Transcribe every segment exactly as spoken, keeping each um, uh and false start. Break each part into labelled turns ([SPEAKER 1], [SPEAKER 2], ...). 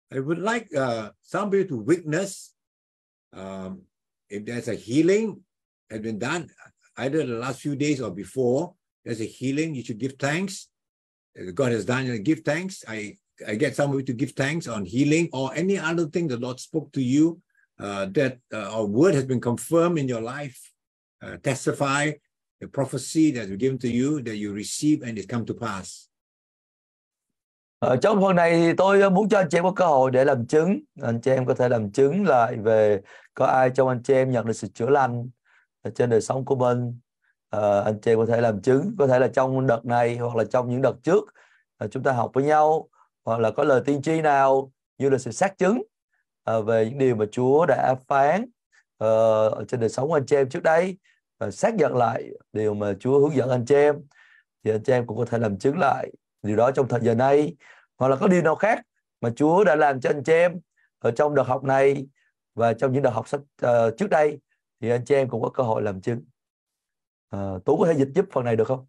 [SPEAKER 1] I would like uh, some people to witness um, if there's a healing has been done, either the last few days or before. There's a healing, you should give thanks. God has done, give thanks. I, I get somebody to give thanks on healing or any other thing the Lord spoke to you, uh, that uh, our word has been confirmed in your life. Uh, testify the prophecy that was given to you, that you receive and it come to pass.
[SPEAKER 2] Ở trong phần này thì tôi muốn cho anh chị em có cơ hội để làm chứng. Anh chị em có thể làm chứng lại về có ai trong anh chị em nhận được sự chữa lành ở trên đời sống của mình. À, anh chị em có thể làm chứng, có thể là trong đợt này hoặc là trong những đợt trước à, chúng ta học với nhau, hoặc là có lời tiên tri nào như là sự xác chứng à, về những điều mà Chúa đã phán à, ở trên đời sống của anh chị em trước đây, và xác nhận lại điều mà Chúa hướng dẫn anh chị em, thì anh chị em cũng có thể làm chứng lại điều đó trong thời giờ này, hoặc là có điều nào khác mà Chúa đã làm cho anh chị em ở trong đợt học này và trong những đợt học sách uh, trước đây, thì anh chị em cũng có cơ hội làm chứng. Uh, Tú có thể dịch giúp phần này được không?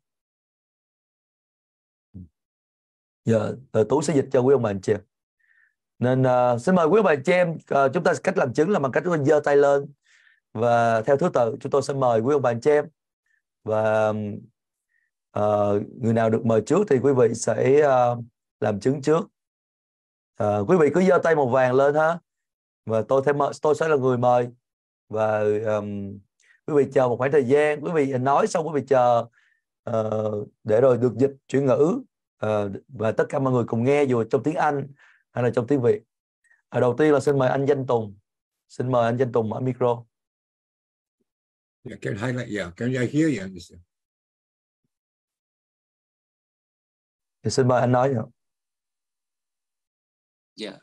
[SPEAKER 2] Giờ yeah, Tú sẽ dịch cho quý ông bà anh chị em. Nên uh, xin mời quý ông bà anh chị em, uh, chúng ta cách làm chứng là bằng cách chúng ta giơ tay lên và theo thứ tự chúng tôi sẽ mời quý ông bà anh chị em, và uh, người nào được mời trước thì quý vị sẽ uh, làm chứng trước. Uh, quý vị cứ giơ tay màu vàng lên ha, và tôi sẽ mời, tôi sẽ là người mời, và um, quý vị chờ một khoảng thời gian, quý vị nói xong quý vị chờ uh, để rồi được dịch chuyển ngữ, uh, và tất cả mọi người cùng nghe dù trong tiếng Anh hay là trong tiếng Việt. Uh, đầu tiên là xin mời anh Danh Tùng, xin mời anh Danh Tùng mở micro.
[SPEAKER 1] Yeah, can highlight, yeah, can I hear you?
[SPEAKER 2] Thì xin mời anh nói nữa.
[SPEAKER 3] Dạ.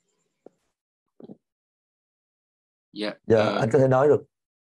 [SPEAKER 3] Dạ.
[SPEAKER 2] Dạ,
[SPEAKER 3] uh,
[SPEAKER 2] anh có thể nói được.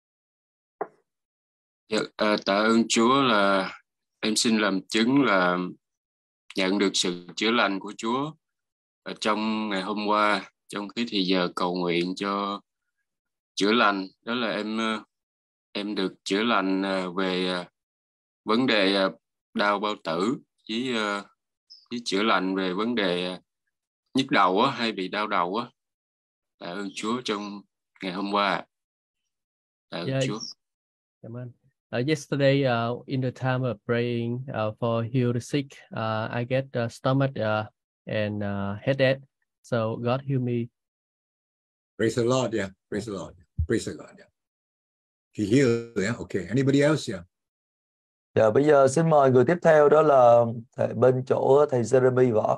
[SPEAKER 3] Dạ, uh, tạ ơn Chúa là em xin làm chứng là nhận được sự chữa lành của Chúa ở trong ngày hôm qua, trong cái thì giờ cầu nguyện cho chữa lành. Đó là em em được chữa lành về vấn đề đau bao tử, với, với chữa lành về vấn đề nhức đầu á, hay bị đau đầu á. Tạ ơn Chúa trong ngày hôm qua. Tạ ơn
[SPEAKER 4] Yeah,
[SPEAKER 3] Chúa.
[SPEAKER 4] Cảm ơn. Uh, yesterday, uh, in the time of praying uh, for heal the sick, uh, I get uh, stomach uh, and uh, headache. So God heal me.
[SPEAKER 1] Praise the Lord, yeah. Praise the Lord. Praise the Lord, yeah. He healed, yeah. Okay. Anybody else, yeah?
[SPEAKER 2] Dạ, bây giờ xin mời người tiếp theo, đó là thầy bên chỗ thầy Jeremy Võ.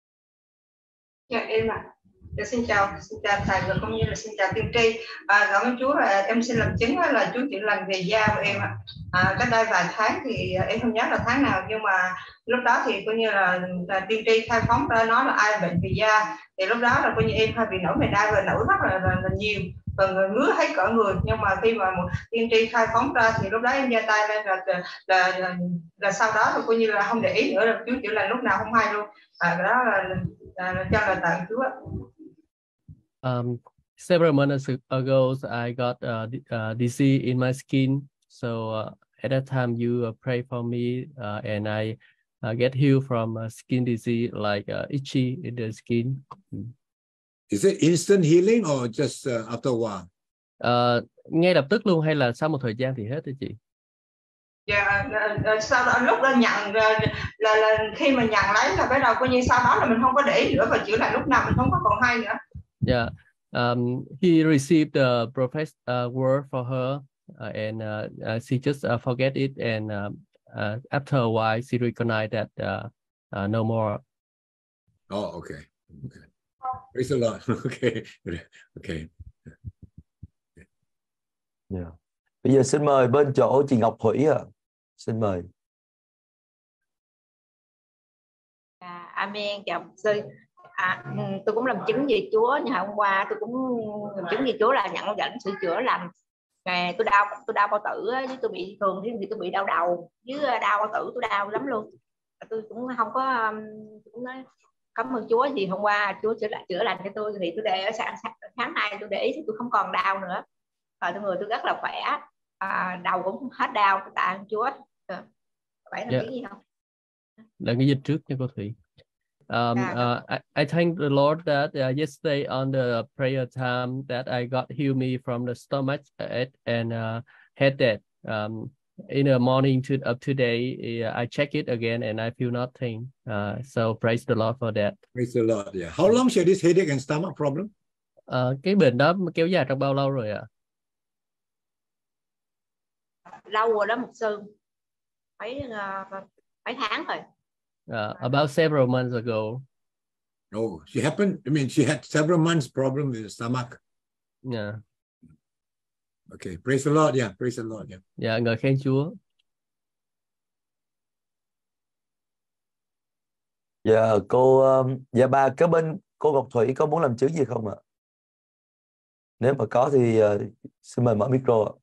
[SPEAKER 5] Dạ em ạ. À. Dạ, xin chào, xin chào thầy và cũng như là xin chào tiên tri. À, cảm ơn Chúa là em xin làm chứng là Chúa chữa lành về da của em ạ. À, cách đây vài tháng thì em không nhớ là tháng nào, nhưng mà lúc đó thì coi như là, là tiên tri khai phóng ra nói là ai bệnh về da, thì lúc đó là coi như em hay bị nổi mề đau và nổi rất là, là, là nhiều và người ngứa hết cỡ người. Nhưng mà khi mà một tiên tri khai phóng ra thì lúc đó em giơ tay lên là là, là, là, là sau đó là coi như là không để ý nữa, là Chúa chữa lành lúc nào không hay luôn. À, đó là, là, là cho là tạ Chúa.
[SPEAKER 4] Um, several months ago, I got uh, uh, disease in my skin. So uh, at that time, you uh, pray for me, uh, and I uh, get healed from uh, skin disease, like uh, itchy in the skin.
[SPEAKER 1] Is it instant healing or just uh, after a while?
[SPEAKER 4] Uh, ngay lập tức luôn hay là sau một thời gian thì hết thưa chị?
[SPEAKER 5] Dạ, yeah, sau đó lúc đó nhận là, là, là khi mà nhận lấy là bắt đầu coi như sau đó là mình không có để ý nữa, và chữa lành lúc nào mình không có còn hay nữa.
[SPEAKER 4] Yeah, um, he received the prophet uh, word for her, uh, and uh, uh, she just uh, forget it, and uh, uh, after a while she recognized that uh, uh, no more.
[SPEAKER 1] Oh, okay, okay. Praise the Lord. Okay, okay.
[SPEAKER 2] Yeah. Bây giờ xin mời bên chỗ chị Ngọc Thủy ạ. À. Xin mời.
[SPEAKER 6] À, amen, chào sư. À, tôi cũng làm chứng về Chúa. Như hôm qua tôi cũng làm chứng về Chúa là nhận dẫn sự chữa lành. Ngày tôi đau tôi đau bao tử với tôi bị thường thì tôi bị đau đầu với đau bao tử, tôi đau lắm luôn. Tôi cũng không có cũng nói cảm ơn Chúa gì hôm qua Chúa chữa lại chữa lành cho tôi, thì tôi để ở sáng, sáng nay tôi để ý thì tôi không còn đau nữa. Và tôi người tôi rất là khỏe, à, đầu cũng hết đau, tôi tạ ơn Chúa. Phải là yeah. Cái gì không?
[SPEAKER 4] Là cái dịch trước nha cô Thủy. Um, uh, I, I thank the Lord that uh, yesterday on the prayer time that I got healed me from the stomach and uh, headache. Um, in the morning to, of today, uh, I check it again and I feel nothing. Uh, so praise the Lord for that.
[SPEAKER 1] Praise the Lord. Yeah. How long she had this headache and stomach problem?
[SPEAKER 4] Uh, cái bệnh đó kéo dài trong bao lâu rồi ạ?
[SPEAKER 6] Lâu rồi đó mục sư. Mấy uh, mấy tháng rồi.
[SPEAKER 4] Uh, about several months ago.
[SPEAKER 1] Oh, she happened. I mean, she had several months problem with the stomach.
[SPEAKER 4] Yeah.
[SPEAKER 1] Okay, praise the Lord. Yeah, praise the Lord. Yeah.
[SPEAKER 4] Dạ, ngợi khen Chúa.
[SPEAKER 2] Dạ cô, dạ bà cái bên cô Ngọc Thủy có muốn làm chứng gì không ạ? Nếu mà có thì uh, xin mời mở micro ạ.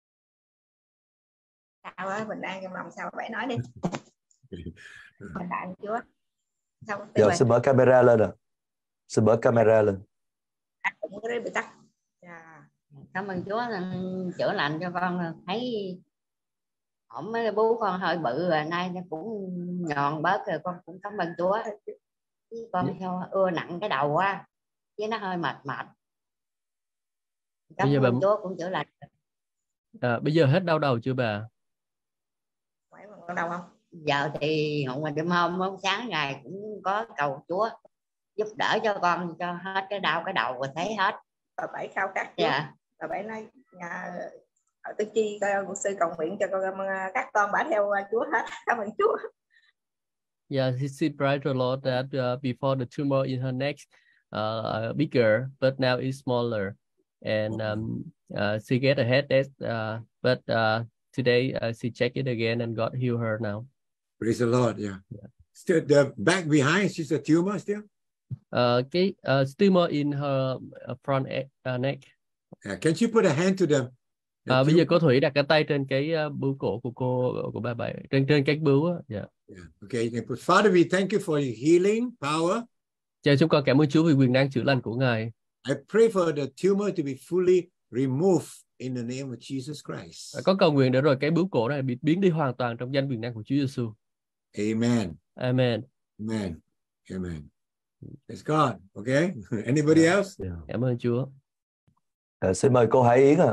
[SPEAKER 6] Sao á, mình đang trong lòng sao vậy, nói đi. Mình bạn Chúa. Sao
[SPEAKER 2] Dạ, xin mở camera lên ạ. À. Xin mở camera lên.
[SPEAKER 6] Cũng cái bị tắt.
[SPEAKER 7] Dạ. Cảm ơn Chúa chữa lành cho con, thấy ổng mấy bú con hơi bự rồi, nay nó cũng nhòn bớt rồi, con cũng cảm ơn Chúa. Con theo ưa nặng cái đầu quá, chứ nó hơi mệt mệt. Cảm ơn bà... Chúa cũng chữa lành.
[SPEAKER 4] À, bây giờ hết đau đầu chưa bà?
[SPEAKER 6] Khỏe mà đau không?
[SPEAKER 7] Giờ thì ngày đêm hôm sáng ngày cũng có cầu Chúa giúp đỡ cho con cho hết cái đau cái đầu rồi thấy hết.
[SPEAKER 6] Bà Bảy khao khát.
[SPEAKER 7] Dạ.
[SPEAKER 6] Bà Bảy nói nhà ở Tứ Chi con sư cầu nguyện cho con các con bả theo Chúa hết. Cảm ơn Chúa.
[SPEAKER 4] Yeah, he said, praise the Lord that uh, before the tumor in her neck uh, bigger, but now it's smaller, and um, uh, she get a headache. Uh, but uh, today uh, she checked it again and God heal her now.
[SPEAKER 1] Praise the Lord. Yeah. Yeah. Still the back behind, she's a tumor still.
[SPEAKER 4] Uh, cái uh, tumor in her front uh, neck.
[SPEAKER 1] Yeah. Can you put a hand to them?
[SPEAKER 4] À, bây giờ cô Thủy đặt cái tay trên cái uh, bướu cổ của cô của bà Bảy, trên trên cái bướu á. Yeah.
[SPEAKER 1] Yeah. Okay. You can put. Father, we thank you for your healing power.
[SPEAKER 4] Cha, chúng con cảm ơn Chúa vì quyền năng chữa lành của Ngài.
[SPEAKER 1] I pray for the tumor to be fully removed in the name of Jesus Christ.
[SPEAKER 4] Có cầu nguyện để rồi cái bướu cổ này bị biến đi hoàn toàn trong danh quyền năng của Chúa Giêsu.
[SPEAKER 1] Amen.
[SPEAKER 4] Amen.
[SPEAKER 1] Amen. Amen. It's God. Okay. Anybody else?
[SPEAKER 2] Yeah.
[SPEAKER 4] Cảm ơn Chúa.
[SPEAKER 2] À, xin mời cô Hải Yến ạ. À.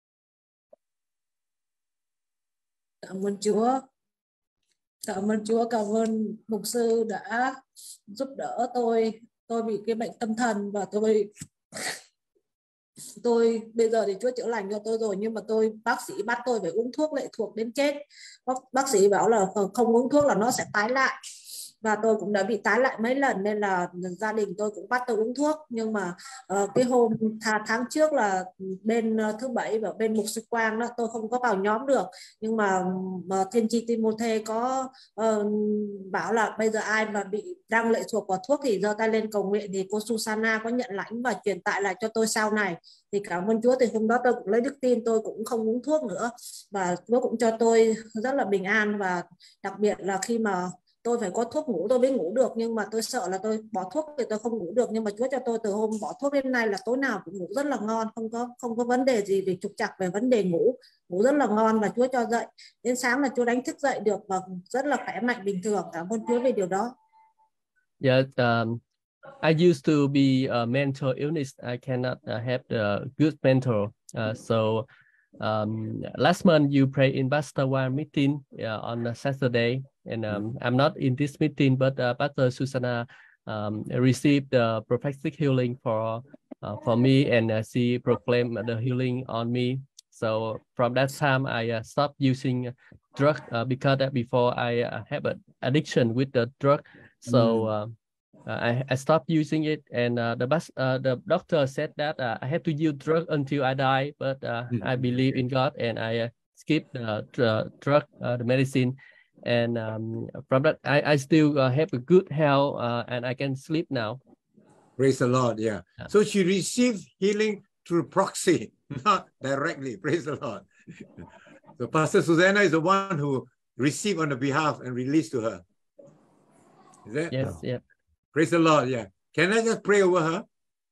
[SPEAKER 8] Cảm ơn Chúa. Cảm ơn Chúa, cảm ơn mục sư đã giúp đỡ tôi. Tôi bị cái bệnh tâm thần và tôi tôi bây giờ thì Chúa chữa lành cho tôi rồi, nhưng mà tôi bác sĩ bắt tôi phải uống thuốc lệ thuộc đến chết. Bác, bác sĩ bảo là không uống thuốc là nó sẽ tái lại. Và tôi cũng đã bị tái lại mấy lần nên là gia đình tôi cũng bắt tôi uống thuốc. Nhưng mà uh, cái hôm th- tháng trước là bên uh, thứ bảy và bên mục sư Quang đó, tôi không có vào nhóm được. Nhưng mà uh, tiên tri Timôthê có uh, bảo là bây giờ ai mà bị đang lệ thuộc vào thuốc thì giơ tay lên cầu nguyện, thì cô Susanna có nhận lãnh và truyền tải lại cho tôi sau này. Thì cảm ơn Chúa, thì hôm đó tôi cũng lấy đức tin, tôi cũng không uống thuốc nữa. Và Chúa cũng cho tôi rất là bình an. Và đặc biệt là khi mà tôi phải có thuốc ngủ tôi mới ngủ được, nhưng mà tôi sợ là tôi bỏ thuốc thì tôi không ngủ được. Nhưng mà Chúa cho tôi từ hôm bỏ thuốc đến nay là tối nào cũng ngủ rất là ngon, không có không có vấn đề gì về trục trặc về vấn đề ngủ, ngủ rất là ngon. Và Chúa cho dậy đến sáng là Chúa đánh thức dậy được và rất là khỏe mạnh bình thường. Cảm ơn Chúa về điều đó.
[SPEAKER 4] Yeah, um, I used to be a mental illness. I cannot uh, have the good mental. Uh, so um, last month you prayed in Pastor One meeting uh, on a Saturday. And um, I'm not in this meeting, but uh, Pastor Susanna um, received the prophetic healing for uh, for me, and uh, she proclaimed the healing on me. So from that time, I uh, stopped using drug uh, because that before I uh, have an addiction with the drug. So uh, I, I stopped using it, and uh, the bus, uh, the doctor said that uh, I have to use drug until I die. But uh, I believe in God, and I uh, skipped the uh, drug, uh, the medicine. And um, from that, I, I still uh, have a good health uh, and I can sleep now.
[SPEAKER 1] Praise the Lord, yeah. yeah. So she received healing through proxy, not directly. Praise the Lord. So Pastor Susanna is the one who received on the behalf and released to her. Is that?
[SPEAKER 4] Yes, yeah.
[SPEAKER 1] Praise the Lord, yeah. Can I just pray over her?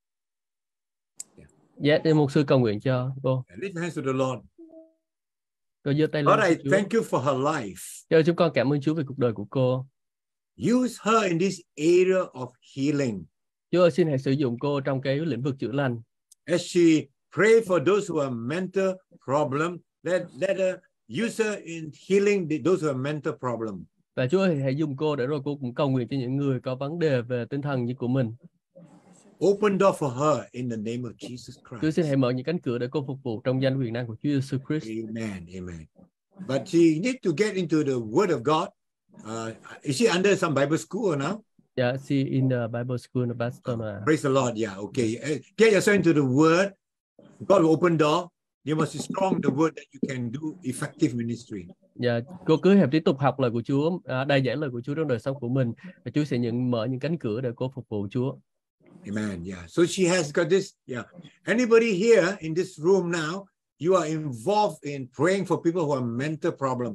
[SPEAKER 4] Yeah, yeah, để mục sư cầu nguyện cho cô.
[SPEAKER 1] Yeah, lift hands to the Lord.
[SPEAKER 4] Cô giơ tay lên.
[SPEAKER 1] Lord, I thank you for her life.
[SPEAKER 4] Cho chúng con cảm ơn Chúa về cuộc đời của cô.
[SPEAKER 1] Use her in this area of healing.
[SPEAKER 4] Chúa ơi, xin hãy sử dụng cô trong cái lĩnh vực chữa lành.
[SPEAKER 1] As she pray for those who have mental problem, let, let her use her in healing the, those who have mental problem.
[SPEAKER 4] Và Chúa ơi, hãy dùng cô để rồi cô cũng cầu nguyện cho những người có vấn đề về tinh thần như của mình.
[SPEAKER 1] Open door for her in the name of Jesus Christ.
[SPEAKER 4] Chúa xin hãy mở những cánh cửa để cô phục vụ trong danh quyền năng của Chúa Giêsu Christ.
[SPEAKER 1] Amen, amen. But she need to get into the Word of God. Uh, is she under some Bible school or now?
[SPEAKER 4] Yeah, she in the Bible school in Boston.
[SPEAKER 1] Praise the Lord. Yeah, okay. Get yourself into the Word. God will open door. You must be strong in the Word that you can do effective ministry.
[SPEAKER 4] Dạ, yeah, cô cứ hãy tiếp tục học lời của Chúa, uh, đa dạng lời của Chúa trong đời sống của mình, và Chúa sẽ nhận mở những cánh cửa để cô phục vụ Chúa.
[SPEAKER 1] Amen. Yeah. So she has got this. Yeah. Anybody here in this room now, you are involved in praying for people who have mental problem.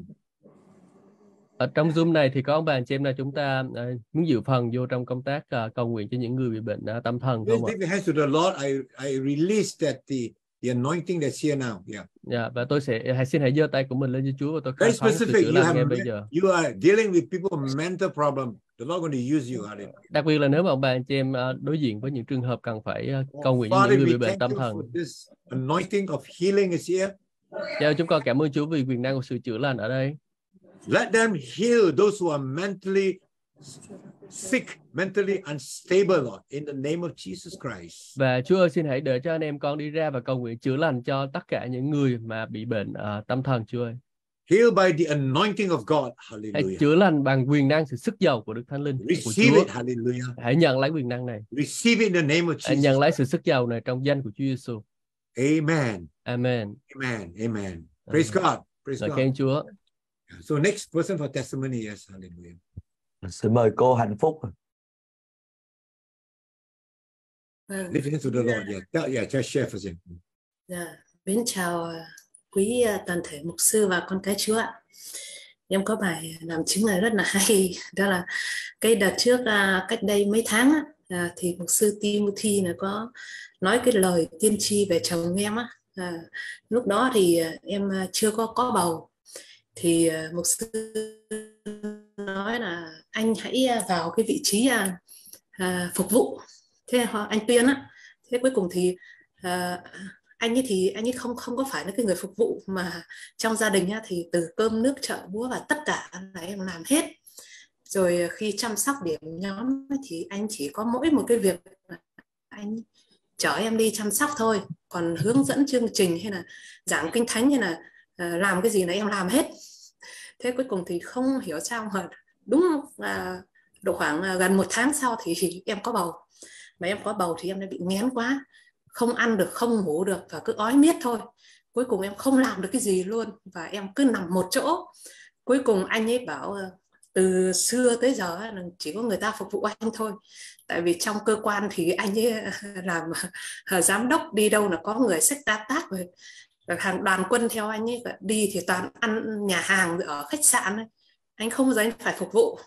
[SPEAKER 4] Ở trong Zoom này thì có ông bà anh chị em là chúng ta uh, muốn dự phần vô trong công tác uh, cầu nguyện cho những người bị bệnh uh, tâm thần không ạ?
[SPEAKER 1] Lift your hands to the Lord. I I release that the the anointing that's here now. Yeah.
[SPEAKER 4] Yeah, và tôi sẽ hãy xin hãy giơ tay của mình lên cho Chúa và tôi khai
[SPEAKER 1] Very
[SPEAKER 4] phóng sự
[SPEAKER 1] specific.
[SPEAKER 4] chữa
[SPEAKER 1] You
[SPEAKER 4] lành
[SPEAKER 1] have
[SPEAKER 4] ngay bây giờ.
[SPEAKER 1] you are dealing with people with mental problem. The Lord going to use you. Hallelujah.
[SPEAKER 4] Đặc biệt là nếu mà ông bà anh chị em uh, đối diện với những trường hợp cần phải uh, cầu nguyện cho
[SPEAKER 1] Father,
[SPEAKER 4] những người
[SPEAKER 1] we
[SPEAKER 4] bị bệnh
[SPEAKER 1] thank
[SPEAKER 4] tâm
[SPEAKER 1] you
[SPEAKER 4] thần.
[SPEAKER 1] for this anointing of healing is here.
[SPEAKER 4] Dạ, chúng con cảm ơn Chúa vì quyền năng của sự chữa lành ở đây.
[SPEAKER 1] Let them heal those who are mentally sick, mentally unstable, Lord, in the name of Jesus Christ.
[SPEAKER 4] Và Chúa ơi, xin hãy để cho anh em con đi ra và cầu nguyện chữa lành cho tất cả những người mà bị bệnh uh, tâm thần, Chúa ơi.
[SPEAKER 1] Heal by the anointing of God.
[SPEAKER 4] Hãy
[SPEAKER 1] Hallelujah.
[SPEAKER 4] chữa lành bằng quyền năng sự sức giàu của Đức Thánh Linh của
[SPEAKER 1] Receive
[SPEAKER 4] Chúa.
[SPEAKER 1] it. Hallelujah.
[SPEAKER 4] Hãy nhận lấy quyền năng này.
[SPEAKER 1] Receive it in the name of
[SPEAKER 4] Hãy
[SPEAKER 1] Jesus.
[SPEAKER 4] nhận lấy sự sức giàu này trong danh của Chúa Giêsu.
[SPEAKER 1] Amen.
[SPEAKER 4] Amen.
[SPEAKER 1] Amen. Amen. Praise God. Praise
[SPEAKER 4] Lời
[SPEAKER 1] God.
[SPEAKER 4] khen Chúa.
[SPEAKER 1] So next person for testimony. Yes. Hallelujah.
[SPEAKER 2] Xin mời cô Hạnh Phúc.
[SPEAKER 9] Vâng.
[SPEAKER 1] Lift hands to the Lord. Yeah. Tell, yeah. Just share for them.
[SPEAKER 9] Dạ, mến chào quý toàn thể mục sư và con cái Chúa ạ. Em có bài làm chứng này rất là hay, đó là cái đợt trước cách đây mấy tháng á, thì mục sư Timothy là có nói cái lời tiên tri về chồng em á. À, lúc đó thì em chưa có có bầu, thì mục sư nói là anh hãy vào cái vị trí à, phục vụ. Thế anh Tuyên á, thế cuối cùng thì à, anh ấy thì anh ấy không không có phải là cái người phục vụ, mà trong gia đình á, thì từ cơm nước chợ búa và tất cả là em làm hết. Rồi khi chăm sóc điểm nhóm thì anh chỉ có mỗi một cái việc là anh chở em đi chăm sóc thôi, còn hướng dẫn chương trình hay là giảng kinh thánh hay là uh, làm cái gì là em làm hết. Thế cuối cùng thì không hiểu sao mà đúng uh, độ khoảng uh, gần một tháng sau thì em có bầu. Mà em có bầu thì em đã bị nghén quá, không ăn được, không ngủ được và cứ ói miết thôi. Cuối cùng em không làm được cái gì luôn và em cứ nằm một chỗ. Cuối cùng anh ấy bảo từ xưa tới giờ là chỉ có người ta phục vụ anh thôi. Tại vì trong cơ quan thì anh ấy làm giám đốc, đi đâu là có người xách ta tác rồi. Hàng đoàn quân theo anh ấy đi thì toàn ăn nhà hàng ở khách sạn ấy. Anh không bao giờ anh phải phục vụ.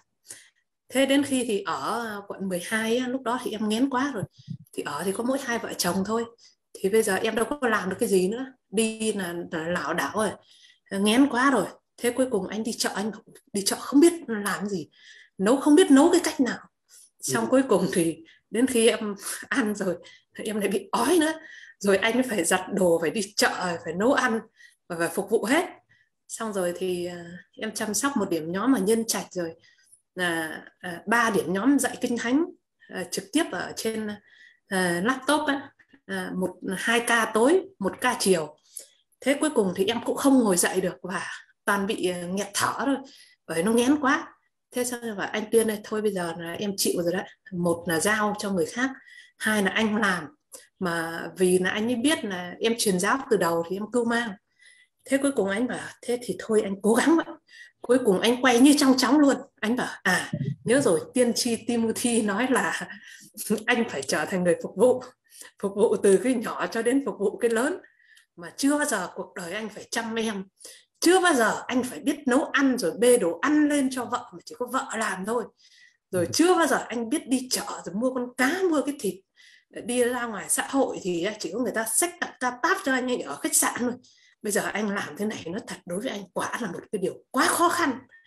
[SPEAKER 9] Thế đến khi thì ở quận mười hai lúc đó thì em nghén quá rồi, thì ở thì có mỗi hai vợ chồng thôi, thì bây giờ em đâu có làm được cái gì nữa, đi là, là lảo đảo rồi, nghén quá rồi. Thế cuối cùng anh đi chợ, anh đi chợ không biết làm gì, nấu không biết nấu cái cách nào. Xong cuối cùng thì đến khi em ăn rồi em lại bị ói nữa, rồi anh phải giặt đồ, phải đi chợ, phải nấu ăn và phải phục vụ hết. Xong rồi thì em chăm sóc một điểm nhóm ở Nhân Trạch, rồi là ba à, điểm nhóm dạy kinh thánh à, trực tiếp ở trên à, laptop ấy, à, một hai ca tối, một ca chiều. Thế cuối cùng thì em cũng không ngồi dậy được và toàn bị nghẹt thở thôi, bởi nó nghén quá. Thế sao mà anh Tuyên này, thôi bây giờ là em chịu rồi đấy, một là giao cho người khác, hai là anh làm, mà vì là anh ấy biết là em truyền giáo từ đầu thì em cưu mang. Thế cuối cùng anh bảo thế thì thôi anh cố gắng vậy. Cuối cùng anh quay như trong chóng luôn. Anh bảo à nhớ rồi, tiên tri Timothy nói là anh phải trở thành người phục vụ, phục vụ từ cái nhỏ cho đến phục vụ cái lớn. Mà chưa bao giờ cuộc đời anh phải chăm em, chưa bao giờ anh phải biết nấu ăn rồi bê đồ ăn lên cho vợ, mà chỉ có vợ làm thôi. Rồi chưa bao giờ anh biết đi chợ rồi mua con cá, mua cái thịt, đi ra ngoài xã hội thì chỉ có người ta xách đặt ta táp cho anh ấy ở khách sạn thôi. Bây giờ anh làm thế này nó thật đối với anh quả là một cái điều quá khó khăn.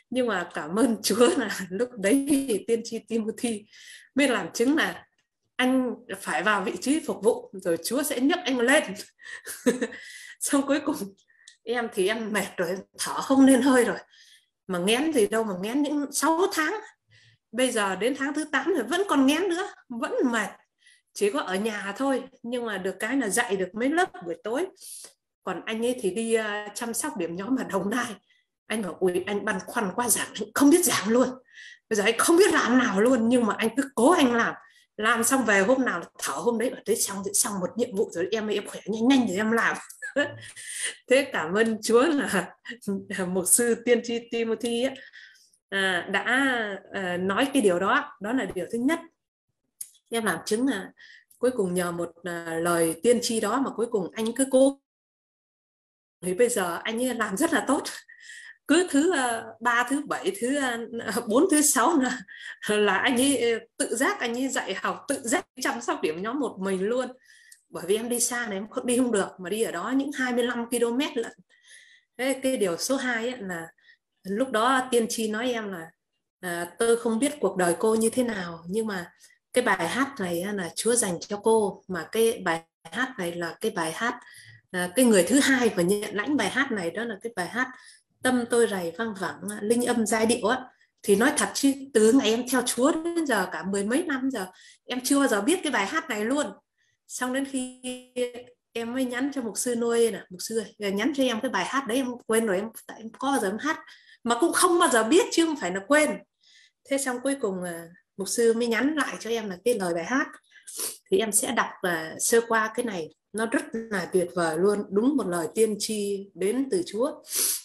[SPEAKER 9] Nhưng mà cảm ơn Chúa là lúc đấy thì tiên tri Timothy mới làm chứng là anh phải vào vị trí phục vụ rồi Chúa sẽ nhấc anh lên. Xong cuối cùng em thì em mệt rồi, thở không lên hơi rồi, mà nghén gì đâu mà nghén những sáu tháng. Bây giờ đến tháng thứ tám rồi vẫn còn nghén nữa, vẫn mệt, chỉ có ở nhà thôi. Nhưng mà được cái là dạy được mấy lớp buổi tối. Còn anh ấy thì đi uh, chăm sóc điểm nhóm ở Đồng Nai. Anh bảo ui anh băn khoăn quá, giảng không biết giảng luôn, bây giờ anh không biết làm nào luôn. Nhưng mà anh cứ cố anh làm, làm xong về hôm nào thở hôm đấy, ở đấy xong thì xong một nhiệm vụ rồi, em em khỏe nhanh nhanh rồi em làm. Thế cảm ơn Chúa là mục sư tiên tri Timothy ấy, à, đã à, nói cái điều đó. Đó là điều thứ nhất. Em làm chứng là cuối cùng nhờ một à, lời tiên tri đó mà cuối cùng anh cứ cố, thì bây giờ anh ấy làm rất là tốt. Cứ thứ uh, ba, thứ bảy, thứ uh, bốn, thứ sáu là, là anh ấy tự giác anh ấy dạy học, tự giác chăm sóc điểm nhóm một mình luôn. Bởi vì em đi xa này em không đi không được, mà đi ở đó những hai mươi lăm ki lô mét lận. Thế cái điều số hai ấy là lúc đó tiên tri nói em là à, tôi không biết cuộc đời cô như thế nào, nhưng mà cái bài hát này là Chúa dành cho cô, mà cái bài hát này là cái bài hát à, cái người thứ hai và nhận lãnh bài hát này đó là cái bài hát Tâm tôi rày văng vẳng linh âm giai điệu á. Thì nói thật chứ từ ngày em theo Chúa đến giờ cả mười mấy năm giờ em chưa bao giờ biết cái bài hát này luôn. Xong đến khi em mới nhắn cho mục sư nuôi nè, mục sư ơi, nhắn cho em cái bài hát đấy em quên rồi, em tại em có bao giờ em hát mà cũng không bao giờ biết chứ không phải là quên. Thế xong cuối cùng mục sư mới nhắn lại cho em là cái lời bài hát, thì em sẽ đọc và sơ qua cái này, nó rất là tuyệt vời luôn, đúng một lời tiên tri đến từ Chúa.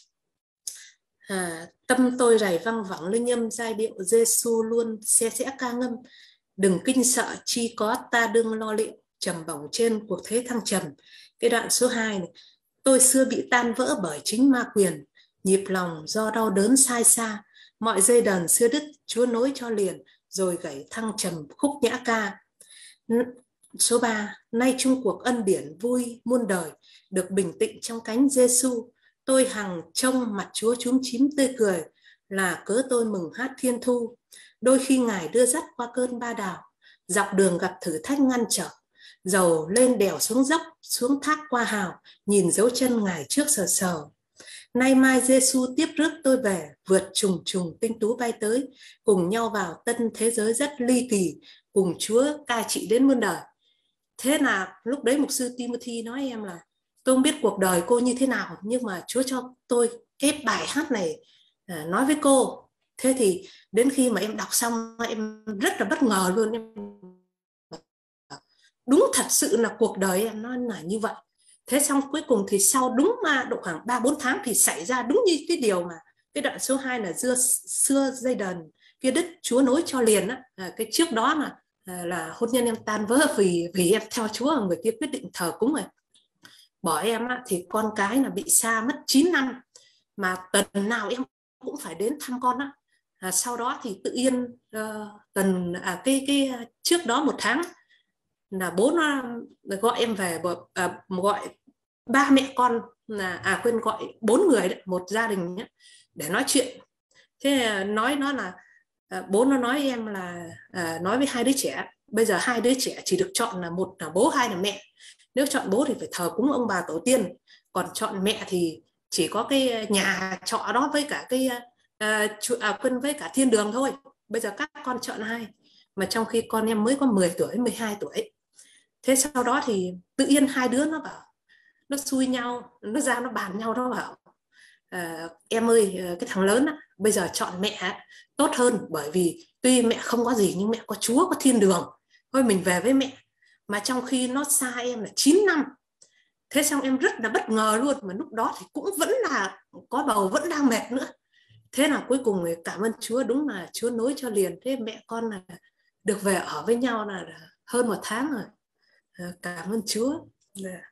[SPEAKER 9] À, tâm tôi rày văng vẳng linh âm giai điệu, Giêsu luôn sẽ sẽ ca ngâm, đừng kinh sợ chi có ta đương lo liệu, trầm bổng trên cuộc thế thăng trầm. Cái đoạn số hai này, tôi xưa bị tan vỡ bởi chính ma quyền, nhịp lòng do đau đớn sai xa, mọi dây đàn xưa đứt Chúa nối cho liền, rồi gảy thăng trầm khúc nhã ca. Số ba, nay chung cuộc ân điển vui muôn đời, được bình tĩnh trong cánh Giêsu. Tôi hằng trông mặt Chúa chúm chím tươi cười, là cớ tôi mừng hát thiên thu. Đôi khi Ngài đưa dắt qua cơn ba đào, dọc đường gặp thử thách ngăn trở, dầu lên đèo xuống dốc, xuống thác qua hào, nhìn dấu chân Ngài trước sờ sờ. Nay mai Giêsu tiếp rước tôi về, vượt trùng trùng tinh tú bay tới, cùng nhau vào tân thế giới rất ly kỳ, cùng Chúa cai trị đến muôn đời. Thế là lúc đấy mục sư Timothy nói em là tôi không biết cuộc đời cô như thế nào, nhưng mà Chúa cho tôi cái bài hát này à, nói với cô. Thế thì đến khi mà em đọc xong em rất là bất ngờ luôn, em đúng thật sự là cuộc đời em nó là như vậy. Thế xong cuối cùng thì sau đúng mà độ khoảng ba bốn tháng thì xảy ra đúng như cái điều mà cái đoạn số hai là dưa xưa dây đàn kia đứt Chúa nối cho liền á. À, cái trước đó mà à, là hôn nhân em tan vỡ vì vì em theo Chúa, người kia quyết định thờ cúng rồi bỏ em á, thì con cái là bị xa mất chín năm, mà tuần nào em cũng phải đến thăm con á. À, sau đó thì tự nhiên uh, tuần à, cái cái trước đó một tháng là bố nó gọi em về, à, gọi ba mẹ con là à quên gọi bốn người đấy, một gia đình nhé, để nói chuyện. Thế nói nó là à, bố nó nói em là à, nói với hai đứa trẻ, bây giờ hai đứa trẻ chỉ được chọn là một là bố hai là mẹ. Nếu chọn bố thì phải thờ cúng ông bà tổ tiên, còn chọn mẹ thì chỉ có cái nhà trọ đó với cả cái à, à, quên với cả thiên đường thôi. Bây giờ các con chọn hai, mà trong khi con em mới có mười tuổi mười hai tuổi. Thế sau đó thì tự nhiên hai đứa nó bảo, nó xui nhau, nó ra nó bàn nhau, nó bảo à, em ơi cái thằng lớn á, bây giờ chọn mẹ tốt hơn, bởi vì tuy mẹ không có gì nhưng mẹ có Chúa, có thiên đường, thôi mình về với mẹ. Mà trong khi nó xa em là chín năm. Thế xong em rất là bất ngờ luôn, mà lúc đó thì cũng vẫn là có bầu, vẫn đang mệt nữa. Thế là cuối cùng cảm ơn Chúa, đúng là Chúa nối cho liền. Thế mẹ con là được về ở với nhau là hơn một tháng rồi. Cảm ơn Chúa. Yeah.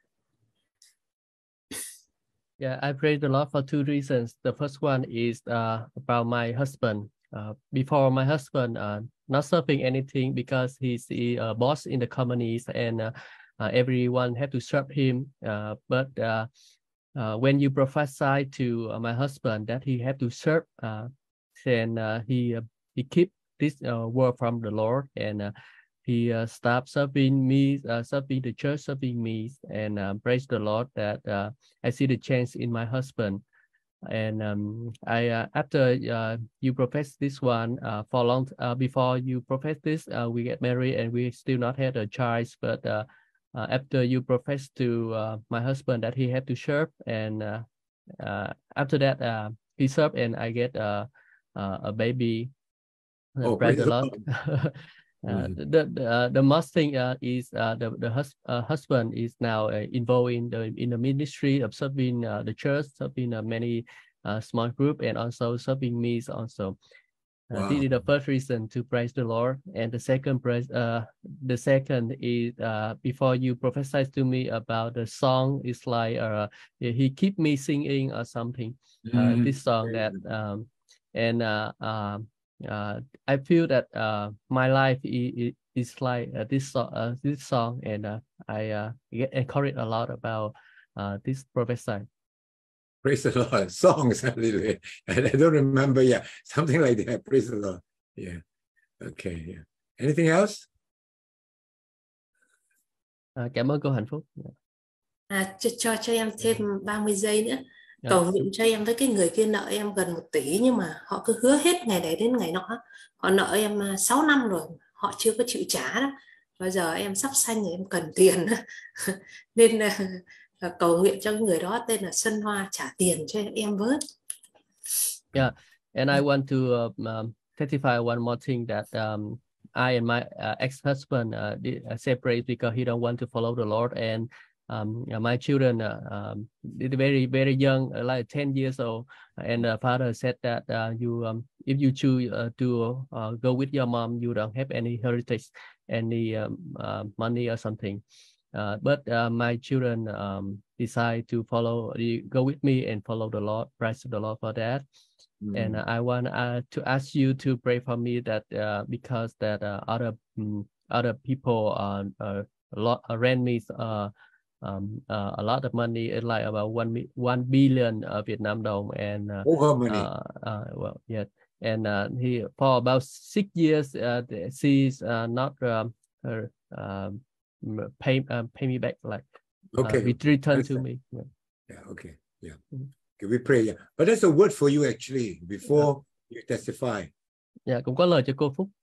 [SPEAKER 4] Yeah, I praise the Lord for two reasons. The first one is uh, about my husband. Uh, before my husband uh, not serving anything because he's the uh, boss in the companies, and uh, uh, everyone had to serve him. Uh, but uh, uh, when you prophesy to uh, my husband that he had to serve uh, and uh, he uh, he keep this uh, word from the Lord, and uh, he uh, stopped serving me, uh, serving the church, serving me, and uh, praise the Lord that uh, I see the change in my husband. And um, I uh, after uh, you profess this one uh, for long uh, before you profess this, uh, we get married and we still not had a child. But uh, uh, after you profess to uh, my husband that he had to serve, and uh, uh, after that uh, he served, and I get uh, uh, a baby. Uh,
[SPEAKER 1] Oh,
[SPEAKER 4] praise
[SPEAKER 1] praise
[SPEAKER 4] the
[SPEAKER 1] the
[SPEAKER 4] Lord.
[SPEAKER 1] Lord.
[SPEAKER 4] Uh,
[SPEAKER 1] Mhm.
[SPEAKER 4] the the, uh, the most thing uh, is uh, the the hus uh, husband is now uh, involved in the in the ministry of serving uh, the church, serving uh, many uh, small group, and also serving me also. Uh, This
[SPEAKER 1] Wow.
[SPEAKER 4] is the first reason to praise the Lord, and the second praise uh the second is uh before you prophesy to me about the song, is like uh he keep me singing or something uh
[SPEAKER 1] Mhm.
[SPEAKER 4] this song that um and uh um. Uh, I feel that uh, my life is, is like uh, this song, uh, this song, and uh, I uh, get encouraged a lot about uh, this prophesy.
[SPEAKER 1] Praise the Lord. Songs, hallelujah. I don't remember. Yeah, something like that. Praise the Lord. Yeah. Okay. Yeah. Anything else?
[SPEAKER 4] À, cảm ơn cô Hạnh Phúc.
[SPEAKER 9] À, cho, cho cho em thêm ba mươi giây nữa.
[SPEAKER 4] Dạ.
[SPEAKER 9] Cầu nguyện cho em với cái người kia nợ em gần một tỷ, nhưng mà họ cứ hứa hết ngày này đến ngày nọ. Họ nợ em sáu năm rồi, họ chưa có chịu trả đó. Bây giờ em sắp sanh rồi, em cần tiền. Nên là, là cầu nguyện cho người đó tên là Xuân Hoa trả tiền cho em với.
[SPEAKER 4] Yeah, and I want to uh, um, testify one more thing that um, I and my uh, ex-husband uh, did, uh, separate because he don't want to follow the Lord, and um, uh, my children uh, um, very very young, uh, like ten years old, and the father said that uh, you um, if you choose uh, to uh, go with your mom, you don't have any heritage, any um, uh, money or something. Uh, but uh, my children um, decide to follow, go with me and follow the Lord. Praise the Lord for that. Mm. And uh, I want uh, to ask you to pray for me that uh, because that uh, other um, other people uh, uh, a lot uh, rent me uh, um, uh, a lot of money, like about one one billion uh, Vietnam dong, and uh,
[SPEAKER 1] Oh, how many?
[SPEAKER 4] Uh, uh, well, yeah, and uh, he for about six years uh, she's uh, not um, her, um, pay uh, pay me back, like
[SPEAKER 1] Okay.
[SPEAKER 4] uh, return to
[SPEAKER 1] Understand.
[SPEAKER 4] me. Yeah.
[SPEAKER 1] Yeah, okay. Yeah.
[SPEAKER 4] Mhm.
[SPEAKER 1] Okay, we pray. Yeah. But there's a word for you actually before you testify.
[SPEAKER 4] Yeah, cũng có lời cho cô Phúc.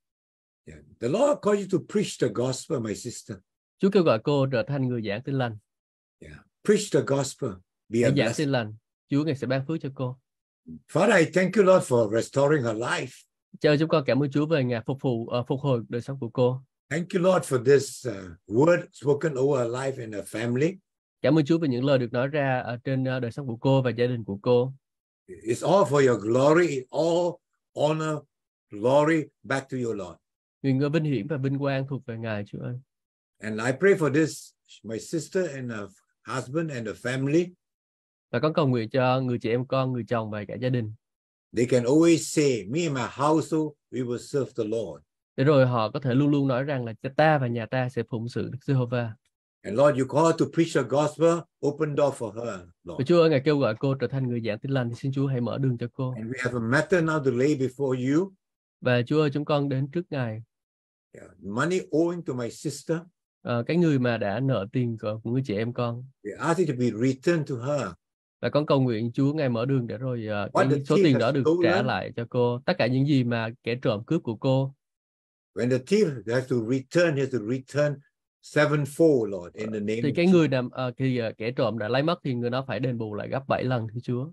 [SPEAKER 1] Yeah. The Lord called you to preach the gospel, my sister.
[SPEAKER 4] Chúa kêu gọi cô trở thành người giảng tin lành.
[SPEAKER 1] Yeah. Preach the gospel. Be a
[SPEAKER 4] Hãy giảng
[SPEAKER 1] blessing.
[SPEAKER 4] tin lành. Chúa ngài sẽ ban phước cho cô.
[SPEAKER 1] Father, I thank you, Lord, for restoring her life.
[SPEAKER 4] Cho chúng con cảm ơn Chúa về ngài phục vụ uh, phục hồi đời sống của cô.
[SPEAKER 1] Thank you, Lord, for this uh, word spoken over her life and her family.
[SPEAKER 4] Cảm ơn Chúa về những lời được nói ra ở trên uh, đời sống của cô và gia đình của cô.
[SPEAKER 1] It's all for your glory. It's all honor, glory back to you, Lord.
[SPEAKER 4] Nguyện ngôi vinh hiển và vinh quang thuộc về ngài, Chúa ơi.
[SPEAKER 1] And I pray for this, my sister and her husband and her family.
[SPEAKER 4] Và con cầu nguyện cho người chị em con, người chồng và cả gia đình.
[SPEAKER 1] They can always say, me and my household, we will serve the Lord.
[SPEAKER 4] Để rồi họ có thể luôn luôn nói rằng là ta và nhà ta sẽ phụng sự Đức Giê-hô-va.
[SPEAKER 1] And Lord, you call her to preach the gospel, open door for her, Lord.
[SPEAKER 4] Và Chúa ơi, ngài kêu gọi cô trở thành người giảng tin lành, thì xin Chúa hãy mở đường cho cô.
[SPEAKER 1] And we have a matter now to lay before you.
[SPEAKER 4] Và Chúa ơi, chúng con đến trước ngài.
[SPEAKER 1] Yeah. Money owing to my sister.
[SPEAKER 4] À, cái người mà đã nợ tiền của người chị em con.
[SPEAKER 1] We ask it to be returned to her.
[SPEAKER 4] Và con cầu nguyện Chúa ngài mở đường để rồi uh,
[SPEAKER 1] What
[SPEAKER 4] cái
[SPEAKER 1] the
[SPEAKER 4] số
[SPEAKER 1] thief
[SPEAKER 4] tiền
[SPEAKER 1] has
[SPEAKER 4] đó được
[SPEAKER 1] stolen.
[SPEAKER 4] trả lại cho cô. Tất cả những gì mà kẻ trộm cướp của cô.
[SPEAKER 1] When the thief has to return, he has to return sevenfold, Lord, in the name
[SPEAKER 4] Thì
[SPEAKER 1] of
[SPEAKER 4] cái
[SPEAKER 1] Jesus.
[SPEAKER 4] người nào uh, khi uh, kẻ trộm đã lấy mất thì người đó phải đền bù lại gấp bảy lần, thưa Chúa.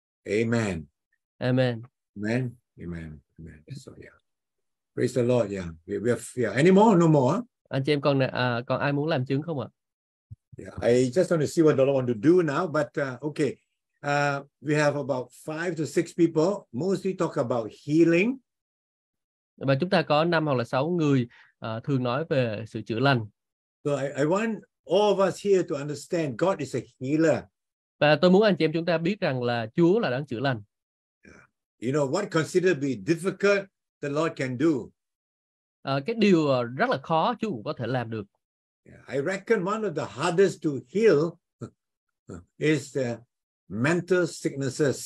[SPEAKER 1] Amen.
[SPEAKER 4] Amen.
[SPEAKER 1] Amen. Amen. Amen. So yeah. Praise the Lord. Yeah. We, we have, yeah. Any more? No more. Huh?
[SPEAKER 4] Anh chị em con uh, còn ai muốn làm chứng không ạ?
[SPEAKER 1] Yeah. I just want to see what the Lord want to do now, but uh, okay. Uh, we have about five to six people, mostly talk about healing.
[SPEAKER 4] Và chúng ta có năm hoặc là sáu người uh, thường nói về sự chữa lành.
[SPEAKER 1] So I, I want all of us here to understand God is a healer.
[SPEAKER 4] Và tôi muốn anh chị em chúng ta biết rằng là Chúa là đấng chữa lành.
[SPEAKER 1] Yeah. You know what considered to be difficult, the Lord can do.
[SPEAKER 4] Uh, cái điều uh, rất là khó Chúa cũng có thể làm được.
[SPEAKER 1] Yeah. I reckon one of the hardest to heal is the mental sicknesses.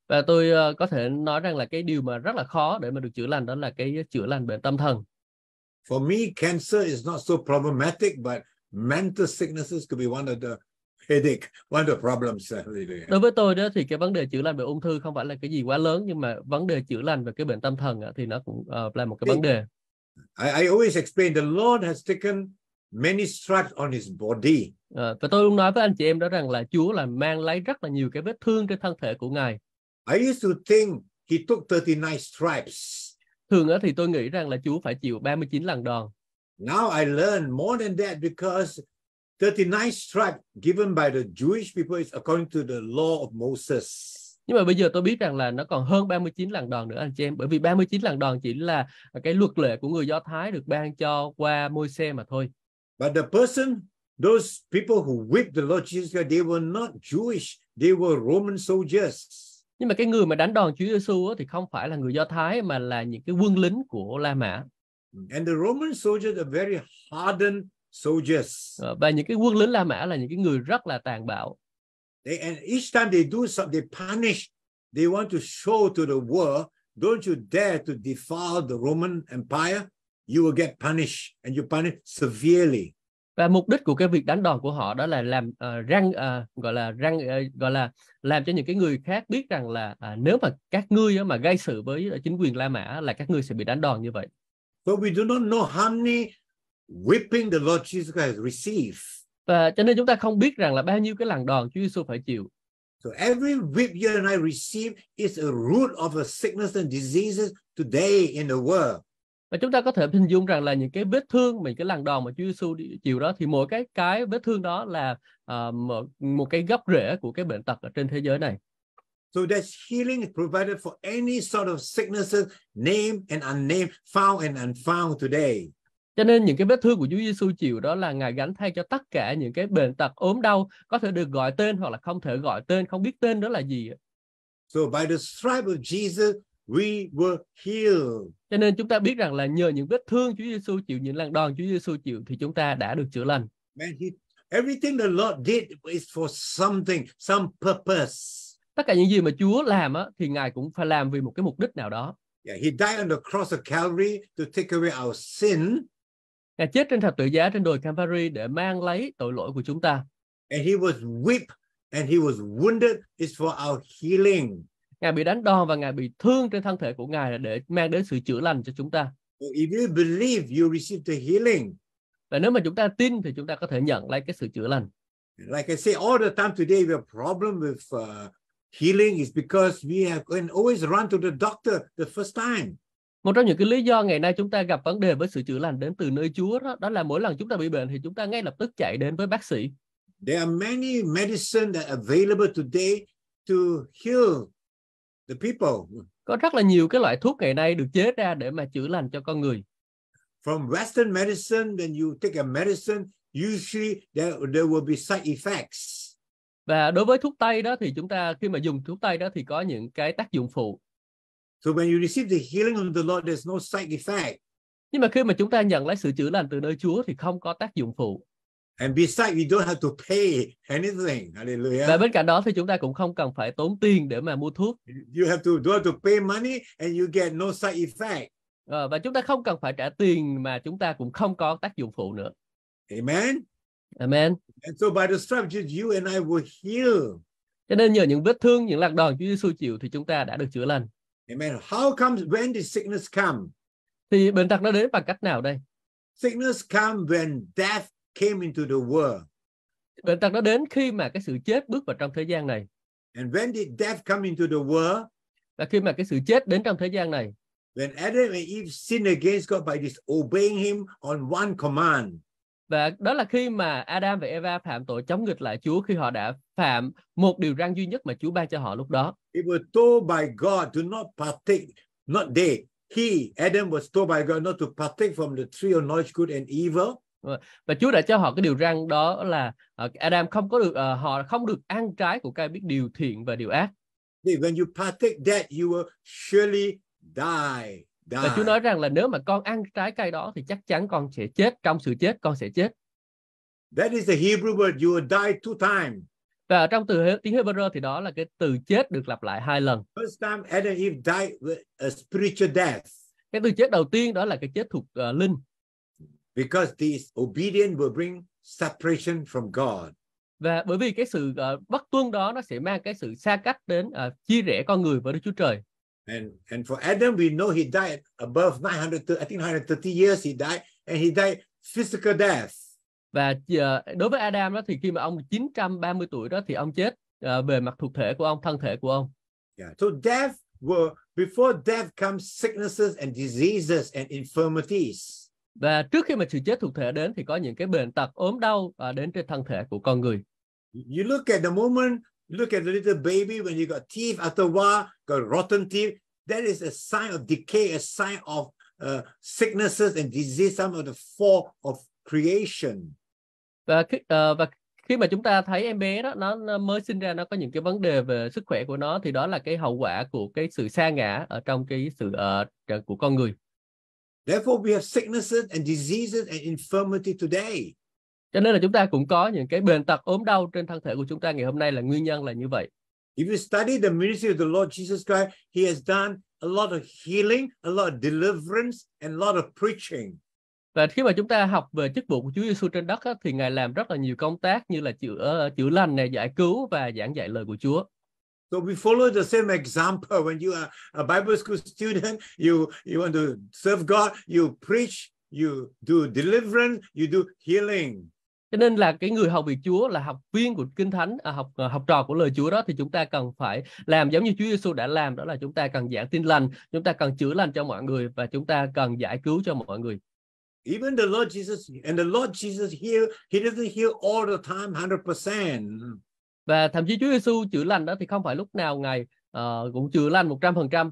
[SPEAKER 4] Và tôi uh, có thể nói rằng là cái điều mà rất là khó để mà được chữa lành đó là cái chữa lành bệnh tâm thần.
[SPEAKER 1] For me, cancer is not so problematic, but mental sicknesses could be one of the headache, one of the problems.
[SPEAKER 4] Đối với tôi đó thì cái vấn đề chữa lành về ung thư không phải là cái gì quá lớn, nhưng mà vấn đề chữa lành về cái bệnh tâm thần thì nó cũng uh, là một cái vấn đề.
[SPEAKER 1] I, I always explain the Lord has taken many stripes on his body.
[SPEAKER 4] À, và tôi luôn nói với anh chị em đó rằng là Chúa là mang lấy rất là nhiều cái vết thương trên thân thể của Ngài.
[SPEAKER 1] I used to think he took thirty-nine stripes.
[SPEAKER 4] Thường thì tôi nghĩ rằng là Chúa phải chịu ba mươi chín lần đòn.
[SPEAKER 1] Now I learn more than that because thirty-nine stripes given by the Jewish people is according to the law of Moses.
[SPEAKER 4] Nhưng mà bây giờ tôi biết rằng là nó còn hơn ba mươi chín lần đòn nữa anh chị em, bởi vì ba mươi chín lần đòn chỉ là cái luật lệ của người Do Thái được ban cho qua Môi-se mà thôi.
[SPEAKER 1] But the person, those people who whipped the Lord Jesus, they were not Jewish, they were Roman soldiers.
[SPEAKER 4] Nhưng mà cái người mà đánh đòn Chúa Giêsu thì không phải là người Do Thái mà là những cái quân lính của La Mã.
[SPEAKER 1] And the Roman soldiers are very hardened soldiers.
[SPEAKER 4] Và những cái quân lính La Mã là những cái người rất là tàn bạo.
[SPEAKER 1] They, and each time they do something, they punish. They want to show to the world, don't you dare to defile the Roman Empire. You will get punished, and you punish severely.
[SPEAKER 4] Và mục đích của cái việc đánh đòn của họ đó là làm uh, răng uh, gọi là răng uh, gọi là làm cho những cái người khác biết rằng là uh, nếu mà các ngươi uh, mà gây sự với uh, chính quyền La Mã là các ngươi sẽ bị đánh đòn như vậy.
[SPEAKER 1] So we do not know how many whipping the Lord Jesus has received.
[SPEAKER 4] Và cho nên chúng ta không biết rằng là bao nhiêu cái lần đòn Chúa Giêsu phải chịu.
[SPEAKER 1] So every whip you and I receive is a root of a sickness and diseases today in the world.
[SPEAKER 4] Và chúng ta có thể hình dung rằng là những cái vết thương, mình cái lần đòn mà Chúa Giêsu chịu đó thì mỗi cái cái vết thương đó là uh, một, một cái gốc rễ của cái bệnh tật ở trên thế giới này.
[SPEAKER 1] So that healing is provided for any sort of sicknesses, named and unnamed, found and unfound today.
[SPEAKER 4] Cho nên những cái vết thương của Chúa Giêsu chịu đó là Ngài gánh thay cho tất cả những cái bệnh tật ốm đau có thể được gọi tên hoặc là không thể gọi tên, không biết tên đó là gì.
[SPEAKER 1] So by the stripe of Jesus we were healed.
[SPEAKER 4] Cho nên chúng ta biết rằng là nhờ những vết thương Chúa Giêsu chịu, những lần đòn Chúa Giêsu chịu thì chúng ta đã được chữa lành.
[SPEAKER 1] Man, he, everything the Lord did is for something, some purpose.
[SPEAKER 4] Tất cả những gì mà Chúa làm á, thì Ngài cũng phải làm vì một cái mục đích nào đó.
[SPEAKER 1] Yeah, he died on the cross of Calvary to take away our sin.
[SPEAKER 4] Ngài chết trên thập tự giá trên đồi Calvary để mang lấy tội lỗi của chúng ta.
[SPEAKER 1] And he was whipped and he was wounded is for our healing.
[SPEAKER 4] Ngài bị đánh đòn và Ngài bị thương trên thân thể của Ngài là để mang đến sự chữa lành cho chúng ta.
[SPEAKER 1] So if you believe, you receive the healing.
[SPEAKER 4] Và nếu mà chúng ta tin thì chúng ta có thể nhận lấy cái sự chữa lành.
[SPEAKER 1] Like I say all the time today, we have a problem with uh, healing is because we have and always run to the doctor the first time.
[SPEAKER 4] Một trong những cái lý do ngày nay chúng ta gặp vấn đề với sự chữa lành đến từ nơi Chúa đó, đó là mỗi lần chúng ta bị bệnh thì chúng ta ngay lập tức chạy đến với bác sĩ.
[SPEAKER 1] There are many medicine that are available today to heal the people.
[SPEAKER 4] Có rất là nhiều cái loại thuốc ngày nay được chế ra để mà chữa lành cho con người.
[SPEAKER 1] From Western medicine, when you take a medicine, usually there, there will be side effects.
[SPEAKER 4] Và đối với thuốc Tây đó thì chúng ta khi mà dùng thuốc Tây đó thì có những cái tác dụng phụ.
[SPEAKER 1] So when you receive the healing of the Lord, there's no side effect.
[SPEAKER 4] Nhưng mà khi mà chúng ta nhận lấy sự chữa lành từ nơi Chúa thì không có tác dụng phụ.
[SPEAKER 1] And besides, we don't have to pay anything. Hallelujah.
[SPEAKER 4] Và bên cạnh đó thì chúng ta cũng không cần phải tốn tiền để mà mua thuốc.
[SPEAKER 1] You have to don't have to pay money and you get no side effect.
[SPEAKER 4] À, và chúng ta không cần phải trả tiền mà chúng ta cũng không có tác dụng phụ nữa.
[SPEAKER 1] Amen.
[SPEAKER 4] Amen.
[SPEAKER 1] And so by the stripes, you and I were healed.
[SPEAKER 4] Cho nên nhờ những vết thương, những lần đòn Chúa Giêsu chịu thì chúng ta đã được chữa lành.
[SPEAKER 1] Amen. How comes when did sickness come?
[SPEAKER 4] Thì bệnh tật nó đến bằng cách nào đây?
[SPEAKER 1] Sickness come when death came into the world.
[SPEAKER 4] Bệnh tật nó đến khi mà cái sự chết bước vào trong thế gian này.
[SPEAKER 1] And when did death come into the world?
[SPEAKER 4] Và khi mà cái sự chết đến trong thế gian này.
[SPEAKER 1] When Adam and Eve sinned against God by disobeying him on one command.
[SPEAKER 4] Và đó là khi mà Adam và Eva phạm tội chống nghịch lại Chúa, khi họ đã phạm một điều răn duy nhất mà Chúa ban cho họ lúc đó.
[SPEAKER 1] They were told by God to not partake, not they. He, Adam was told by God not to partake from the tree of knowledge good and evil.
[SPEAKER 4] Và Chúa đã cho họ cái điều răn đó là uh, Adam không có được, uh, họ không được ăn trái của cây biết điều thiện và điều ác.
[SPEAKER 1] When you partake that, you will surely die. Die.
[SPEAKER 4] Và Chúa nói rằng là nếu mà con ăn trái cây đó thì chắc chắn con sẽ chết, trong sự chết con sẽ chết.
[SPEAKER 1] That is the Hebrew word, you will die two times.
[SPEAKER 4] Và trong từ tiếng Hebrew thì đó là cái từ chết được lặp lại hai lần.
[SPEAKER 1] First time Adam and Eve died with a spiritual death.
[SPEAKER 4] Cái từ chết đầu tiên đó là cái chết thuộc uh, linh.
[SPEAKER 1] Because this obedience will bring separation from God.
[SPEAKER 4] Và bởi vì cái sự uh, bất tuân đó nó sẽ mang cái sự xa cách đến uh, chia rẽ con người với Đức Chúa Trời.
[SPEAKER 1] And and for Adam we know he died above nine hundred, I think nine hundred thirty years he died, and he died physical death.
[SPEAKER 4] Và uh, đối với Adam đó thì khi mà ông chín trăm ba mươi tuổi đó thì ông chết uh, về mặt thuộc thể của ông, thân thể của ông.
[SPEAKER 1] Yeah. So death were before death comes sicknesses and diseases and infirmities.
[SPEAKER 4] Và trước khi mà sự chết thuộc thể đến thì có những cái bệnh tật, ốm đau uh, đến trên thân thể của con người.
[SPEAKER 1] You look at the moment, look at the little baby when you got teeth after a while, got rotten teeth. That is a sign of decay, a sign of uh, sicknesses and disease, some of the fall of creation.
[SPEAKER 4] Và khi, uh, và khi mà chúng ta thấy em bé đó nó, nó mới sinh ra, nó có những cái vấn đề về sức khỏe của nó, thì đó là cái hậu quả của cái sự sa ngã ở trong cái sự uh, của con người.
[SPEAKER 1] Therefore, we have sicknesses and diseases and infirmity today.
[SPEAKER 4] Cho nên là chúng ta cũng có những cái bệnh tật, ốm đau trên thân thể của chúng ta ngày hôm nay là nguyên nhân là như vậy.
[SPEAKER 1] If you study the ministry of the Lord Jesus Christ, he has done a lot of healing, a lot of deliverance, and a lot of preaching.
[SPEAKER 4] Và khi mà chúng ta học về chức vụ của Chúa Giêsu trên đất á, thì Ngài làm rất là nhiều công tác như là chữa chữa lành này, giải cứu và giảng dạy lời của Chúa.
[SPEAKER 1] So we follow the same example. When you are a Bible school student, you you want to serve God, you preach, you do deliverance, you do healing.
[SPEAKER 4] Cho nên là cái người học việc Chúa, là học viên của Kinh Thánh, à, học học trò của lời Chúa đó, thì chúng ta cần phải làm giống như Chúa Giêsu đã làm, đó là chúng ta cần giảng tin lành, chúng ta cần chữa lành cho mọi người và chúng ta cần giải cứu cho mọi người.
[SPEAKER 1] Even the Lord Jesus and the Lord Jesus heal, he doesn't heal all the time one hundred percent.
[SPEAKER 4] Và thậm chí Chúa Giêsu chữa lành đó thì không phải lúc nào Ngài uh, cũng chữa lành một trăm phần trăm.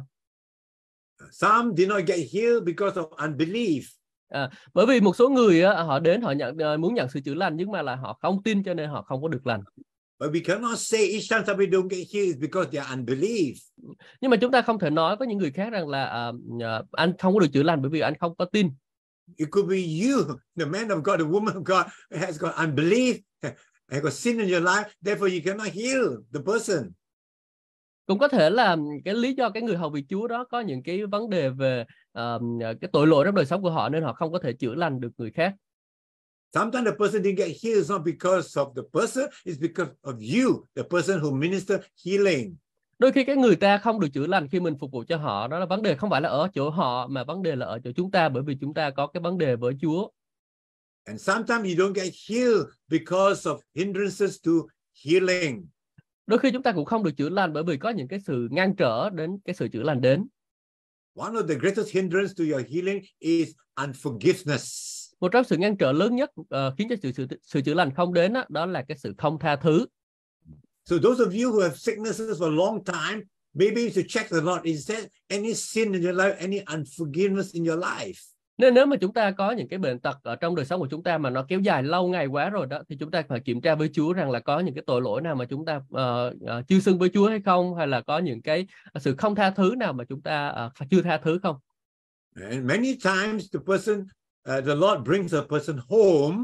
[SPEAKER 1] Some did not get healed because of unbelief.
[SPEAKER 4] À, bởi vì một số người á, họ đến họ nhận muốn nhận sự chữa lành nhưng mà là họ không tin cho nên họ không có được lành.
[SPEAKER 1] But we cannot say each time somebody don't get healed is because they are unbelief.
[SPEAKER 4] Nhưng mà chúng ta không thể nói với những người khác rằng là uh, anh không có được chữa lành bởi vì anh không có tin.
[SPEAKER 1] It could be you, the man of God, the woman of God has got unbelief, has got sin in your life, therefore you cannot heal the person.
[SPEAKER 4] Cũng có thể là cái lý do cái người hầu việc Chúa đó có những cái vấn đề về uh, cái tội lỗi trong đời sống của họ nên họ không có thể chữa lành được người khác.
[SPEAKER 1] Sometimes the person didn't get healed is not because of the person, it's because of you, the person who minister healing.
[SPEAKER 4] Đôi khi cái người ta không được chữa lành khi mình phục vụ cho họ, đó là vấn đề không phải là ở chỗ họ mà vấn đề là ở chỗ chúng ta, bởi vì chúng ta có cái vấn đề với Chúa.
[SPEAKER 1] And sometimes you don't get healed because of hindrances to healing.
[SPEAKER 4] Đôi khi chúng ta cũng không được chữa lành bởi vì có những cái sự ngăn trở đến cái sự chữa lành đến.
[SPEAKER 1] One of the greatest hindrance to your healing is unforgiveness.
[SPEAKER 4] Một trong sự ngăn trở lớn nhất uh, khiến cho sự, sự sự chữa lành không đến đó, đó là cái sự không tha thứ.
[SPEAKER 1] So those of you who have sicknesses for a long time, maybe you should check the Lord. Is there any sin in your life, any unforgiveness in your life?
[SPEAKER 4] Nên nếu mà chúng ta có những cái bệnh tật ở trong đời sống của chúng ta mà nó kéo dài lâu ngày quá rồi đó, thì chúng ta phải kiểm tra với Chúa rằng là có những cái tội lỗi nào mà chúng ta uh, uh, chưa xưng với Chúa hay không, hay là có những cái sự không tha thứ nào mà chúng ta uh, chưa tha thứ không.
[SPEAKER 1] And many times the person, uh, the Lord brings a person home.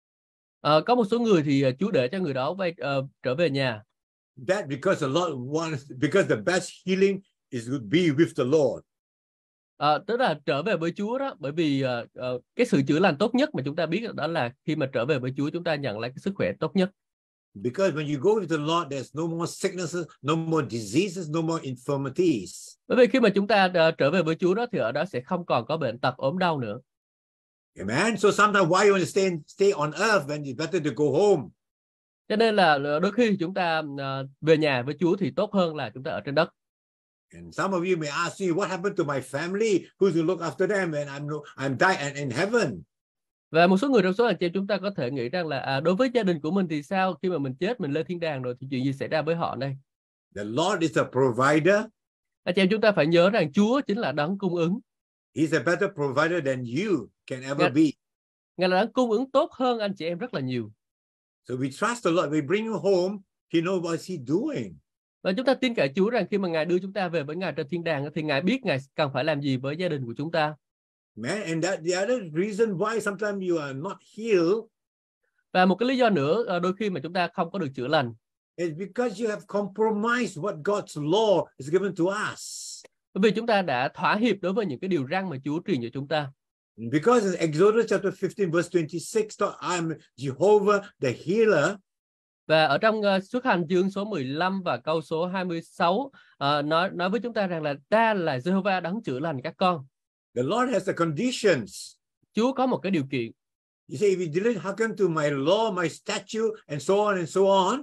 [SPEAKER 4] Uh, có một số người thì uh, Chúa để cho người đó quay uh, trở về nhà.
[SPEAKER 1] That because the Lord wants, because the best healing is to be with the Lord.
[SPEAKER 4] À, tức là trở về với Chúa đó, bởi vì uh, uh, cái sự chữa lành tốt nhất mà chúng ta biết đó là khi mà trở về với Chúa chúng ta nhận lại cái sức khỏe tốt nhất.
[SPEAKER 1] Because when you go with the Lord, there's no more sicknesses, no more diseases, no more infirmities.
[SPEAKER 4] Bởi vì khi mà chúng ta uh, trở về với Chúa đó thì ở đó sẽ không còn có bệnh tật, ốm đau nữa.
[SPEAKER 1] Amen. So sometimes why you want to stay stay on earth when it's better to go home?
[SPEAKER 4] Cho nên là đôi khi chúng ta uh, về nhà với Chúa thì tốt hơn là chúng ta ở trên đất.
[SPEAKER 1] And some of you may ask me, what happened to my family? Who's going to look after them when I'm I'm died and in heaven?
[SPEAKER 4] Và một số người trong số anh chị em chúng ta có thể nghĩ rằng là à, đối với gia đình của mình thì sao, khi mà mình chết mình lên thiên đàng rồi thì chuyện gì xảy ra với họ đây?
[SPEAKER 1] The Lord is a provider.
[SPEAKER 4] Anh chị em chúng ta phải nhớ rằng Chúa chính là đấng cung ứng.
[SPEAKER 1] He's a better provider than you can ever
[SPEAKER 4] Ngài,
[SPEAKER 1] be.
[SPEAKER 4] Ngài là đấng cung ứng tốt hơn anh chị em rất là nhiều.
[SPEAKER 1] So we trust the Lord. We bring you home. He knows what he's doing.
[SPEAKER 4] Và chúng ta tin cậy Chúa rằng khi mà Ngài đưa chúng ta về với Ngài trên thiên đàng thì Ngài biết Ngài cần phải làm gì với gia đình của chúng ta.
[SPEAKER 1] Man, and that the other reason why sometimes you are not healed.
[SPEAKER 4] Và một cái lý do nữa đôi khi mà chúng ta không có được chữa lành.
[SPEAKER 1] It's because you have compromised what God's law is given to us.
[SPEAKER 4] Bởi vì chúng ta đã thỏa hiệp đối với những cái điều răn mà Chúa truyền cho chúng ta.
[SPEAKER 1] Because in Exodus chapter fifteen verse twenty-six, I am Jehovah the healer.
[SPEAKER 4] Và ở trong uh, Xuất Hành chương số mười lăm và câu số hai mươi sáu uh, nói nói với chúng ta rằng là ta là Jehovah đấng chữa lành các con.
[SPEAKER 1] The Lord has the conditions.
[SPEAKER 4] Chúa có một cái điều kiện.
[SPEAKER 1] You say if you didn't hearken to my law, my statute, and so on and so on.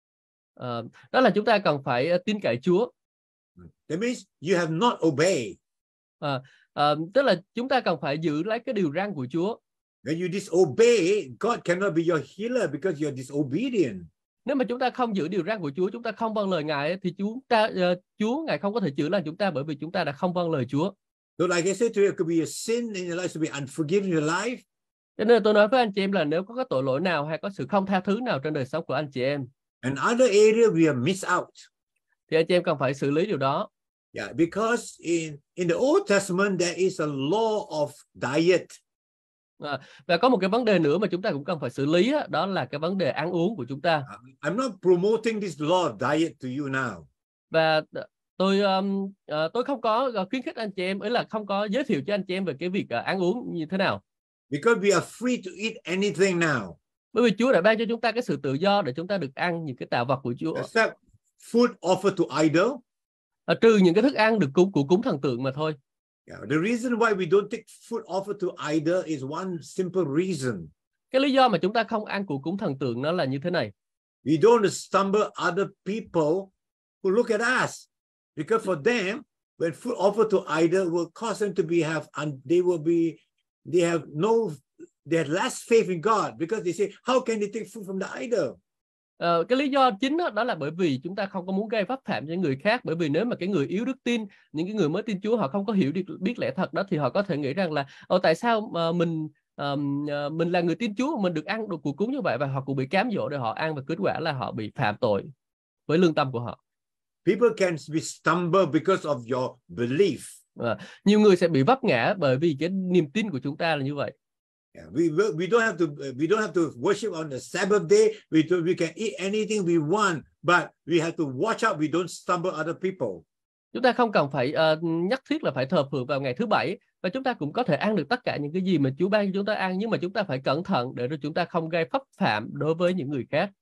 [SPEAKER 4] Uh, đó là chúng ta cần phải uh, tin cậy Chúa.
[SPEAKER 1] That means you have not obeyed.
[SPEAKER 4] Uh, uh, tức là chúng ta cần phải giữ lấy cái điều răn của Chúa.
[SPEAKER 1] When you disobey, God cannot be your healer because you are disobedient.
[SPEAKER 4] Nếu mà chúng ta không giữ điều răn của Chúa, chúng ta không vâng lời Ngài thì chúng ta uh, Chúa Ngài không có thể chữa lành chúng ta bởi vì chúng ta đã không vâng lời Chúa.
[SPEAKER 1] So like I said to you, it could be a sin in your life, to be unforgiven in your life.
[SPEAKER 4] Cho nên tôi nói với anh chị em là nếu có cái tội lỗi nào hay có sự không tha thứ nào trên đời sống của anh chị em,
[SPEAKER 1] And other area we have missed out.
[SPEAKER 4] thì anh chị em cần phải xử lý điều đó.
[SPEAKER 1] Yeah, because in in the Old Testament there is a law of diet.
[SPEAKER 4] À, và có một cái vấn đề nữa mà chúng ta cũng cần phải xử lý đó, đó là cái vấn đề ăn uống của chúng ta.
[SPEAKER 1] I'm not promoting this law of diet to you now.
[SPEAKER 4] Và tôi um, uh, tôi không có khuyến khích anh chị em, ấy là không có giới thiệu cho anh chị em về cái việc uh, ăn uống như thế nào.
[SPEAKER 1] Because we are free to eat anything now.
[SPEAKER 4] Bởi vì Chúa đã ban cho chúng ta cái sự tự do để chúng ta được ăn những cái tạo vật của Chúa.
[SPEAKER 1] Except food offered to idol.
[SPEAKER 4] À, trừ những cái thức ăn được cúng của cúng thần tượng mà thôi.
[SPEAKER 1] Yeah, the reason why we don't take food offered to idol is one simple reason.
[SPEAKER 4] Cái lý do mà chúng ta không ăn của cúng thần tượng nó là như thế này.
[SPEAKER 1] We don't stumble other people who look at us, because for them, when food offered to idol will cause them to be have, and they will be, they have no, they have less faith in God, because they say, how can they take food from the idol?
[SPEAKER 4] Uh, cái lý do chính đó, đó là bởi vì chúng ta không có muốn gây pháp phạm cho người khác, bởi vì nếu mà cái người yếu đức tin, những cái người mới tin Chúa họ không có hiểu được biết lẽ thật đó, thì họ có thể nghĩ rằng là Ồ, tại sao uh, mình um, uh, mình là người tin Chúa mình được ăn đồ của cúng như vậy, và họ cũng bị cám dỗ để họ ăn, và kết quả là họ bị phạm tội với lương tâm của họ.
[SPEAKER 1] People can be stumbled because of your belief.
[SPEAKER 4] Uh, nhiều người sẽ bị vấp ngã bởi vì cái niềm tin của chúng ta là như vậy.
[SPEAKER 1] Yeah, we we don't have to we don't have to worship on the Sabbath day. We do, we can eat anything we want, but we have to watch out we don't stumble other people.
[SPEAKER 4] Chúng ta không cần phải uh, nhất thiết là phải thờ phượng vào ngày thứ bảy, và chúng ta cũng có thể ăn được tất cả những cái gì mà Chúa ban cho chúng ta ăn, nhưng mà chúng ta phải cẩn thận để rồi chúng ta không gây pháp phạm đối với những người khác.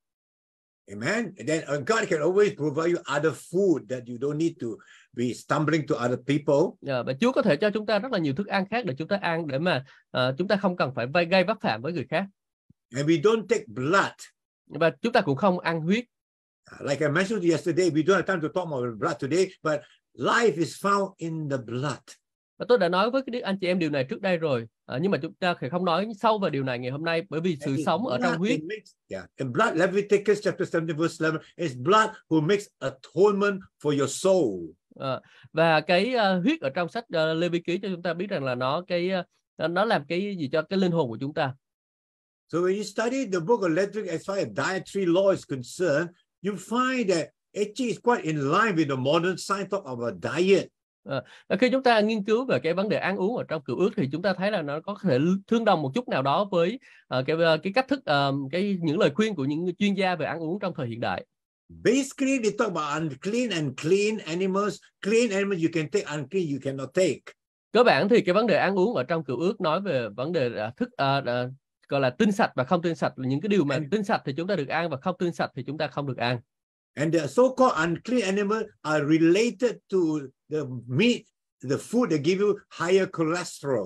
[SPEAKER 1] Amen. And then uh, God can always provide you other food that you don't need to be stumbling to other people.
[SPEAKER 4] Yeah, và Chúa có thể cho chúng ta rất là nhiều thức ăn khác để chúng ta ăn, để mà uh, chúng ta không cần phải gây pháp phạm với người khác.
[SPEAKER 1] And we don't take blood.
[SPEAKER 4] Và chúng ta cũng không ăn huyết.
[SPEAKER 1] Like I mentioned yesterday, we don't have time to talk about blood today, but life is found in the blood.
[SPEAKER 4] Và tôi đã nói với cái anh chị em điều này trước đây rồi, à, nhưng mà chúng ta sẽ không nói sâu về điều này ngày hôm nay, bởi vì sự
[SPEAKER 1] And
[SPEAKER 4] sống ở trong huyết.
[SPEAKER 1] Makes, yeah, in blood, Leviticus chapter seventeen verse eleven, is blood who makes atonement for your soul.
[SPEAKER 4] À, và cái uh, huyết ở trong sách uh, Lê Vi Ký cho chúng ta biết rằng là nó cái uh, nó làm cái gì cho cái linh hồn của chúng ta.
[SPEAKER 1] So when you study the book of Leviticus as far as dietary law is concerned, you find that actually it's quite in line with the modern science talk about diet.
[SPEAKER 4] À, khi chúng ta nghiên cứu về cái vấn đề ăn uống ở trong Cựu Ước thì chúng ta thấy là nó có thể tương đồng một chút nào đó với uh, cái cái cách thức uh, cái những lời khuyên của những chuyên gia về ăn uống trong thời hiện đại.
[SPEAKER 1] Basically, they talk about unclean and clean animals. Clean animals you can take, unclean you cannot take.
[SPEAKER 4] Cơ bản thì cái vấn đề ăn uống ở trong Cựu Ước nói về vấn đề uh, thức uh, uh, gọi là tinh sạch và không tinh sạch, là những cái điều mà and, tinh sạch thì chúng ta được ăn và không tinh sạch thì chúng ta không được ăn.
[SPEAKER 1] And the so-called unclean animals are related to the meat, the food that give you higher cholesterol.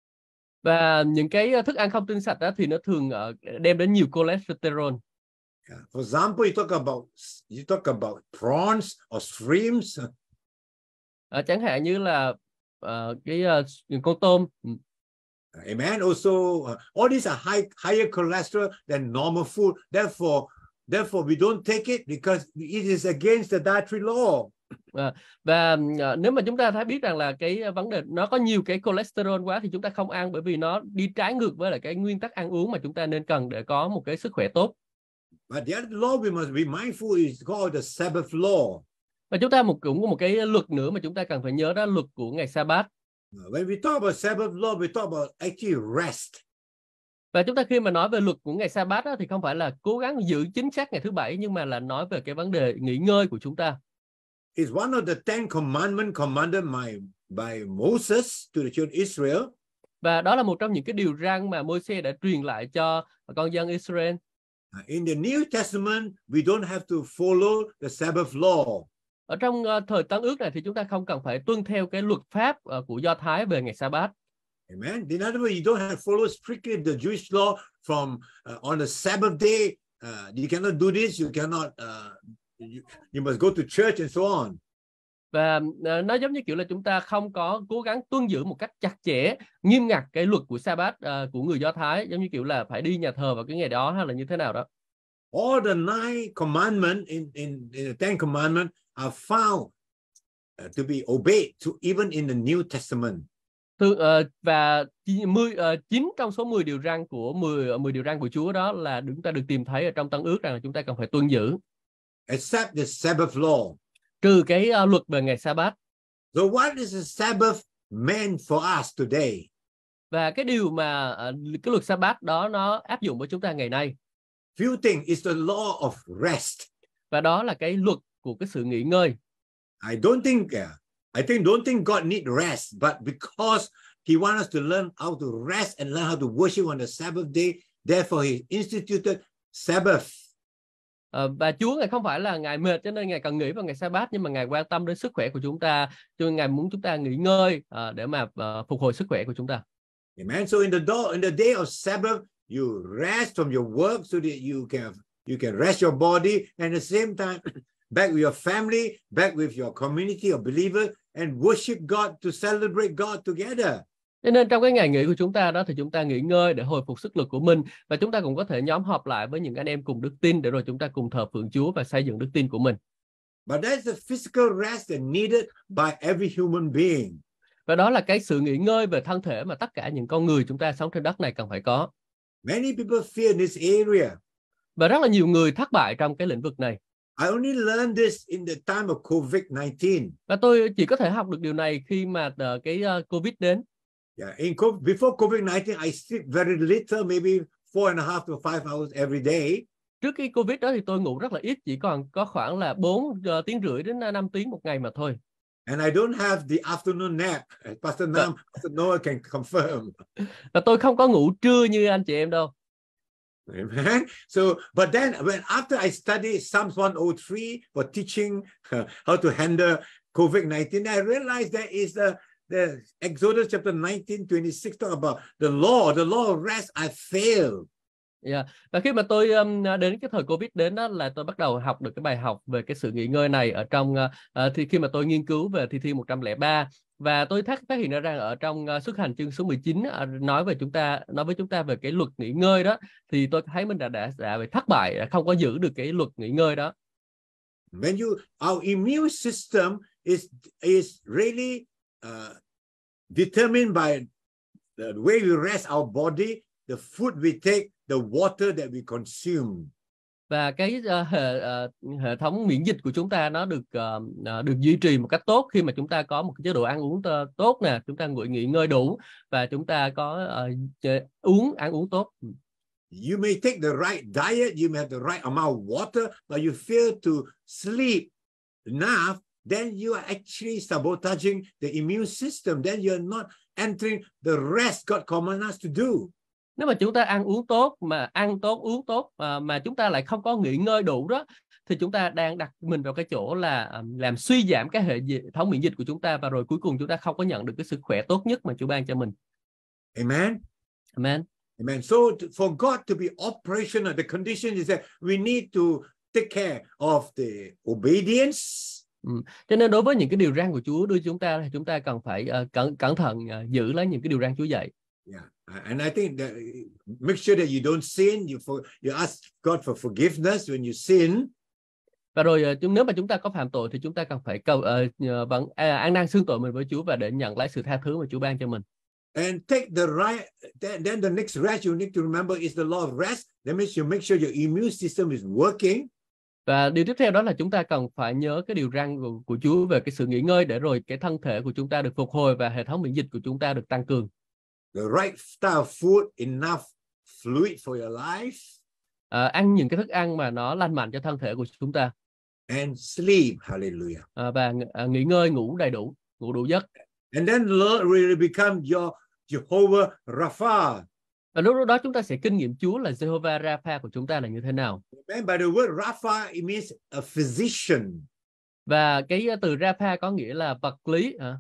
[SPEAKER 4] Và những cái thức ăn không tinh sạch đó thì nó thường uh, đem đến nhiều cholesterol.
[SPEAKER 1] Yeah. For example, you talk about you talk about prawns or shrimps.
[SPEAKER 4] Uh, chẳng hạn như là uh, cái uh, con tôm.
[SPEAKER 1] Amen. Also, uh, all these are high, higher cholesterol than normal food. Therefore, therefore we don't take it because it is against the dietary law.
[SPEAKER 4] À, và uh, nếu mà chúng ta thấy biết rằng là cái vấn đề nó có nhiều cái cholesterol quá thì chúng ta không ăn, bởi vì nó đi trái ngược với lại cái nguyên tắc ăn uống mà chúng ta nên cần để có một cái sức khỏe tốt.
[SPEAKER 1] But the other law we must be mindful is called the Sabbath law.
[SPEAKER 4] Và chúng ta một cũng có một cái luật nữa mà chúng ta cần phải nhớ, đó là luật của ngày Sa-bát.
[SPEAKER 1] When we talk about Sabbath law, we talk about actually rest.
[SPEAKER 4] Và chúng ta khi mà nói về luật của ngày Sa-bát thì không phải là cố gắng giữ chính xác ngày thứ bảy, nhưng mà là nói về cái vấn đề nghỉ ngơi của chúng ta.
[SPEAKER 1] It's one of the Ten Commandments commanded by, by Moses to the children of Israel.
[SPEAKER 4] Và đó là một trong những cái điều răn mà Môi-se đã truyền lại cho con dân Israel.
[SPEAKER 1] In the New Testament, we don't have to follow the Sabbath law.
[SPEAKER 4] Ở trong uh, thời Tân ước này thì chúng ta không cần phải tuân theo cái luật pháp uh, của Do Thái về ngày Sa-bát.
[SPEAKER 1] Amen. In other words, you don't have to follow strictly the Jewish law from uh, on the Sabbath day. Uh, you cannot do this. You cannot. Uh, you, you must go to church and so on.
[SPEAKER 4] Và uh, nó giống như kiểu là chúng ta không có cố gắng tuân giữ một cách chặt chẽ, nghiêm ngặt cái luật của Sa-bát uh, của người Do Thái, giống như kiểu là phải đi nhà thờ vào cái ngày đó hay là như thế nào đó.
[SPEAKER 1] All the nine commandments in in, in the Ten Commandments are found uh, to be obeyed to even in the New Testament.
[SPEAKER 4] Từ, uh, và chín uh, trong số mười điều răn của mười, mười điều răn của Chúa đó là chúng ta được tìm thấy ở trong Tân ước rằng là chúng ta cần phải tuân giữ.
[SPEAKER 1] Except the Sabbath law.
[SPEAKER 4] Trừ cái uh, luật về ngày Sa-bát.
[SPEAKER 1] So what is the Sabbath meant for us today?
[SPEAKER 4] Và cái điều mà uh, cái luật Sa-bát đó nó áp dụng với chúng ta ngày nay.
[SPEAKER 1] Few things is the law of rest.
[SPEAKER 4] Và đó là cái luật của cái sự nghỉ ngơi.
[SPEAKER 1] I don't think uh, I think don't think God need rest, but because He wants us to learn how to rest and learn how to worship on the Sabbath day, therefore He instituted Sabbath.
[SPEAKER 4] Uh, và Chúa Ngài không phải là Ngài mệt cho nên Ngài cần nghỉ vào ngày Sa-bát, nhưng mà Ngài quan tâm đến sức khỏe của chúng ta, cho nên Ngài muốn chúng ta nghỉ ngơi uh, để mà uh, phục hồi sức khỏe của chúng ta.
[SPEAKER 1] Amen. So in the door, in the day of Sabbath, you rest from your work so that you can you can rest your body, and at the same time back with your family, back with your community of believers, and worship God to celebrate God together.
[SPEAKER 4] Cho nên trong cái ngày nghỉ của chúng ta đó thì chúng ta nghỉ ngơi để hồi phục sức lực của mình, và chúng ta cũng có thể nhóm họp lại với những anh em cùng đức tin để rồi chúng ta cùng thờ phượng Chúa và xây dựng đức tin của mình.
[SPEAKER 1] But that's the physical rest that needed by every human being.
[SPEAKER 4] Và đó là cái sự nghỉ ngơi về thân thể mà tất cả những con người chúng ta sống trên đất này cần phải có.
[SPEAKER 1] Many people fear in this area.
[SPEAKER 4] Và rất là nhiều người thất bại trong cái lĩnh vực này.
[SPEAKER 1] I only learned this in the time of covid nineteen.
[SPEAKER 4] Và tôi chỉ có thể học được điều này khi mà uh, cái uh, Covid đến.
[SPEAKER 1] Yeah, in before covid nineteen, I sleep very little, maybe four and a half to five hours every day.
[SPEAKER 4] Trước khi Covid đó thì tôi ngủ rất là ít, chỉ còn có khoảng là bốn uh, tiếng rưỡi đến năm tiếng một ngày mà thôi.
[SPEAKER 1] And I don't have the afternoon nap. Pastor Nam, Pastor Noah can confirm.
[SPEAKER 4] Và tôi không có ngủ trưa như anh chị em đâu.
[SPEAKER 1] Amen. So, but then when after I studied Psalms one oh three for teaching uh, how to handle covid nineteen, I realized that is the the Exodus chapter nineteen twenty-six talk about the law, the law of rest. I failed.
[SPEAKER 4] Yeah. Và khi mà tôi um, đến cái thời Covid đến đó là tôi bắt đầu học được cái bài học về cái sự nghỉ ngơi này ở trong uh, thì khi mà tôi nghiên cứu về thi thiên một trăm lẻ ba, và tôi phát phát hiện ra rằng ở trong uh, Xuất Hành chương số mười chín uh, nói về chúng ta nói với chúng ta về cái luật nghỉ ngơi đó, thì tôi thấy mình đã đã đã bị thất bại, đã không có giữ được cái luật nghỉ ngơi đó.
[SPEAKER 1] When you our immune system is is really uh, determined by the way we rest our body, the food we take, the water that we consume.
[SPEAKER 4] Và cái uh, hệ uh, hệ thống miễn dịch của chúng ta nó được uh, uh, được duy trì một cách tốt khi mà chúng ta có một cái chế độ ăn uống t- tốt nè, chúng ta nghỉ nghỉ ngơi đủ và chúng ta có uh, uống ăn uống tốt.
[SPEAKER 1] You may take the right diet, you may have the right amount of water, but you fail to sleep enough, then you are actually sabotaging the immune system. Then you are not entering the rest God commanded us to do.
[SPEAKER 4] Nếu mà chúng ta ăn uống tốt, mà ăn tốt, uống tốt mà, mà chúng ta lại không có nghỉ ngơi đủ đó, thì chúng ta đang đặt mình vào cái chỗ là um, làm suy giảm cái hệ thống miễn dịch của chúng ta, và rồi cuối cùng chúng ta không có nhận được cái sức khỏe tốt nhất mà Chúa ban cho mình.
[SPEAKER 1] Amen.
[SPEAKER 4] Amen.
[SPEAKER 1] Amen. So to, for God to be operational, the condition is that we need to take care of the obedience.
[SPEAKER 4] Ừ. Cho nên đối với những cái điều răn của Chúa đưa chúng ta thì chúng ta cần phải uh, cẩn cẩn thận uh, giữ lấy những cái điều răn Chúa dạy.
[SPEAKER 1] Yeah, and I think that make sure that you don't sin. You for you ask God for forgiveness when you sin.
[SPEAKER 4] Và rồi uh, nếu mà chúng ta có phạm tội thì chúng ta cần phải cầu uh, vẫn uh, ăn năn xưng tội mình với Chúa và để nhận lấy sự tha thứ mà Chúa ban cho mình.
[SPEAKER 1] And take the right. Then, then the next rest you need to remember is the law of rest. That means you make sure your immune system is working.
[SPEAKER 4] Và điều tiếp theo đó là chúng ta cần phải nhớ cái điều răn của, của Chúa về cái sự nghỉ ngơi để rồi cái thân thể của chúng ta được phục hồi và hệ thống miễn dịch của chúng ta được tăng cường.
[SPEAKER 1] The right style of food, enough fluid for your life.
[SPEAKER 4] À, ăn những cái thức ăn mà nó lành mạnh cho thân thể của chúng ta.
[SPEAKER 1] And sleep, hallelujah.
[SPEAKER 4] À, và à, nghỉ ngơi, ngủ đầy đủ, ngủ đủ giấc.
[SPEAKER 1] And then the Lord will become your Jehovah Rapha.
[SPEAKER 4] Và lúc đó chúng ta sẽ kinh nghiệm Chúa là Jehovah Rapha của chúng ta là như thế nào.
[SPEAKER 1] And by the word Rapha, it means a physician.
[SPEAKER 4] Và cái từ Rapha có nghĩa là vật lý. À?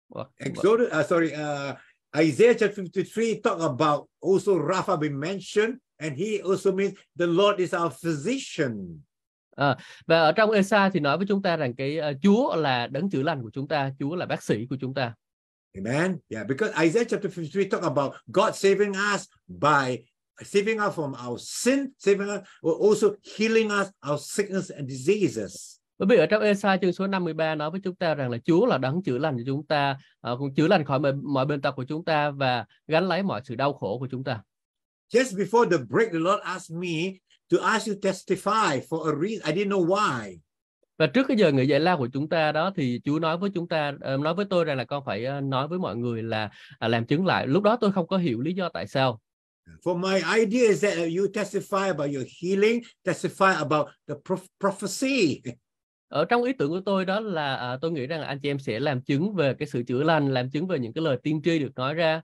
[SPEAKER 1] Exodus, uh, sorry, uh, Isaiah chapter fifty-three talk about also Rapha being mentioned, and he also means the Lord is our physician.
[SPEAKER 4] À, và ở trong Ê-sa thì nói với chúng ta rằng cái uh, Chúa là đấng chữa lành của chúng ta, Chúa là bác sĩ của chúng ta.
[SPEAKER 1] Amen. Yeah, because Isaiah chapter fifty-three talk about God saving us by saving us from our sin, saving us, or also healing us our sickness and diseases.
[SPEAKER 4] Bởi vì ở trong Ê-sa chương số năm mươi ba nói với chúng ta rằng là Chúa là đấng chữa lành cho chúng ta, uh, chữa lành khỏi mọi, mọi bệnh tật của chúng ta và gánh lấy mọi sự đau khổ của chúng ta.
[SPEAKER 1] Just before the break, the Lord asked me to ask you testify for a reason. I didn't know why.
[SPEAKER 4] Và trước cái giờ nghỉ giải lao của chúng ta đó thì Chúa nói với chúng ta, uh, nói với tôi rằng là con phải uh, nói với mọi người là uh, làm chứng lại. Lúc đó tôi không có hiểu lý do tại sao.
[SPEAKER 1] For my idea is that you testify about your healing, testify about the prophecy.
[SPEAKER 4] Ở trong ý tưởng của tôi đó là uh, tôi nghĩ rằng là anh chị em sẽ làm chứng về cái sự chữa lành, làm chứng về những cái lời tiên tri được nói ra.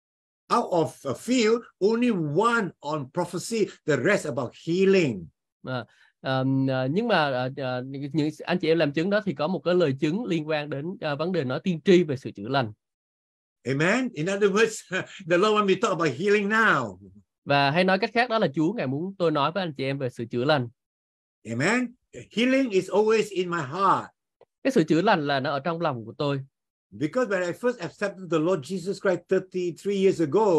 [SPEAKER 1] Out of a few, only one on prophecy, the rest about healing.
[SPEAKER 4] À, um, uh, nhưng mà uh, uh, những anh chị em làm chứng đó thì có một cái lời chứng liên quan đến uh, vấn đề nói tiên tri về sự chữa lành.
[SPEAKER 1] Amen. In other words, the Lord wants me to talk about healing now.
[SPEAKER 4] Và hay nói cách khác đó là Chúa ngài muốn tôi nói với anh chị em về sự chữa lành.
[SPEAKER 1] Amen. Healing is always in my heart.
[SPEAKER 4] Cái sự chữa lành là nó ở trong lòng của tôi.
[SPEAKER 1] Because when I first accepted the Lord Jesus Christ thirty-three years ago,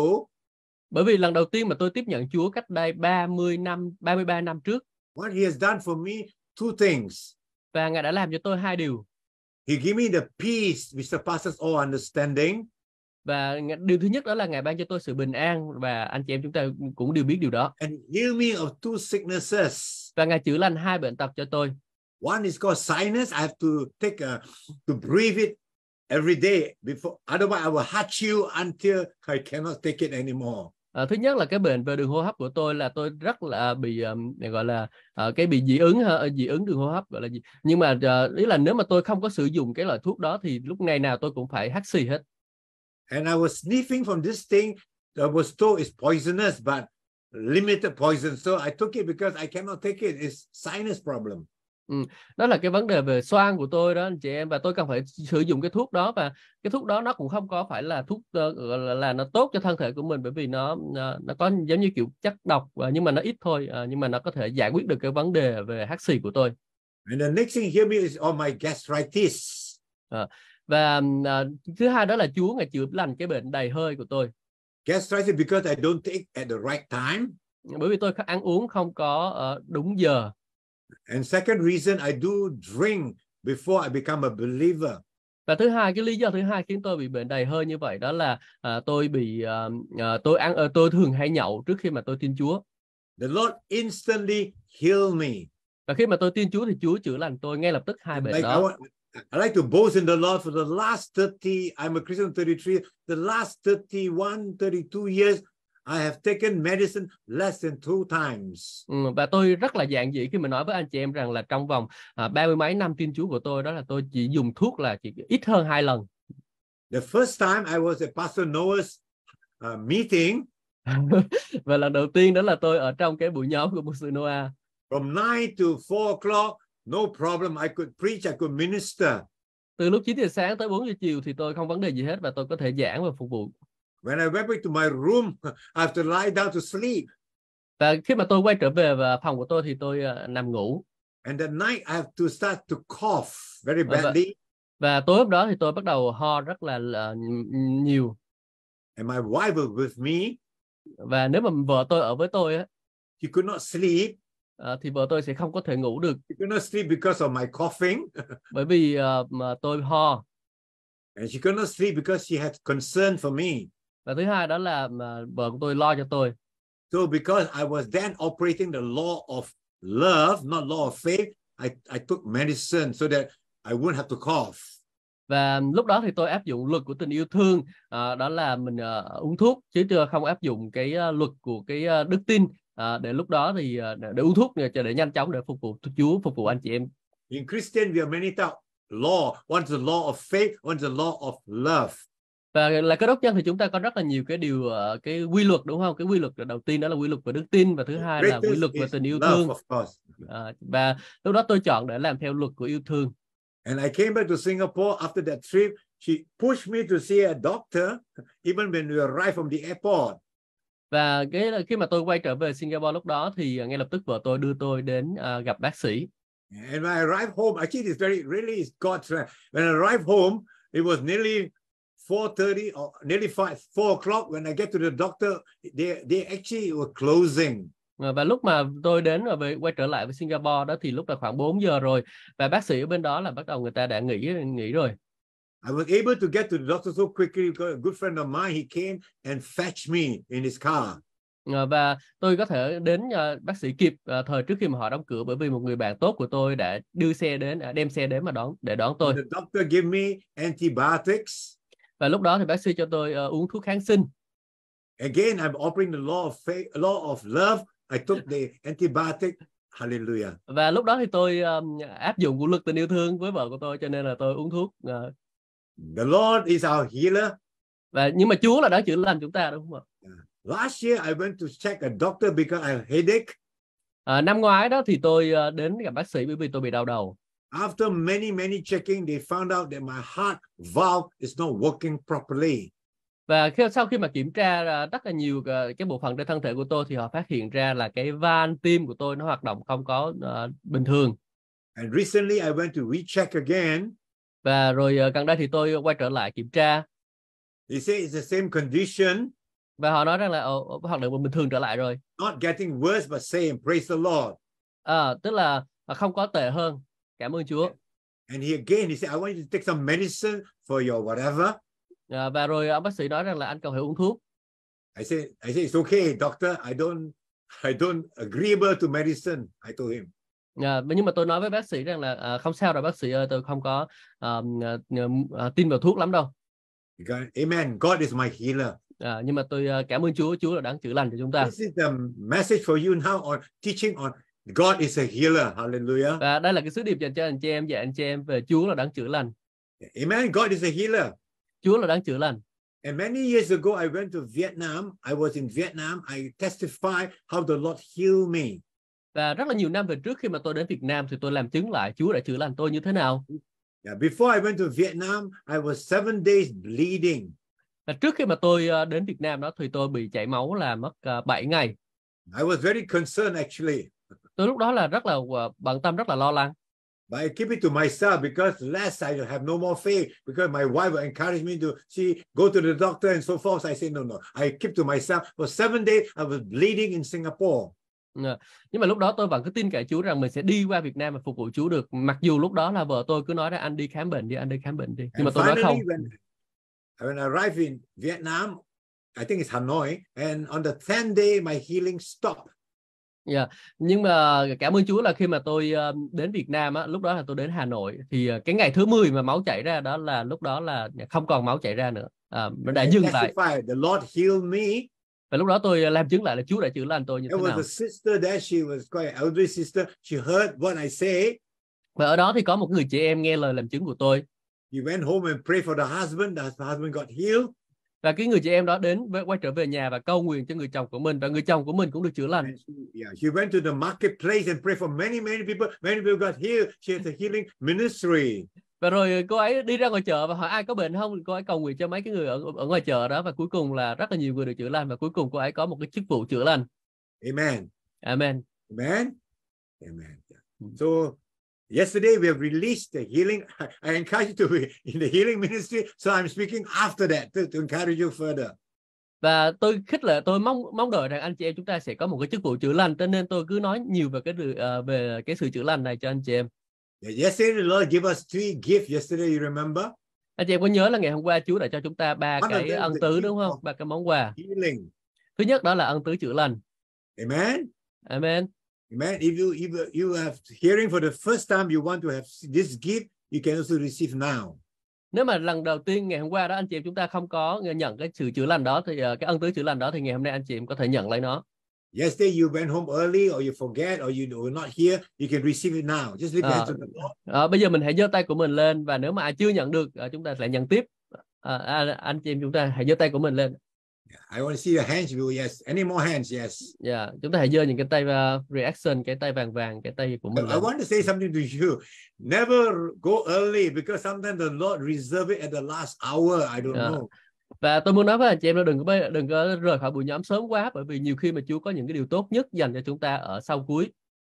[SPEAKER 4] bởi vì lần đầu tiên mà tôi tiếp nhận Chúa cách đây ba mươi năm, ba mươi ba năm trước.
[SPEAKER 1] What he has done for me, two things.
[SPEAKER 4] Và ngài đã làm cho tôi hai điều.
[SPEAKER 1] He gave me the peace which surpasses all understanding.
[SPEAKER 4] Và điều thứ nhất đó là ngài ban cho tôi sự bình an và anh chị em chúng ta cũng đều biết điều đó.
[SPEAKER 1] And heal me of two sicknesses.
[SPEAKER 4] Và ngài chữa lành hai bệnh tật cho tôi.
[SPEAKER 1] One is called sinus. I have to take a, to breathe it every day before, otherwise I will hatch you until I cannot take it anymore.
[SPEAKER 4] À, thứ nhất là cái bệnh về đường hô hấp của tôi là tôi rất là bị um, gọi là uh, cái bị dị ứng uh, dị ứng đường hô hấp gọi là gì. Nhưng mà uh, ý là nếu mà tôi không có sử dụng cái loại thuốc đó thì lúc ngày nào tôi cũng phải hắt xì hết.
[SPEAKER 1] And I was sniffing from this thing. I was told it's poisonous, but limited poison. So I took it because I cannot take it. It's sinus problem.
[SPEAKER 4] Ừ. Đó là cái vấn đề về xoang của tôi đó anh chị em, và tôi cần phải sử dụng cái thuốc đó, và cái thuốc đó nó cũng không có phải là thuốc uh, là, là nó tốt cho thân thể của mình, bởi vì nó uh, nó có giống như kiểu chất độc uh, nhưng mà nó ít thôi, uh, nhưng mà nó có thể giải quyết được cái vấn đề về hắt xì của tôi.
[SPEAKER 1] And the next thing here is on my gastritis.
[SPEAKER 4] Uh, và uh, thứ hai đó là Chúa ngài chữa lành cái bệnh đầy hơi của tôi.
[SPEAKER 1] Gastritis because I don't take at the right time.
[SPEAKER 4] Bởi vì tôi ăn uống không có uh, đúng giờ.
[SPEAKER 1] And second reason, I do drink before I become a believer.
[SPEAKER 4] Và thứ hai, cái lý do thứ hai khiến tôi bị bệnh đầy hơi như vậy đó là uh, tôi bị uh, uh, tôi ăn uh, tôi thường hay nhậu trước khi mà tôi tin Chúa.
[SPEAKER 1] The Lord instantly healed me.
[SPEAKER 4] Và khi mà tôi tin Chúa thì Chúa chữa lành tôi ngay lập tức hai bệnh
[SPEAKER 1] like
[SPEAKER 4] đó.
[SPEAKER 1] I, want, I like to boast in the Lord for the last thirty. I'm a Christian thirty-three. The last thirty-one, thirty-two years. I have taken medicine less than two times.
[SPEAKER 4] Ừ, và tôi rất là dạn dĩ khi mà nói với anh chị em rằng là trong vòng à, ba mươi mấy năm tin Chúa của tôi đó là tôi chỉ dùng thuốc là chỉ ít hơn hai lần.
[SPEAKER 1] The first time I was at Pastor Noah's uh, meeting.
[SPEAKER 4] Và lần đầu tiên đó là tôi ở trong cái buổi nhóm của Pastor Noah.
[SPEAKER 1] From nine to four o'clock, no problem. I could preach, I could minister.
[SPEAKER 4] Từ lúc chín giờ sáng tới bốn giờ chiều thì tôi không vấn đề gì hết và tôi có thể giảng và phục vụ.
[SPEAKER 1] When I went back to my room, I have to lie down to sleep.
[SPEAKER 4] Và khi mà tôi quay trở về và phòng của tôi thì tôi uh, nằm ngủ.
[SPEAKER 1] And that night I have to start to cough very badly.
[SPEAKER 4] Và, và tối hôm đó thì tôi bắt đầu ho rất là uh, nhiều.
[SPEAKER 1] And my wife was with me.
[SPEAKER 4] Và nếu mà vợ tôi ở với tôi á,
[SPEAKER 1] she could not sleep.
[SPEAKER 4] Uh, thì vợ tôi sẽ không có thể ngủ được.
[SPEAKER 1] She could not sleep because of my coughing.
[SPEAKER 4] Bởi vì uh, mà tôi ho.
[SPEAKER 1] And she could not sleep because she had concern for me.
[SPEAKER 4] Và thứ hai đó là mà vợ của tôi lo cho tôi.
[SPEAKER 1] So because I was then operating the law of love, not law of faith, I, I took medicine so that I wouldn't have to cough.
[SPEAKER 4] Và lúc đó thì tôi áp dụng luật của tình yêu thương, à, đó là mình uh, uống thuốc chứ chưa không áp dụng cái uh, luật của cái uh, đức tin, à, để lúc đó thì uh, để uống thuốc để, để nhanh chóng để phục vụ Chúa, phục vụ anh chị em.
[SPEAKER 1] In Christian, we have many types law. One's the law of faith, one's the law of love.
[SPEAKER 4] Và là Cơ Đốc nhân thì chúng ta có rất là nhiều cái điều, uh, cái quy luật, đúng không? Cái quy luật đầu tiên đó là quy luật về đức tin, và thứ hai là quy luật về tình yêu thương. À, và lúc đó tôi chọn để làm theo luật của yêu thương.
[SPEAKER 1] And I came back to Singapore after that trip. She pushed me to see a doctor, even when we arrived from the airport.
[SPEAKER 4] Và cái khi mà tôi quay trở về Singapore lúc đó thì ngay lập tức vợ tôi đưa tôi đến uh, gặp bác sĩ.
[SPEAKER 1] And when I arrived home, actually it's very really it's God's plan. When I arrived home, it was nearly four thirty or nearly five, four o'clock. When I get to the doctor, they they actually were closing.
[SPEAKER 4] Và lúc mà tôi đến và về quay trở lại với Singapore đó thì lúc là khoảng bốn giờ rồi, và bác sĩ ở bên đó là bắt đầu người ta đã nghỉ nghỉ rồi.
[SPEAKER 1] I was able to get to the doctor so quickly because a good friend of mine, he came and fetched me in his car.
[SPEAKER 4] Và tôi có thể đến uh, bác sĩ kịp uh, thời trước khi mà họ đóng cửa, bởi vì một người bạn tốt của tôi đã đưa xe đến, uh, đem xe đến mà đón để đón tôi.
[SPEAKER 1] The doctor gave me antibiotics.
[SPEAKER 4] Và lúc đó thì bác sĩ cho tôi uh, uống thuốc kháng sinh.
[SPEAKER 1] Again, I'm offering the law of faith, law of love. I took the antibiotic. Hallelujah.
[SPEAKER 4] Và lúc đó thì tôi um, áp dụng của luật tình yêu thương với vợ của tôi, cho nên là tôi uống thuốc. Uh...
[SPEAKER 1] The Lord is our healer.
[SPEAKER 4] Và nhưng mà Chúa là đã chữa lành chúng ta, đúng không ạ?
[SPEAKER 1] Last year I went to check a doctor because I have headache.
[SPEAKER 4] À, năm ngoái đó thì tôi uh, đến gặp bác sĩ bởi vì tôi bị đau đầu.
[SPEAKER 1] After many many checking, they found out that my heart valve is not working properly.
[SPEAKER 4] Và khi, sau khi mà kiểm tra uh, rất là nhiều uh, cái bộ phận trên thân thể của tôi thì họ phát hiện ra là cái van tim của tôi nó hoạt động không có uh, bình thường.
[SPEAKER 1] And recently I went to recheck again.
[SPEAKER 4] Và rồi uh, gần đây thì tôi quay trở lại kiểm tra.
[SPEAKER 1] They say it's the same condition.
[SPEAKER 4] Và họ nói rằng là uh, hoạt động bình thường trở lại rồi.
[SPEAKER 1] Not getting worse but same. Praise the Lord.
[SPEAKER 4] À, tức là uh, không có tệ hơn. Cảm ơn Chúa.
[SPEAKER 1] And he again he said, I want you to take some medicine for your whatever.
[SPEAKER 4] À, và rồi ông bác sĩ nói rằng là anh cần phải uống thuốc.
[SPEAKER 1] I said, I said it's okay, doctor. I don't, I don't agreeable to medicine. I told him.
[SPEAKER 4] À, nhưng mà tôi nói với bác sĩ rằng là à, không sao rồi bác sĩ ơi, tôi không có um, uh, tin vào thuốc lắm đâu.
[SPEAKER 1] Because, amen. God is my healer.
[SPEAKER 4] À, nhưng mà tôi uh, cảm ơn Chúa, Chúa là đáng chữa lành cho chúng ta.
[SPEAKER 1] This is the message for you now on teaching on God is a healer. Hallelujah.
[SPEAKER 4] Và đây là cái sứ điệp dành cho anh chị em và anh chị em về Chúa là đáng chữa lành.
[SPEAKER 1] Amen. God is a healer.
[SPEAKER 4] Chúa là đáng chữa lành.
[SPEAKER 1] And many years ago, I went to Vietnam. I was in Vietnam. I testified how the Lord healed me.
[SPEAKER 4] Và rất là nhiều năm về trước khi mà tôi đến Việt Nam thì tôi làm chứng lại Chúa đã chữa lành tôi như thế nào.
[SPEAKER 1] Yeah, before I went to Vietnam, I was seven days bleeding.
[SPEAKER 4] Và trước khi mà tôi đến Việt Nam đó thì tôi bị chảy máu là mất uh, bảy ngày.
[SPEAKER 1] I was very concerned actually.
[SPEAKER 4] Tôi lúc đó là rất là uh, bận tâm, rất là lo lắng.
[SPEAKER 1] But I keep it to myself because last I have no more faith because my wife would encourage me to see go to the doctor and so forth. So I say no no. I keep to myself. For seven days I was bleeding in Singapore.
[SPEAKER 4] Nhưng mà lúc đó tôi vẫn cứ tin cậy Chúa rằng mình sẽ đi qua Việt Nam và phục vụ Chúa được. Mặc dù lúc đó là vợ tôi cứ nói là anh đi khám bệnh đi, anh đi khám bệnh đi. Nhưng mà tôi nói không.
[SPEAKER 1] When, when I arrived in Vietnam, I think it's Hanoi, and on the tenth day my healing stopped.
[SPEAKER 4] Yeah. Nhưng mà cảm ơn Chúa là khi mà tôi đến Việt Nam á, lúc đó là tôi đến Hà Nội thì cái ngày thứ mười mà máu chảy ra đó là lúc đó là không còn máu chảy ra nữa. À, nó đã dừng lại.
[SPEAKER 1] The Lord healed me.
[SPEAKER 4] Và lúc đó tôi làm chứng lại là Chúa đã chữa lành tôi như thế nào.
[SPEAKER 1] There was a sister there, she was quite an elderly sister. She heard what I say.
[SPEAKER 4] Và ở đó thì có một người chị em nghe lời làm chứng của tôi.
[SPEAKER 1] He went home and prayed for the husband. The husband got healed.
[SPEAKER 4] Và cái người chị em đó đến quay trở về nhà và cầu nguyện cho người chồng của mình, và người chồng của mình cũng được chữa lành.
[SPEAKER 1] She, yeah, she went to the marketplace and prayed for many many people. Many people got healed. She has a healing ministry.
[SPEAKER 4] Và rồi cô ấy đi ra ngoài chợ và hỏi ai có bệnh không, cô ấy cầu nguyện cho mấy cái người ở ở ngoài chợ đó, và cuối cùng là rất là nhiều người được chữa lành, và cuối cùng cô ấy có một cái chức vụ chữa lành.
[SPEAKER 1] Amen.
[SPEAKER 4] Amen.
[SPEAKER 1] Amen. Amen. Yeah. So yesterday we have released the healing. I, I encourage you to be in the healing ministry. So I'm speaking after that to, to encourage you further.
[SPEAKER 4] Và tôi khích lệ, tôi mong mong đợi rằng anh chị em chúng ta sẽ có một cái chức vụ chữa lành, cho nên tôi cứ nói nhiều về cái uh, về cái sự chữa lành này cho anh chị em.
[SPEAKER 1] Yesterday the Lord gave us three gifts. Yesterday you remember?
[SPEAKER 4] Anh chị em có nhớ là ngày hôm qua Chúa đã cho chúng ta ba cái ân tứ đúng không? Ba cái món quà.
[SPEAKER 1] Healing.
[SPEAKER 4] Thứ nhất đó là ân tứ chữa lành.
[SPEAKER 1] Amen.
[SPEAKER 4] Amen.
[SPEAKER 1] Amen. If you if you have hearing for the first time, you want to have this gift, you can also receive now.
[SPEAKER 4] Nếu mà lần đầu tiên ngày hôm qua đó anh chị em chúng ta không có nhận cái sự chữa lành đó thì uh, cái ân tứ chữa lành đó thì ngày hôm nay anh chị em có thể nhận lấy nó.
[SPEAKER 1] Yesterday you went home early or you forget or you were not here, you can receive it now. Just lift hands to the Lord.
[SPEAKER 4] À, bây giờ mình hãy giơ tay của mình lên, và nếu mà ai chưa nhận được uh, chúng ta sẽ nhận tiếp. À, à, anh chị em chúng ta hãy giơ tay của mình lên.
[SPEAKER 1] I want to see your hands. Yes. Any more hands? Yes.
[SPEAKER 4] Yeah, chúng ta hãy giơ những cái tay uh, reaction, cái tay vàng vàng, cái tay của mình
[SPEAKER 1] I
[SPEAKER 4] lên.
[SPEAKER 1] want to say something to you. Never go early because sometimes the Lord reserve it at the last hour. I don't
[SPEAKER 4] Yeah.
[SPEAKER 1] know.
[SPEAKER 4] Và tôi muốn nói với anh chị em là đừng có đừng có rời khỏi buổi nhóm sớm quá, bởi vì nhiều khi mà Chúa có những cái điều tốt nhất dành cho chúng ta ở sau cuối.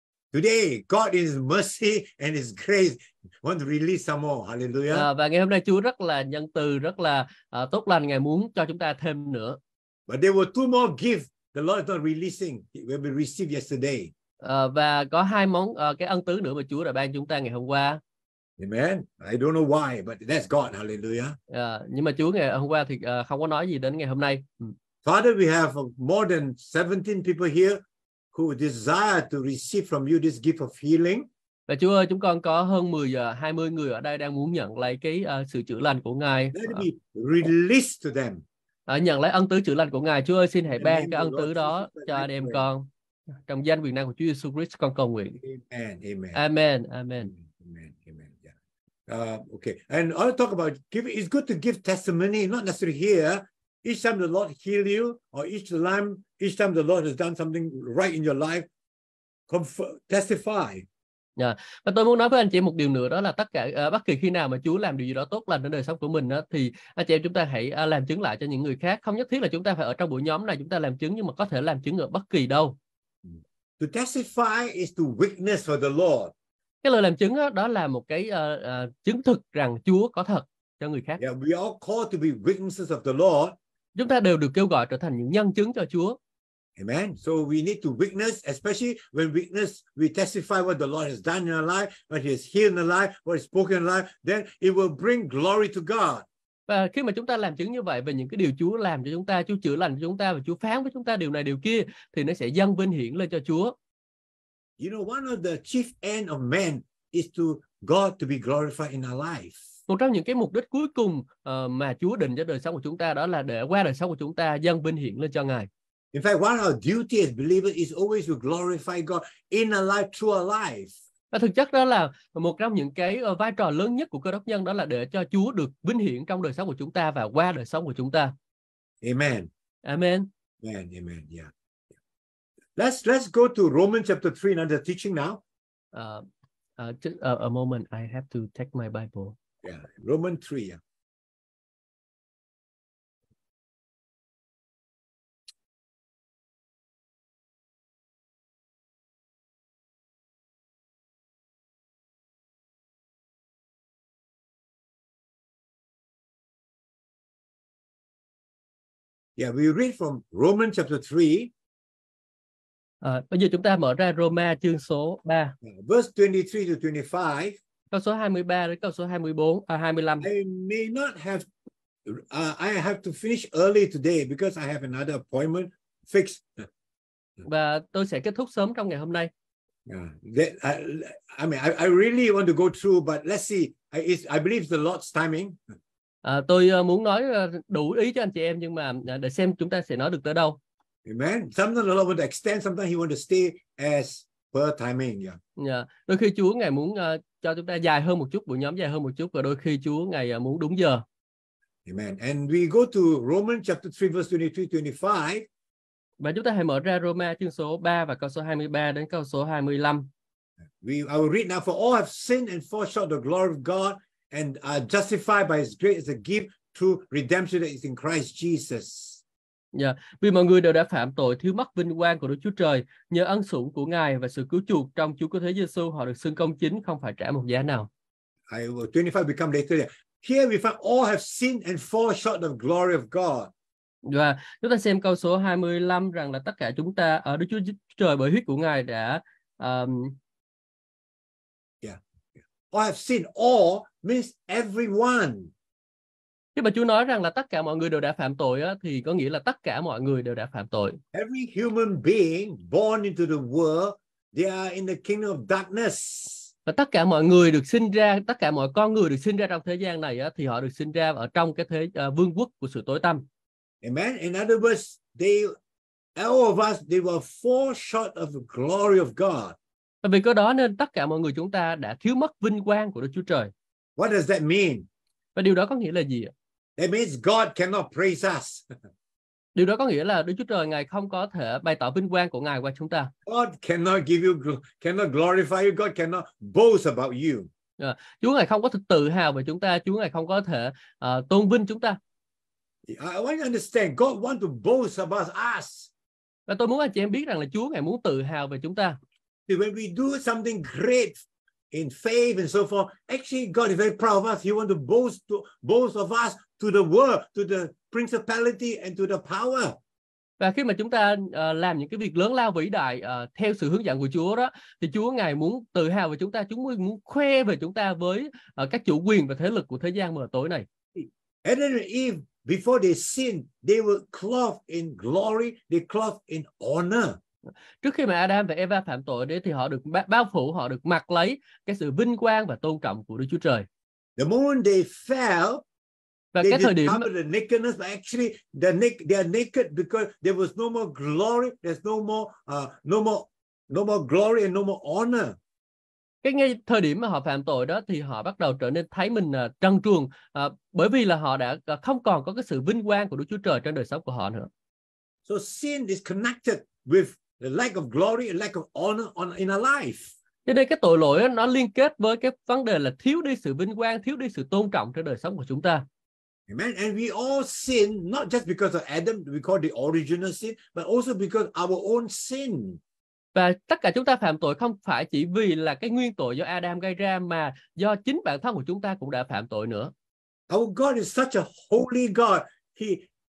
[SPEAKER 1] Today, God in His mercy and His grace want to release some more. Hallelujah.
[SPEAKER 4] À, và ngày hôm nay Chúa rất là nhân từ, rất là uh, tốt lành, Ngài muốn cho chúng ta thêm nữa.
[SPEAKER 1] But there were two more gifts the Lord is not releasing. We received yesterday.
[SPEAKER 4] À, và có hai món uh, cái ân tứ nữa mà Chúa đã ban chúng ta ngày hôm qua.
[SPEAKER 1] Amen. I don't know why, but that's God. Hallelujah.
[SPEAKER 4] À, nhưng mà Chúa ngày hôm qua thì uh, không có nói gì đến ngày hôm nay.
[SPEAKER 1] Father, we have more than seventeen people here who desire to receive from you this gift of healing.
[SPEAKER 4] Và Chúa ơi, chúng con có hơn mười giờ hai mươi người ở đây đang muốn nhận lấy cái uh, sự chữa lành của Ngài.
[SPEAKER 1] Let it be released to them.
[SPEAKER 4] À, nhận lấy ân tứ chữa lành của Ngài. Chúa ơi, xin hãy ban cái ân tứ đó cho anh em con. Trong danh quyền năng của Chúa Giêsu Christ con cầu nguyện.
[SPEAKER 1] Amen. Amen.
[SPEAKER 4] Amen. Amen.
[SPEAKER 1] Amen. Amen. Yeah. Uh, okay. And I'll talk about giving. It's good to give testimony, not necessarily here. Each time the Lord heal you, or each time, each time the Lord has done something right in your life, comfort, testify.
[SPEAKER 4] Yeah. Và tôi muốn nói với anh chị một điều nữa, đó là tất cả uh, bất kỳ khi nào mà Chúa làm điều gì đó tốt lành trong đời sống của mình đó, thì anh chị em chúng ta hãy uh, làm chứng lại cho những người khác. Không nhất thiết là chúng ta phải ở trong buổi nhóm này chúng ta làm chứng, nhưng mà có thể làm chứng ở bất kỳ đâu.
[SPEAKER 1] To testify is to witness for the Lord.
[SPEAKER 4] Cái lời làm chứng đó, đó là một cái uh, uh, chứng thực rằng Chúa có thật cho người khác.
[SPEAKER 1] Yeah, we all called to be witnesses of the Lord.
[SPEAKER 4] Chúng ta đều được kêu gọi trở thành những nhân chứng cho Chúa.
[SPEAKER 1] Amen. So we need to witness, especially when witness, we testify what the Lord has done in our life, what He has healed in our life, what He has spoken in our life, then it will bring glory to God.
[SPEAKER 4] Và khi mà chúng ta làm chứng như vậy về những cái điều Chúa làm cho chúng ta, Chúa chữa lành cho chúng ta và Chúa phán với chúng ta điều này điều kia, thì nó sẽ dâng vinh hiển lên cho Chúa.
[SPEAKER 1] You know, one of the chief end of man is to God to be glorified in our life.
[SPEAKER 4] Một trong những cái mục đích cuối cùng uh, mà Chúa định cho đời sống của chúng ta, đó là để qua đời sống của chúng ta dâng vinh hiển lên cho Ngài.
[SPEAKER 1] In fact, one of our duty as believers is always to glorify God in our life, through our life.
[SPEAKER 4] Và thực chất đó là một trong những cái uh, vai trò lớn nhất của Cơ Đốc nhân, đó là để cho Chúa được vinh hiển trong đời sống của chúng ta và qua đời sống của chúng ta.
[SPEAKER 1] Amen.
[SPEAKER 4] Amen.
[SPEAKER 1] Amen. Amen. Yeah. Let's let's go to Romans chapter three, another teaching now.
[SPEAKER 4] Uh, uh, just, uh, a moment, I have to take my Bible.
[SPEAKER 1] Yeah, Romans three. Yeah. Yeah, we read from Romans chapter three.
[SPEAKER 4] À, bây giờ chúng ta mở ra Roma chương số ba.
[SPEAKER 1] Verse twenty-three to twenty-five.
[SPEAKER 4] Câu số hai mươi ba đến câu số hai mươi bốn, à, hai mươi lăm.
[SPEAKER 1] I may not have, uh, I have to finish early today because I have another appointment fixed.
[SPEAKER 4] Và tôi sẽ kết thúc sớm trong ngày hôm nay.
[SPEAKER 1] Yeah, that, I, I mean, I, I really want to go through, but let's see. I, I believe the Lord's timing.
[SPEAKER 4] À, tôi uh, muốn nói uh, đủ ý cho anh chị em, nhưng mà uh, để xem chúng ta sẽ nói được tới đâu.
[SPEAKER 1] Amen. Sometimes the Lord want to extend, sometimes He want to stay as per timing. Yeah.
[SPEAKER 4] Yeah. Đôi khi Chúa Ngài muốn uh, cho chúng ta dài hơn một chút, buổi nhóm dài hơn một chút, và đôi khi Chúa Ngài uh, muốn đúng giờ.
[SPEAKER 1] Amen. And we go to Romans chapter three, verse twenty-three, twenty-five.
[SPEAKER 4] Và chúng ta hãy mở ra Roma chương số ba và câu số hai mươi ba đến câu số hai mươi lăm.
[SPEAKER 1] We, I will read now. For all have sinned and fall short of the glory of God, and are justified by His grace as a gift through redemption that is in Christ Jesus.
[SPEAKER 4] Yeah. Vì mọi người đều đã phạm tội, thiếu mất vinh quang của Đức Chúa Trời, nhờ ân sủng của Ngài và sự cứu chuộc trong Chúa Cứu Thế Giêsu, họ được xưng công chính, không phải trả một giá nào.
[SPEAKER 1] I will, twenty-five become later there. Here we find all have sinned and fall short of glory of God.
[SPEAKER 4] Và chúng ta xem câu số hai mươi lăm rằng là tất cả chúng ta ở Đức Chúa Trời bởi huyết của Ngài đã um...
[SPEAKER 1] yeah. All have sinned. All means everyone.
[SPEAKER 4] Khi mà Chúa nói rằng là tất cả mọi người đều đã phạm tội á, thì có nghĩa là tất cả mọi người đều đã phạm tội.
[SPEAKER 1] Every human being born into the world, they are in the kingdom of darkness.
[SPEAKER 4] Và tất cả mọi người được sinh ra, tất cả mọi con người được sinh ra trong thế gian này á, thì họ được sinh ra ở trong cái thế uh, vương quốc của sự tối tăm.
[SPEAKER 1] Amen. In other words, they, all of us, they were fall short of the glory of God.
[SPEAKER 4] Và vì có đó nên tất cả mọi người chúng ta đã thiếu mất vinh quang của Đức Chúa Trời.
[SPEAKER 1] What does that mean?
[SPEAKER 4] Và điều đó có nghĩa là gì ạ?
[SPEAKER 1] That means God cannot praise us.
[SPEAKER 4] Điều đó có nghĩa là Đức Chúa Trời Ngài không có thể bày tỏ vinh quang của Ngài qua chúng ta.
[SPEAKER 1] God cannot give you, cannot glorify you. God cannot boast about you.
[SPEAKER 4] À, Chúa Ngài không có thực tự hào về chúng ta. Chúa Ngài không có thể uh, tôn vinh chúng ta.
[SPEAKER 1] I want you to understand, God wants to boast about us.
[SPEAKER 4] Và tôi muốn anh chị em biết rằng là Chúa Ngài muốn tự hào về chúng ta.
[SPEAKER 1] See, when we do something great in faith and so forth, actually God is very proud of us. He wants to boast to boast of us to the world, to the principality and to the power.
[SPEAKER 4] Và khi mà chúng ta uh, làm những cái việc lớn lao vĩ đại uh, theo sự hướng dẫn của Chúa đó, thì Chúa Ngài muốn tự hào về chúng ta, Chúa muốn khoe về chúng ta với uh, các chủ quyền và thế lực của thế gian mờ tối này.
[SPEAKER 1] Adam and Eve, before they sinned, they were clothed in glory, they clothed in honor.
[SPEAKER 4] Trước khi mà Adam và Eva phạm tội đấy thì họ được bao phủ, họ được mặc lấy cái sự vinh quang và tôn trọng của Đức Chúa Trời.
[SPEAKER 1] The moment they fell,
[SPEAKER 4] và
[SPEAKER 1] they
[SPEAKER 4] cái thời điểm
[SPEAKER 1] discovered the nakedness, but actually the naked, they are naked because there was no more glory, there's no more, uh, no more, no more glory and no more honor.
[SPEAKER 4] Cái ngay thời điểm mà họ phạm tội đó thì họ bắt đầu trở nên thấy mình uh, trần truồng, uh, bởi vì là họ đã uh, không còn có cái sự vinh quang của Đức Chúa Trời trên đời sống của họ nữa.
[SPEAKER 1] So sin is connected with the lack of glory and lack of honor on, in our life.
[SPEAKER 4] Cho nên cái tội lỗi đó, nó liên kết với cái vấn đề là thiếu đi sự vinh quang, thiếu đi sự tôn trọng trên đời sống của chúng ta.
[SPEAKER 1] Amen. And we all sin, not just because of Adam, we call the original sin, but also because our own sin.
[SPEAKER 4] Và tất cả chúng ta phạm tội không phải chỉ vì là cái nguyên tội do Adam gây ra, mà do chính bản thân của chúng ta cũng đã phạm tội nữa.
[SPEAKER 1] Our God is such a holy God. He,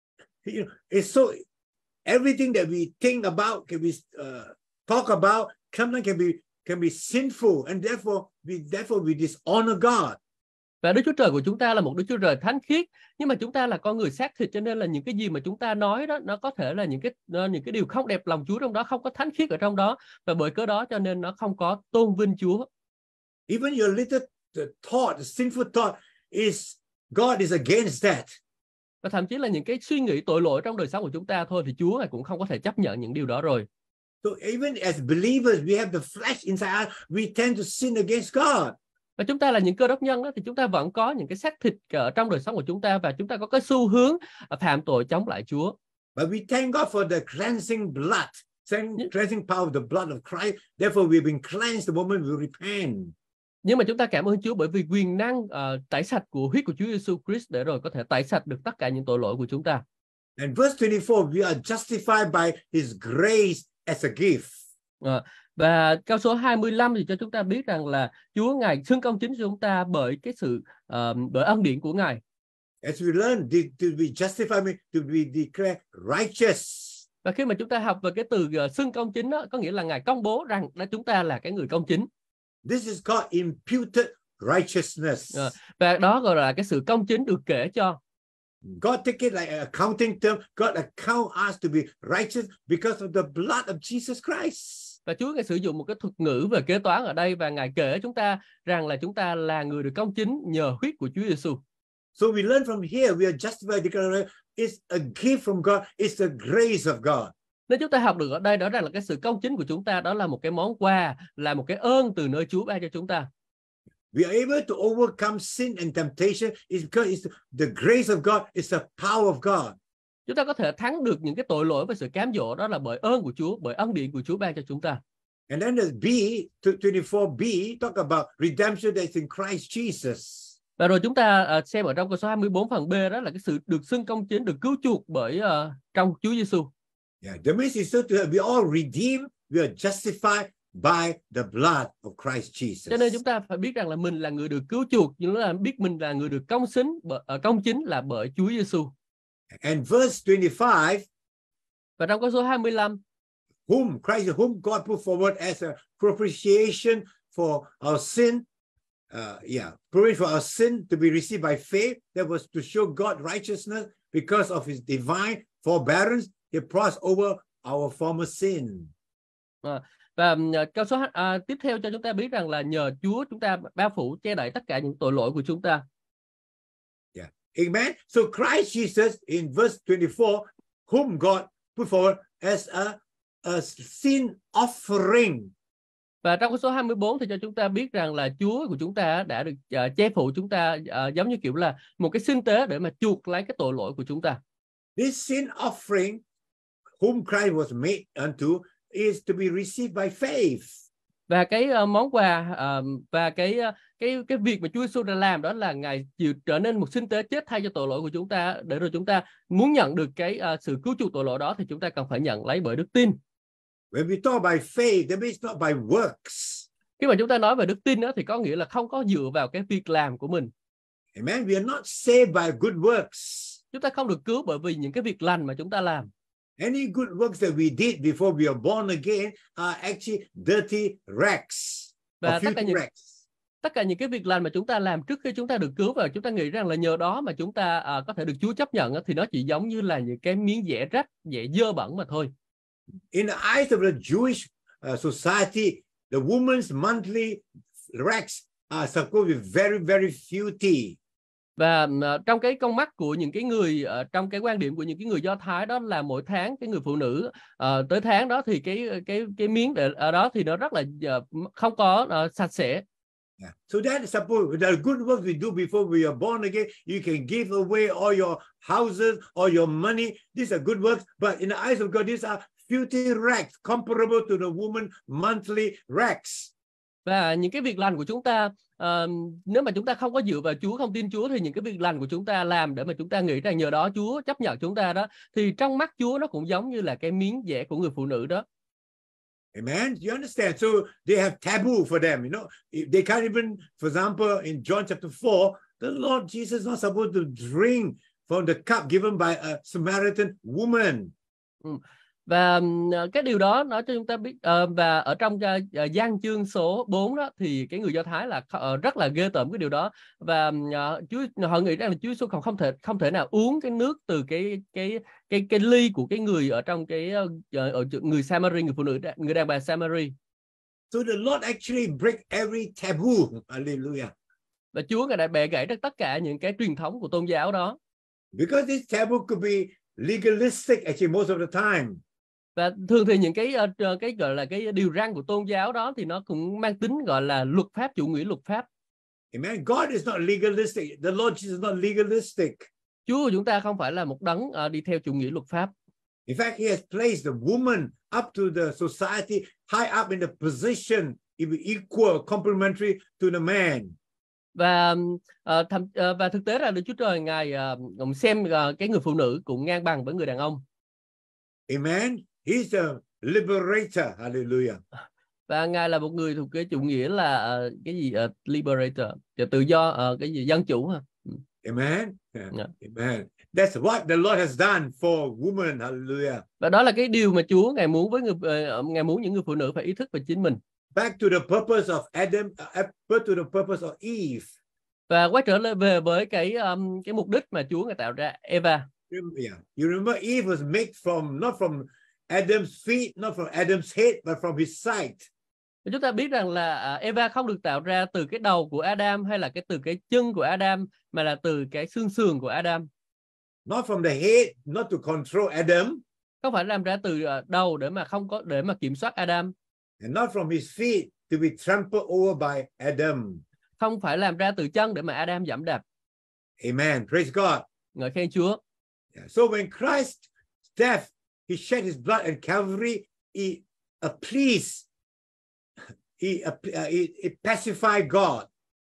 [SPEAKER 1] he is so, everything that we think about, can we uh, talk about, sometimes can be can be sinful, and therefore we therefore we dishonor God.
[SPEAKER 4] Và Đức Chúa Trời của chúng ta là một Đức Chúa Trời thánh khiết, nhưng mà chúng ta là con người xác thịt, cho nên là những cái gì mà chúng ta nói đó nó có thể là những cái những cái điều không đẹp lòng Chúa trong đó, không có thánh khiết ở trong đó, và bởi cớ đó cho nên nó không có tôn vinh Chúa.
[SPEAKER 1] Even your little thought, the sinful thought is God is against that.
[SPEAKER 4] Và thậm chí là những cái suy nghĩ tội lỗi trong đời sống của chúng ta thôi thì Chúa cũng không có thể chấp nhận những điều đó rồi.
[SPEAKER 1] So even as believers, we have the flesh inside us, we tend to sin against God.
[SPEAKER 4] Và chúng ta là những cơ đốc nhân đó, thì chúng ta vẫn có những cái xác thịt ở trong đời sống của chúng ta, và chúng ta có cái xu hướng phạm tội chống lại Chúa.
[SPEAKER 1] But we thank God for the cleansing blood, cleansing power of the blood of Christ. Therefore, we've been cleansed the moment we repent.
[SPEAKER 4] Nhưng mà chúng ta cảm ơn Chúa bởi vì quyền năng uh, tẩy sạch của huyết của Chúa Giêsu Christ để rồi có thể tẩy sạch được tất cả những tội lỗi của chúng ta.
[SPEAKER 1] And verse twenty-four, we are justified by His grace as a gift.
[SPEAKER 4] Uh, Và câu số hai mươi lăm thì cho chúng ta biết rằng là Chúa Ngài xưng công chính cho chúng ta bởi cái sự uh, bởi ân điển của Ngài.
[SPEAKER 1] As we learn to be justified, to be declared righteous.
[SPEAKER 4] Và khi mà chúng ta học về cái từ uh, xưng công chính đó, có nghĩa là Ngài công bố rằng là chúng ta là cái người công chính.
[SPEAKER 1] This is called imputed righteousness.
[SPEAKER 4] Uh, và đó gọi là cái sự công chính được kể cho.
[SPEAKER 1] God take it like an accounting term. God account us to be righteous because of the blood of Jesus Christ.
[SPEAKER 4] Và Chúa Ngài sử dụng một cái thuật ngữ về kế toán ở đây, và Ngài kể chúng ta rằng là chúng ta là người được công chính nhờ huyết của Chúa Giêsu.
[SPEAKER 1] So we learn from here, we are justified because it's a gift from God, it's the grace of God.
[SPEAKER 4] Nếu chúng ta học được ở đây đó rằng là cái sự công chính của chúng ta đó là một cái món quà, là một cái ơn từ nơi Chúa ban cho chúng ta.
[SPEAKER 1] We are able to overcome sin and temptation is because it's the grace of God, it's the power of God.
[SPEAKER 4] Chúng ta có thể thắng được những cái tội lỗi và sự cám dỗ, đó là bởi ơn của Chúa, bởi ân điển của Chúa ban cho chúng ta.
[SPEAKER 1] And then there's B, twenty-four B, talk about redemption that's in Christ Jesus.
[SPEAKER 4] Và rồi chúng ta uh, xem ở trong câu số hai mươi bốn phần B, đó là cái sự được xưng công chính, được cứu chuộc bởi uh, trong Chúa Giêsu.
[SPEAKER 1] Yeah, the message is to we all redeemed, we are justified by the blood of Christ Jesus.
[SPEAKER 4] Cho nên chúng ta phải biết rằng là mình là người được cứu chuộc, nhưng là biết mình là người được công chính, uh, công chính là bởi Chúa Giêsu.
[SPEAKER 1] And verse twenty-five.
[SPEAKER 4] Và trong câu số hai mươi lăm,
[SPEAKER 1] whom Christ, whom God put forward as a propitiation for our sin, uh, yeah, propitiation for our sin to be received by faith. That was to show God righteousness because of His divine forbearance. He passed over our former sin.
[SPEAKER 4] À, Và uh, câu số uh, tiếp theo cho chúng ta biết rằng là nhờ Chúa chúng ta bao phủ che đậy tất cả những tội lỗi của chúng ta.
[SPEAKER 1] Yeah. Amen. So Christ Jesus in verse twenty-four, whom God put forward as a, a sin offering.
[SPEAKER 4] Và trong câu số hai mươi bốn thì cho chúng ta biết rằng là Chúa của chúng ta đã được uh, che phủ chúng ta uh, giống như kiểu là một cái sinh tế để mà chuộc lấy cái tội lỗi của chúng ta.
[SPEAKER 1] This sin offering, whom Christ was made unto, is to be received by faith.
[SPEAKER 4] Và cái uh, món quà uh, và cái uh, cái cái việc mà Chúa Giêsu đã làm đó là Ngài chịu trở nên một sinh tế chết thay cho tội lỗi của chúng ta, để rồi chúng ta muốn nhận được cái uh, sự cứu chuộc tội lỗi đó thì chúng ta cần phải nhận lấy bởi đức tin.
[SPEAKER 1] When we talk by faith, that means not by works.
[SPEAKER 4] Khi mà chúng ta nói về đức tin đó thì có nghĩa là không có dựa vào cái việc làm của mình.
[SPEAKER 1] Amen. We are not saved by good works.
[SPEAKER 4] Chúng ta không được cứu bởi vì những cái việc lành mà chúng ta làm.
[SPEAKER 1] Any good works that we did before we are born again are actually dirty rags.
[SPEAKER 4] Và
[SPEAKER 1] or
[SPEAKER 4] tất cả
[SPEAKER 1] filthy
[SPEAKER 4] những
[SPEAKER 1] rags.
[SPEAKER 4] tất cả những cái việc lành mà chúng ta làm trước khi chúng ta được cứu và chúng ta nghĩ rằng là nhờ đó mà chúng ta à, có thể được Chúa chấp nhận thì nó chỉ giống như là những cái miếng dẻ rách, dẻ dơ bẩn mà thôi.
[SPEAKER 1] In the eyes of the Jewish uh, society, the woman's monthly rags are supposed to be very, very filthy.
[SPEAKER 4] Và uh, trong cái con mắt của những cái người uh, trong cái quan điểm của những cái người Do Thái đó là mỗi tháng cái người phụ nữ uh, tới tháng đó thì cái cái cái miếng để ở đó thì nó rất là uh, không có uh, sạch sẽ.
[SPEAKER 1] Yeah. So that is supposed the good work we do before we are born again. You can give away all your houses or your money. These are good works, but in the eyes of God, these are filthy rags, comparable to the woman monthly rags.
[SPEAKER 4] Và những cái việc lành của chúng ta, uh, nếu mà chúng ta không có dựa vào Chúa, không tin Chúa thì những cái việc lành của chúng ta làm để mà chúng ta nghĩ rằng nhờ đó Chúa chấp nhận chúng ta đó, thì trong mắt Chúa nó cũng giống như là cái miếng dẻ của người phụ nữ đó.
[SPEAKER 1] Amen. You understand? So they have taboo for them. You know, they can't even, for example, in John chapter four, the Lord Jesus is not supposed to drink from the cup given by a Samaritan woman.
[SPEAKER 4] Ừ. Và cái điều đó nó cho chúng ta biết uh, và ở trong uh, Giăng chương số bốn đó thì cái người Do Thái là uh, rất là ghê tởm cái điều đó, và uh, Chúa họ nghĩ rằng là Chúa Giêsu không không thể không thể nào uống cái nước từ cái cái cái cái ly của cái người ở trong cái uh, ở người Samari, người phụ nữ, người đàn bà Samari.
[SPEAKER 1] So the Lord actually break every taboo. Hallelujah.
[SPEAKER 4] Và Chúa Ngài đã bẻ gãy được tất cả những cái truyền thống của tôn giáo đó.
[SPEAKER 1] Because this taboo could be legalistic actually most of the time.
[SPEAKER 4] Và thường thì những cái cái gọi là cái điều răn của tôn giáo đó thì nó cũng mang tính gọi là luật pháp, chủ nghĩa luật pháp.
[SPEAKER 1] Amen. God is not legalistic. The Lord Jesus is not legalistic.
[SPEAKER 4] Chúa của chúng ta không phải là một đấng uh, đi theo chủ nghĩa luật pháp.
[SPEAKER 1] In fact, He has placed the woman up to the society, high up in the position, equal, complementary to the man.
[SPEAKER 4] Và uh, thầm, uh, và thực tế là Đức Chúa Trời Ngài uh, xem uh, cái người phụ nữ cũng ngang bằng với người đàn ông.
[SPEAKER 1] Amen. He's a liberator. Hallelujah.
[SPEAKER 4] Và Ngài là một người thuộc cái chủ nghĩa là uh, cái gì uh, liberator, tự do, uh, cái gì dân chủ ha.
[SPEAKER 1] Amen.
[SPEAKER 4] Yeah.
[SPEAKER 1] Amen. That's what the Lord has done for women. Hallelujah.
[SPEAKER 4] Và đó là cái điều mà Chúa Ngài muốn với người uh, Ngài muốn những người phụ nữ phải ý thức về chính mình.
[SPEAKER 1] Back to the purpose of Adam, uh, to the purpose of Eve.
[SPEAKER 4] Và quay trở lại về với cái um, cái mục đích mà Chúa Ngài tạo ra Eva.
[SPEAKER 1] Yeah. You remember Eve was made from not from Adam's feet, not from Adam's head, but from his side.
[SPEAKER 4] Chúng ta biết rằng là Eva không được tạo ra từ cái đầu của Adam hay là cái từ cái chân của Adam, mà là từ cái xương sườn của Adam.
[SPEAKER 1] Not from the head, not to control Adam.
[SPEAKER 4] Không phải làm ra từ đầu để mà không có để mà kiểm soát Adam.
[SPEAKER 1] And not from his feet to be trampled over by Adam.
[SPEAKER 4] Không phải làm ra từ chân để mà Adam dẫm đạp.
[SPEAKER 1] Amen. Praise God.
[SPEAKER 4] Ngợi khen Chúa.
[SPEAKER 1] Yeah. So when Christ's death, He shed His blood at Calvary, He appeased, He, uh, he, he pacified God.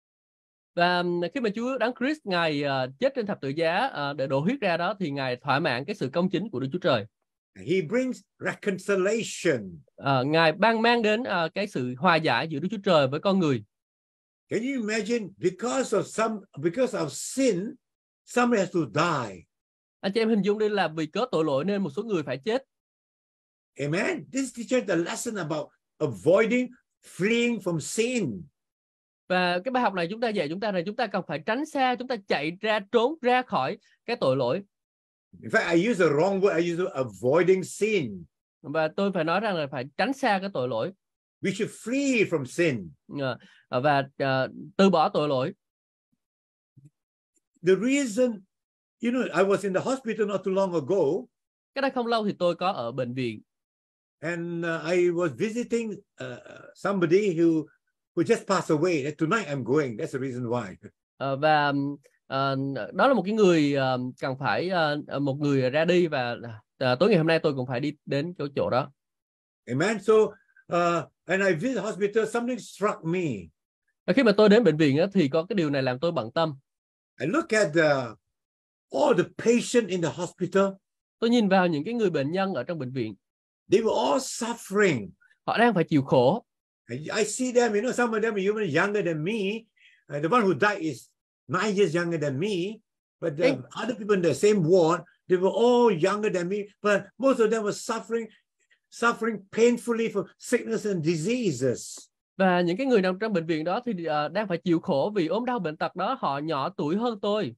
[SPEAKER 4] Và khi mà Chúa Đấng Christ Ngài uh, chết trên thập tự giá uh, để đổ huyết ra đó thì Ngài thỏa mãn cái sự công chính của Đức Chúa Trời.
[SPEAKER 1] He brings reconciliation.
[SPEAKER 4] Uh, Ngài ban mang đến uh, cái sự hòa giải giữa Đức Chúa Trời với con người.
[SPEAKER 1] Can you imagine, because of some, because of sin, somebody has to die.
[SPEAKER 4] Anh chị em hình dung đi là vì cớ tội lỗi nên một số người phải chết.
[SPEAKER 1] Amen. This teaches the lesson about avoiding, fleeing from sin.
[SPEAKER 4] Và cái bài học này chúng ta dạy chúng ta là chúng ta cần phải tránh xa, chúng ta chạy ra, trốn ra khỏi cái tội lỗi.
[SPEAKER 1] In fact, I use the wrong word. I use avoiding sin.
[SPEAKER 4] Và tôi phải nói rằng là phải tránh xa cái tội lỗi.
[SPEAKER 1] We should flee from sin.
[SPEAKER 4] uh, và uh, từ bỏ tội lỗi.
[SPEAKER 1] The reason, you know, I was in the hospital not too long ago.
[SPEAKER 4] Cái đây không lâu thì tôi có ở bệnh viện.
[SPEAKER 1] And uh, I was visiting uh, somebody who who just passed away. And tonight I'm going. That's the reason why.
[SPEAKER 4] Uh, và uh, đó là một cái người uh, cần phải uh, một người ra đi, và uh, tối ngày hôm nay tôi cũng phải đi đến chỗ chỗ đó.
[SPEAKER 1] Amen. So uh, and I visit hospital. Something struck me.
[SPEAKER 4] Và khi mà tôi đến bệnh viện đó, thì có cái điều này làm tôi bận tâm.
[SPEAKER 1] I look at the, all the patients in the hospital.
[SPEAKER 4] Tôi nhìn vào những cái người bệnh nhân ở trong bệnh viện.
[SPEAKER 1] They were all suffering.
[SPEAKER 4] Họ đang phải chịu khổ.
[SPEAKER 1] I, I see them, you know, some of them are even younger than me. Uh, the one who died is nine years younger than me. But the
[SPEAKER 4] Hey.
[SPEAKER 1] other people in the same ward, they were all younger than me. But most of them were suffering, suffering painfully from sickness and diseases.
[SPEAKER 4] Và những cái người nằm trong bệnh viện đó thì uh, đang phải chịu khổ vì ốm đau bệnh tật đó. Họ nhỏ tuổi hơn tôi.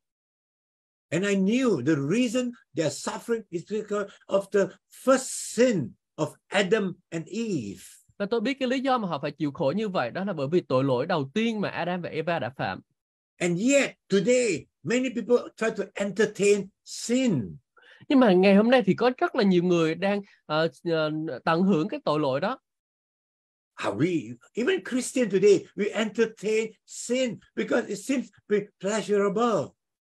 [SPEAKER 1] And I knew the reason they are suffering is because of the first sin of Adam and Eve.
[SPEAKER 4] Và tôi biết cái lý do mà họ phải chịu khổ như vậy, đó là bởi vì tội lỗi đầu tiên mà Adam và Eva đã phạm.
[SPEAKER 1] And yet today, many people try to entertain sin.
[SPEAKER 4] Nhưng mà ngày hôm nay thì có rất là nhiều người đang uh, uh, tận hưởng cái tội lỗi đó.
[SPEAKER 1] Are we, even Christian today, we entertain sin because it seems to be pleasurable.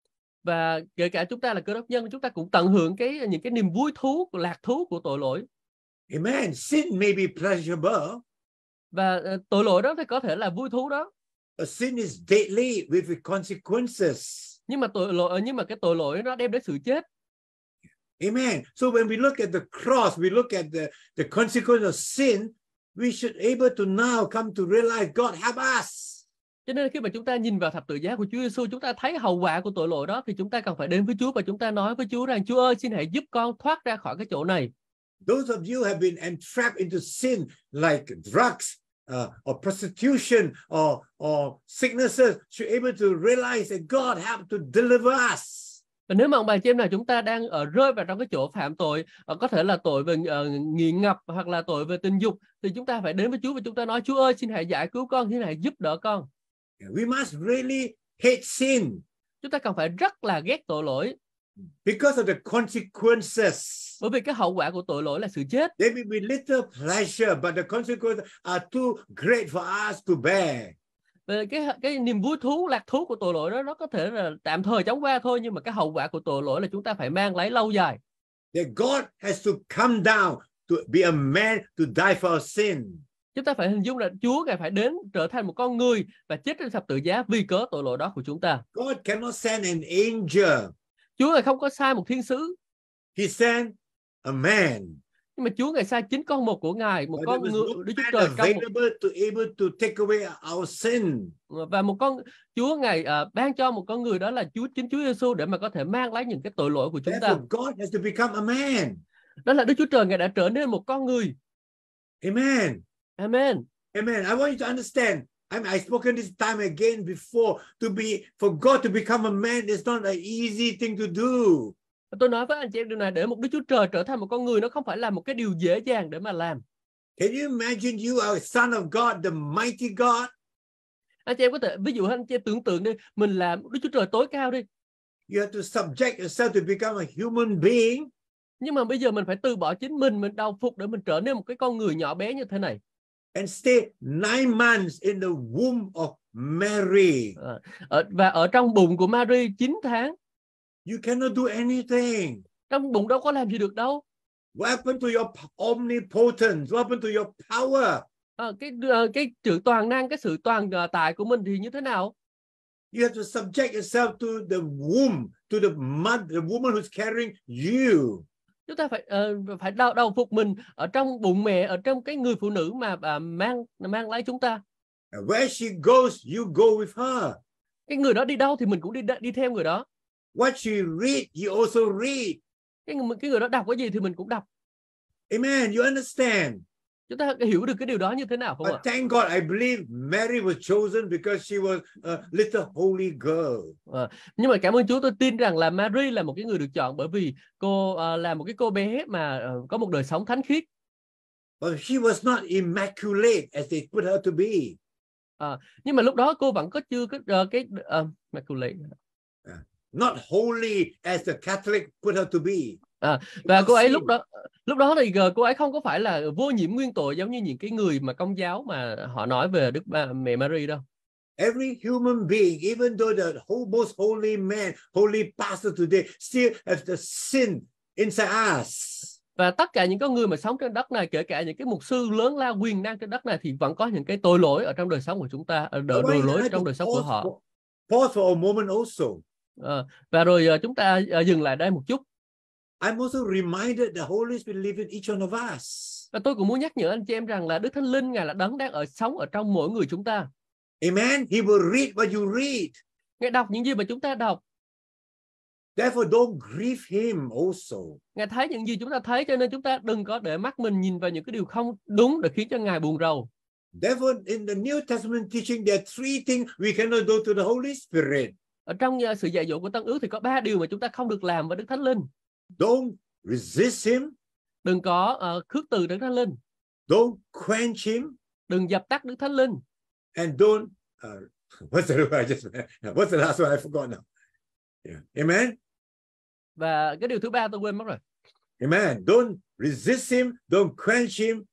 [SPEAKER 4] Và kể cả chúng ta là Cơ Đốc nhân, chúng ta cũng tận hưởng cái những cái niềm vui thú, lạc thú của tội lỗi.
[SPEAKER 1] Amen. Sin may be pleasurable.
[SPEAKER 4] Và uh, tội lỗi đó thì có thể là vui thú đó.
[SPEAKER 1] A sin is deadly with consequences.
[SPEAKER 4] Nhưng mà tội lỗi, nhưng mà cái tội lỗi nó đem đến sự chết.
[SPEAKER 1] Amen. So when we look at the cross, we look at the, the consequence of sin, we should able to now come to realize God help us.
[SPEAKER 4] Cho nên khi mà chúng ta nhìn vào thập tự giá của Chúa Giêsu, chúng ta thấy hậu quả của tội lỗi đó, thì chúng ta cần phải đến với Chúa và chúng ta nói với Chúa rằng: Chúa ơi, xin hãy giúp con thoát ra khỏi cái chỗ này.
[SPEAKER 1] Those of you have been entrapped into sin like drugs uh, or prostitution or or sicknesses should able to realize that God help to deliver us.
[SPEAKER 4] Và nếu mà ông bà chị em nào chúng ta đang ở rơi vào trong cái chỗ phạm tội, có thể là tội về uh, nghiện ngập hoặc là tội về tình dục, thì chúng ta phải đến với Chúa và chúng ta nói: Chúa ơi, xin hãy giải cứu con, xin hãy giúp đỡ con.
[SPEAKER 1] We must really hate sin.
[SPEAKER 4] Chúng ta cần phải rất là ghét tội lỗi.
[SPEAKER 1] Because of the consequences.
[SPEAKER 4] Bởi vì cái hậu quả của tội lỗi là sự chết.
[SPEAKER 1] There may be little pleasure, but the consequences are too great for us to bear.
[SPEAKER 4] Về cái cái niềm vui thú, lạc thú của tội lỗi đó, nó có thể là tạm thời chóng qua thôi, nhưng mà cái hậu quả của tội lỗi là chúng ta phải mang lấy lâu dài.
[SPEAKER 1] That God has to come down to be a man to die for our sin.
[SPEAKER 4] Chúng ta phải hình dung là Chúa Ngài phải đến trở thành một con người và chết trên thập tự giá vì cớ tội lỗi đó của chúng ta.
[SPEAKER 1] God cannot send an angel.
[SPEAKER 4] Chúa Ngài không có sai một thiên sứ.
[SPEAKER 1] He sent a man.
[SPEAKER 4] Nhưng mà Chúa Ngài sai chính con một của Ngài, một
[SPEAKER 1] But
[SPEAKER 4] con
[SPEAKER 1] there
[SPEAKER 4] người
[SPEAKER 1] was no
[SPEAKER 4] Đức Chúa
[SPEAKER 1] man
[SPEAKER 4] Trời công
[SPEAKER 1] available to able to take away our sin.
[SPEAKER 4] và một con Chúa Ngài uh, ban cho một con người, đó là Chúa chính Chúa Giêsu, để mà có thể mang lấy những cái tội lỗi của chúng ta.
[SPEAKER 1] Therefore, God has to become a man.
[SPEAKER 4] Đó là Đức Chúa Trời Ngài đã trở nên một con người.
[SPEAKER 1] Amen.
[SPEAKER 4] Amen.
[SPEAKER 1] Amen. I want you to understand. I'm, I've spoken this time again before. To be for God to become a man is not an easy thing to do.
[SPEAKER 4] Tôi nói với anh chị em điều này, để một Đức Chúa Trời trở thành một con người, nó không phải là một cái điều dễ dàng để mà làm.
[SPEAKER 1] Can you imagine you are a son of God, the mighty God?
[SPEAKER 4] Anh chị em có thể, ví dụ anh chị em tưởng tượng đi, mình là Đức Chúa Trời tối cao đi.
[SPEAKER 1] You have to subject yourself to become a human being.
[SPEAKER 4] Nhưng mà bây giờ mình phải từ bỏ chính mình, mình đầu phục để mình trở nên một cái con người nhỏ bé như thế này.
[SPEAKER 1] And stay nine months in the womb of Mary.
[SPEAKER 4] À, ở, và ở trong bụng của Mary chín tháng.
[SPEAKER 1] You cannot do anything.
[SPEAKER 4] Trong bụng đâu có làm gì được đâu.
[SPEAKER 1] What happened to your omnipotence? What happened to your power?
[SPEAKER 4] À, cái cái sự toàn năng, cái sự toàn tại của mình thì như thế nào?
[SPEAKER 1] You have to subject yourself to the womb, to the mother, the woman who's carrying you.
[SPEAKER 4] Chúng ta phải uh, phải đầu, đầu phục mình ở trong bụng mẹ, ở trong cái người phụ nữ mà uh, mang mang lấy chúng ta.
[SPEAKER 1] And where she goes, you go with her.
[SPEAKER 4] Cái người đó đi đâu thì mình cũng đi đi theo người đó.
[SPEAKER 1] What she read, you also read.
[SPEAKER 4] Cái người, cái người đó đọc cái gì thì mình cũng đọc.
[SPEAKER 1] Amen. You understand?
[SPEAKER 4] Chúng ta hiểu được cái điều đó như thế nào không ạ?
[SPEAKER 1] But thank God, I believe Mary was chosen because she was a little holy girl.
[SPEAKER 4] À, nhưng mà cảm ơn Chúa, tôi tin rằng là Mary là một cái người được chọn bởi vì cô uh, là một cái cô bé mà uh, có một đời sống thánh khiết.
[SPEAKER 1] But she was not immaculate as they put her to be.
[SPEAKER 4] À, nhưng mà lúc đó cô vẫn có chưa có uh, cái uh, immaculate.
[SPEAKER 1] Uh, not holy as the Catholic put her to be.
[SPEAKER 4] À, và cô ấy lúc đó lúc đó thì cô ấy không có phải là vô nhiễm nguyên tội giống như những cái người mà Công giáo mà họ nói về Đức Ba, mẹ Mary đâu.
[SPEAKER 1] Every human being, even though the whole, most holy man, holy pastor today, still has the sin inside us.
[SPEAKER 4] Và tất cả những con người mà sống trên đất này, kể cả những cái mục sư lớn lao quyền năng trên đất này, thì vẫn có những cái tội lỗi ở trong đời sống của chúng ta, đỡ tội lỗi trong đời sống của họ.
[SPEAKER 1] Pause for a moment also.
[SPEAKER 4] À, và rồi chúng ta dừng lại đây một chút.
[SPEAKER 1] I'm also reminded the Holy Spirit lives in each one of us.
[SPEAKER 4] Và tôi cũng muốn nhắc nhở anh chị em rằng là Đức Thánh Linh Ngài là đấng đang ở sống ở trong mỗi người chúng ta.
[SPEAKER 1] Amen. He will read what you read.
[SPEAKER 4] Ngài đọc những gì mà chúng ta đọc.
[SPEAKER 1] Therefore, don't grieve him also.
[SPEAKER 4] Ngài thấy những gì chúng ta thấy, cho nên chúng ta đừng có để mắt mình nhìn vào những cái điều không đúng để khiến cho Ngài buồn rầu.
[SPEAKER 1] Therefore, in the New Testament teaching, there are three things we cannot do to the Holy Spirit.
[SPEAKER 4] Ở trong sự dạy dỗ của Tân Ước thì có ba điều mà chúng ta không được làm với Đức Thánh Linh.
[SPEAKER 1] Don't resist him.
[SPEAKER 4] Đừng có uh, khước từ Đức Thánh Linh.
[SPEAKER 1] Don't quench him.
[SPEAKER 4] Đừng dập tắt Đức Thánh Linh.
[SPEAKER 1] And don't uh, what's the word I just what's the last one I forgot now. Yeah. Amen.
[SPEAKER 4] Và cái điều thứ ba tôi quên mất rồi.
[SPEAKER 1] Amen. Don't resist him, don't quench him,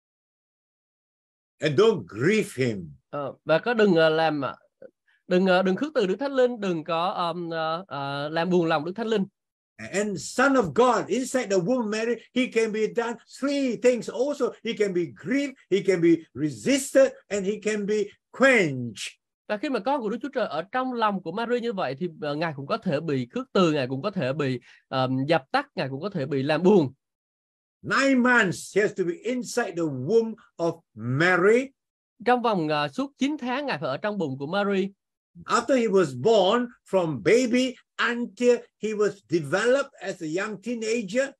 [SPEAKER 1] and don't grieve him.
[SPEAKER 4] Uh, và có đừng uh, làm đừng uh, đừng khước từ Đức Thánh Linh, đừng có um, uh, uh, làm buồn lòng Đức Thánh Linh.
[SPEAKER 1] And Son of God inside the womb of Mary, he can be done three things also. He can be grieved, he can be resisted, and he can be quenched.
[SPEAKER 4] Và khi mà con của Đức Chúa Trời ở trong lòng của Mary như vậy thì uh, Ngài cũng có thể bị khước từ, Ngài cũng có thể bị um, dập tắt, Ngài cũng có thể bị làm buồn.
[SPEAKER 1] Nine months he has to be inside the womb of Mary.
[SPEAKER 4] Trong vòng uh, suốt chín tháng Ngài phải ở trong bụng của Mary.
[SPEAKER 1] After he was born, from baby until he was developed as a young teenager.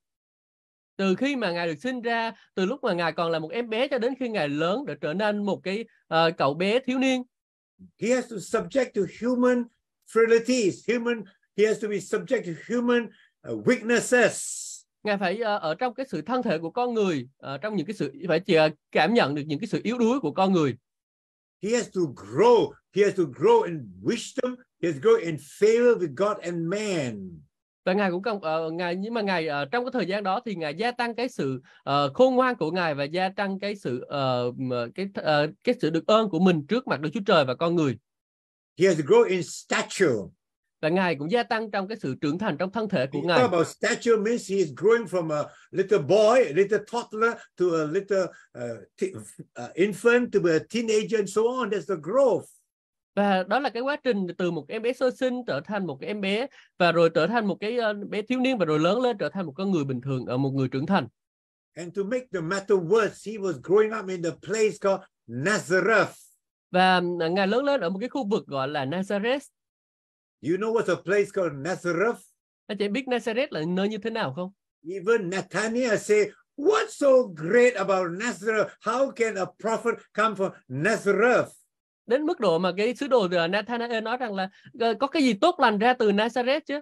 [SPEAKER 4] Từ khi mà Ngài được sinh ra, từ lúc mà Ngài còn là một em bé cho đến khi Ngài lớn để trở nên một cái uh, cậu bé thiếu niên.
[SPEAKER 1] He has to subject to human frailties, human. He has to be subject to human uh, weaknesses.
[SPEAKER 4] Ngài phải uh, ở trong cái sự thân thể của con người, uh, trong những cái sự phải chỉ, uh, cảm nhận được những cái sự yếu đuối của con người.
[SPEAKER 1] He has to grow. He has to grow in wisdom. He has to grow in favor with God and man.
[SPEAKER 4] Và Ngài cũng cần uh, Ngài nhưng mà Ngài uh, trong cái thời gian đó thì Ngài gia tăng cái sự uh, khôn ngoan của Ngài và gia tăng cái sự uh, cái uh, cái sự được ơn của mình trước mặt Đức Chúa Trời và con người.
[SPEAKER 1] He has to grow in stature.
[SPEAKER 4] Và Ngài cũng gia tăng trong cái sự trưởng thành trong thân thể của
[SPEAKER 1] We
[SPEAKER 4] Ngài.
[SPEAKER 1] talk about stature means he is growing from a little boy, a little toddler to a little uh, t- uh, infant to a teenager and so on. That's the growth.
[SPEAKER 4] Và đó là cái quá trình từ một em bé sơ sinh trở thành một cái em bé, và rồi trở thành một cái uh, bé thiếu niên, và rồi lớn lên trở thành một con người bình thường, ở uh, một người trưởng thành.
[SPEAKER 1] And to make the matter worse, he was growing up in the place called Nazareth.
[SPEAKER 4] Và uh, Ngài lớn lên ở một cái khu vực gọi là Nazareth.
[SPEAKER 1] You know what's a place called Nazareth?
[SPEAKER 4] Anh chị biết Nazareth là nơi như thế nào không?
[SPEAKER 1] Even Nathaniel say, what's so great about Nazareth? How can a prophet come from Nazareth?
[SPEAKER 4] Đến mức độ mà cái sứ đồ Nathanael nói rằng là có cái gì tốt lành ra từ Nazareth chứ.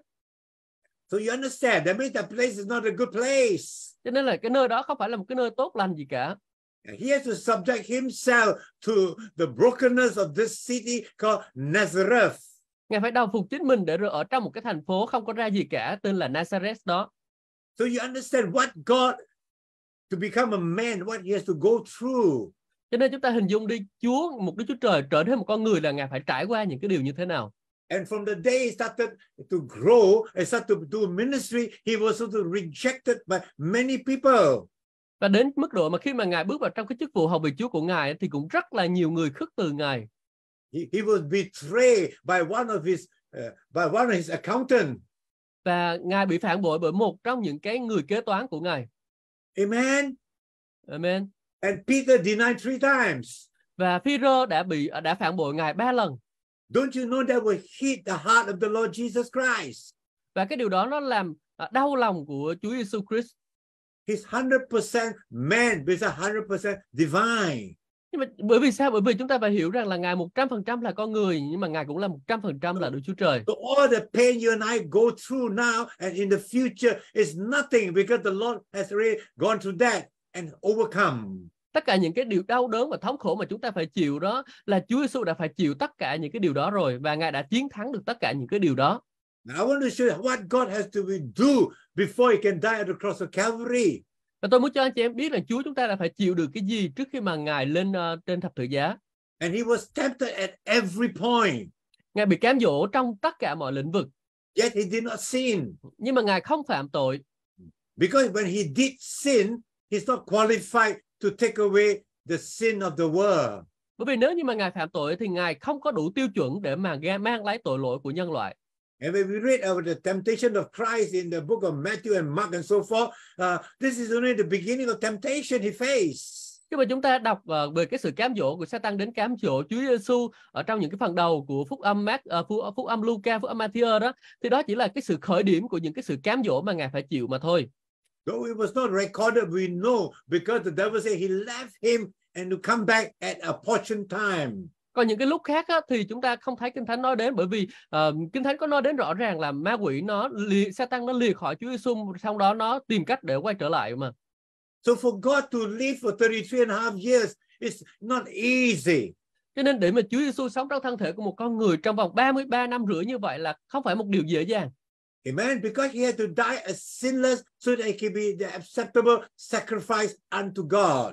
[SPEAKER 1] So you understand, that means that place is not a good place.
[SPEAKER 4] Cho nên là cái nơi đó không phải là một cái nơi tốt lành gì cả.
[SPEAKER 1] He has to subject himself to the brokenness of this city called Nazareth.
[SPEAKER 4] Ngài phải đầu phục chính mình để rồi ở trong một cái thành phố không có ra gì cả tên là Nazareth đó.
[SPEAKER 1] So you understand what God, to become a man, what he has to go through.
[SPEAKER 4] Cho nên chúng ta hình dung đi, Chúa, một Đức Chúa Trời trở nên một con người là Ngài phải trải qua những cái điều như thế nào.
[SPEAKER 1] And from the day he started to grow and started to do ministry, he was also rejected by many people.
[SPEAKER 4] Và đến mức độ mà khi mà Ngài bước vào trong cái chức vụ hầu việc Chúa của Ngài thì cũng rất là nhiều người khước từ Ngài.
[SPEAKER 1] He, he was betrayed by one of his uh, by one of his accountant.
[SPEAKER 4] Và Ngài bị phản bội bởi một trong những cái người kế toán của Ngài.
[SPEAKER 1] Amen.
[SPEAKER 4] Amen.
[SPEAKER 1] And Peter denied three times.
[SPEAKER 4] Và Phi-rơ đã bị đã phản bội Ngài ba lần.
[SPEAKER 1] Don't you know that will hit the heart of the Lord Jesus Christ?
[SPEAKER 4] Và cái điều đó nó làm đau lòng của Chúa Giêsu Christ.
[SPEAKER 1] He's one hundred percent man, but he's one hundred percent divine.
[SPEAKER 4] Nhưng mà bởi vì sao? Bởi vì chúng ta phải hiểu rằng là Ngài một trăm phần trăm là con người, nhưng mà Ngài cũng là một trăm phần trăm là Đức Chúa Trời.
[SPEAKER 1] So all the pain you and I go through now and in the future is nothing because the Lord has already gone through that and overcome.
[SPEAKER 4] Tất cả những cái điều đau đớn và thống khổ mà chúng ta phải chịu đó là Chúa Giêsu đã phải chịu tất cả những cái điều đó rồi, và Ngài đã chiến thắng được tất cả những cái điều đó.
[SPEAKER 1] Now I want to show you what God has to do before he can die at the cross of Calvary.
[SPEAKER 4] Và tôi muốn cho anh chị em biết là Chúa chúng ta đã phải chịu được cái gì trước khi mà Ngài lên uh, trên thập tự giá.
[SPEAKER 1] And he was tempted at every point.
[SPEAKER 4] Ngài bị cám dỗ trong tất cả mọi lĩnh vực.
[SPEAKER 1] Yet he did not sin.
[SPEAKER 4] Nhưng mà Ngài không phạm tội.
[SPEAKER 1] Because when he did sin, he's not qualified to take away the sin of the world.
[SPEAKER 4] Bởi vì nếu như mà Ngài phạm tội thì Ngài không có đủ tiêu chuẩn để mà mang lấy tội lỗi của nhân loại.
[SPEAKER 1] And when we read about the temptation of Christ in the book of Matthew and Mark and so forth, uh, this is only the beginning of temptation he faced.
[SPEAKER 4] Khi mà chúng ta đọc uh, về cái sự cám dỗ của Satan đến cám dỗ Chúa Giêsu ở trong những cái phần đầu của phúc âm Mark, uh, phúc, phúc âm Luca, phúc âm Matthew đó, thì đó chỉ là cái sự khởi điểm của những cái sự cám dỗ mà Ngài phải chịu mà thôi.
[SPEAKER 1] Though it was not recorded, we know because the devil said he left him and to come back at a opportune time.
[SPEAKER 4] Còn những cái lúc khác á, thì chúng ta không thấy Kinh Thánh nói đến, bởi vì uh, Kinh Thánh có nói đến rõ ràng là ma quỷ nó lìa, Satan nó lìa khỏi Chúa Giêsu, sau đó nó tìm cách để quay trở lại mà.
[SPEAKER 1] So for God to live for thirty-three and a half years is not easy.
[SPEAKER 4] Cho nên để mà Chúa Giêsu sống trong thân thể của một con người trong vòng ba mươi ba năm rưỡi như vậy là không phải một điều dễ dàng.
[SPEAKER 1] Amen. Because he had to die as sinless so that he can be the acceptable sacrifice unto God.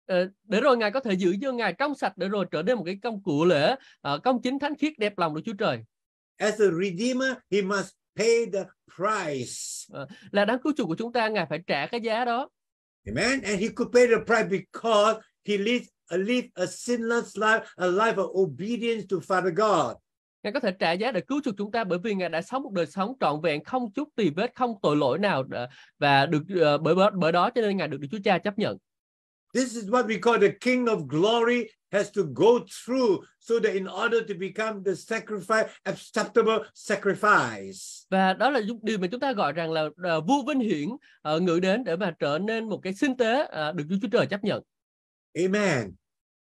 [SPEAKER 4] Để rồi Ngài có thể giữ cho Ngài trong sạch, để rồi trở nên một cái công cụ lễ, uh, công chính thánh khiết đẹp lòng của Chúa Trời.
[SPEAKER 1] As a redeemer, he must pay the price.
[SPEAKER 4] Uh, là đáng cứu chuộc của chúng ta, Ngài phải trả cái giá đó.
[SPEAKER 1] Amen. And he could pay the price because he lived a, lived a sinless life, a life of obedience to Father God.
[SPEAKER 4] Ngài có thể trả giá để cứu chuộc chúng ta bởi vì Ngài đã sống một đời sống trọn vẹn, không chút tì vết, không tội lỗi nào, và được uh, bởi bởi đó cho nên Ngài được Đức Chúa Cha chấp nhận.
[SPEAKER 1] This is what we call the King of Glory has to go through so that in order to become the sacrifice, acceptable sacrifice.
[SPEAKER 4] Và đó là điều mà chúng ta gọi rằng là uh, vua vinh hiển uh, ngự đến để mà trở nên một cái sinh tế uh, được Đức Chúa Trời chấp nhận.
[SPEAKER 1] Amen.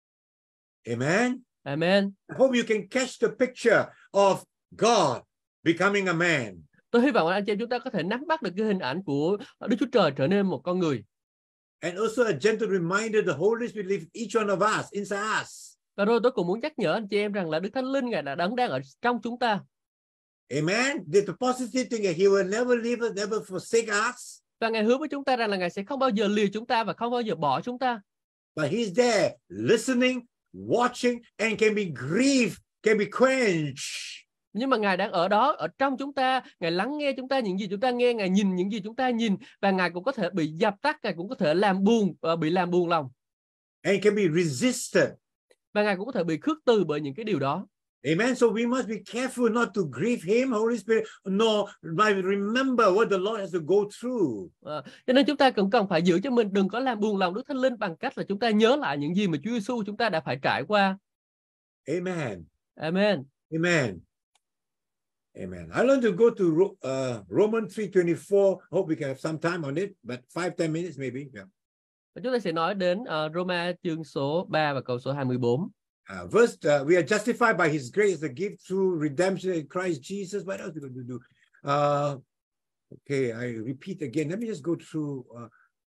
[SPEAKER 1] Amen.
[SPEAKER 4] Amen.
[SPEAKER 1] I hope you can catch the picture of God becoming a man.
[SPEAKER 4] Tôi hy vọng anh chị em chúng ta có thể nắm bắt được cái hình ảnh của Đức Chúa Trời trở nên một con người.
[SPEAKER 1] And also a gentle reminder the Holy Spirit lives each one of us, inside us.
[SPEAKER 4] Và rồi tôi cũng muốn nhắc nhở anh chị em rằng là Đức Thánh Linh Ngài đã đấng đang ở trong chúng ta.
[SPEAKER 1] Amen. The positive thing is he will never leave us, never forsake us.
[SPEAKER 4] Và Ngài hứa với chúng ta rằng là Ngài sẽ không bao giờ lìa chúng ta và không bao giờ bỏ chúng ta.
[SPEAKER 1] But he's there, listening, watching, and can be grieved, can be quenched.
[SPEAKER 4] Nhưng mà Ngài đang ở đó, ở trong chúng ta, Ngài lắng nghe chúng ta những gì chúng ta nghe, Ngài nhìn những gì chúng ta nhìn, và Ngài cũng có thể bị dập tắt, Ngài cũng có thể làm buồn, uh, bị làm buồn lòng.
[SPEAKER 1] And can be resisted.
[SPEAKER 4] Và Ngài cũng có thể bị khước từ bởi những cái điều đó.
[SPEAKER 1] Amen. So we must be careful not to grieve him, Holy Spirit, nor remember what the Lord has to go through.
[SPEAKER 4] Uh, cho nên chúng ta cũng cần phải giữ cho mình đừng có làm buồn lòng Đức Thánh Linh bằng cách là chúng ta nhớ lại những gì mà Chúa Giêsu chúng ta đã phải trải qua.
[SPEAKER 1] Amen.
[SPEAKER 4] Amen.
[SPEAKER 1] Amen. Amen. I want to go to uh, Romans three twenty-four. Hope we can have some time on it, but five ten minutes maybe. Yeah.
[SPEAKER 4] Và chúng ta sẽ nói đến uh, Roma chương số ba và câu số hai mươi bốn.
[SPEAKER 1] Uh, verse, uh, we are justified by His grace as a gift through redemption in Christ Jesus. What else are we going to do? Uh, okay, I repeat again. Let me just go through. Uh,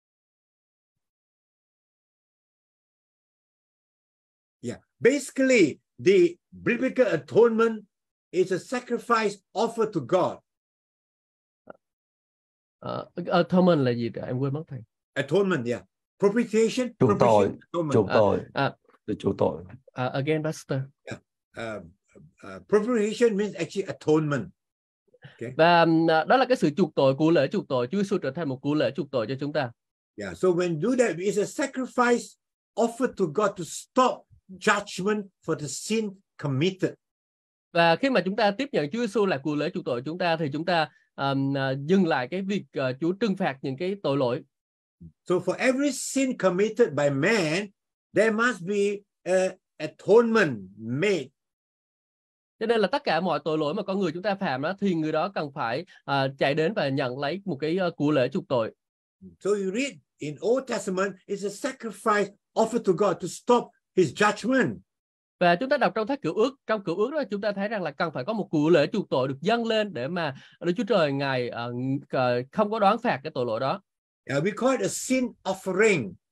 [SPEAKER 1] yeah, basically, the biblical atonement is a sacrifice offered to God.
[SPEAKER 4] Uh, atonement là gì? Em quên mất thầy.
[SPEAKER 1] Atonement, yeah. Propitiation.
[SPEAKER 2] Chuộc tội. Chuộc tội.
[SPEAKER 4] Uh,
[SPEAKER 2] Để chuộc tội.
[SPEAKER 4] Uh, again, Pastor.
[SPEAKER 1] Yeah. Uh, uh, propitiation means actually atonement. Okay.
[SPEAKER 4] Và uh, đó là cái sự chuộc tội, của lễ chuộc tội. Chúa Giêsu trở thành một của lễ chuộc tội cho chúng ta.
[SPEAKER 1] Yeah. So when you do that, it's a sacrifice offered to God to stop judgment for the sin committed.
[SPEAKER 4] Và khi mà chúng ta tiếp nhận Chúa Giêsu là của lễ chuộc tội chúng ta, thì chúng ta um, uh, dừng lại cái việc uh, Chúa trừng phạt những cái tội lỗi.
[SPEAKER 1] So for every sin committed by man, there must be an atonement made.
[SPEAKER 4] Cho nên là tất cả mọi tội lỗi mà con người chúng ta phạm đó, thì người đó cần phải uh, chạy đến và nhận lấy một cái uh, của lễ chuộc tội.
[SPEAKER 1] So you read in Old Testament, it's a sacrifice offered to God to stop His judgment.
[SPEAKER 4] Và chúng ta đọc trong Thất Cựu Ước, trong Cựu Ước đó chúng ta thấy rằng là cần phải có một của lễ chuộc tội được dâng lên để mà Đức Chúa Trời Ngài uh, không có đoán phạt cái tội lỗi đó.
[SPEAKER 1] Yeah, we call it a sin offering.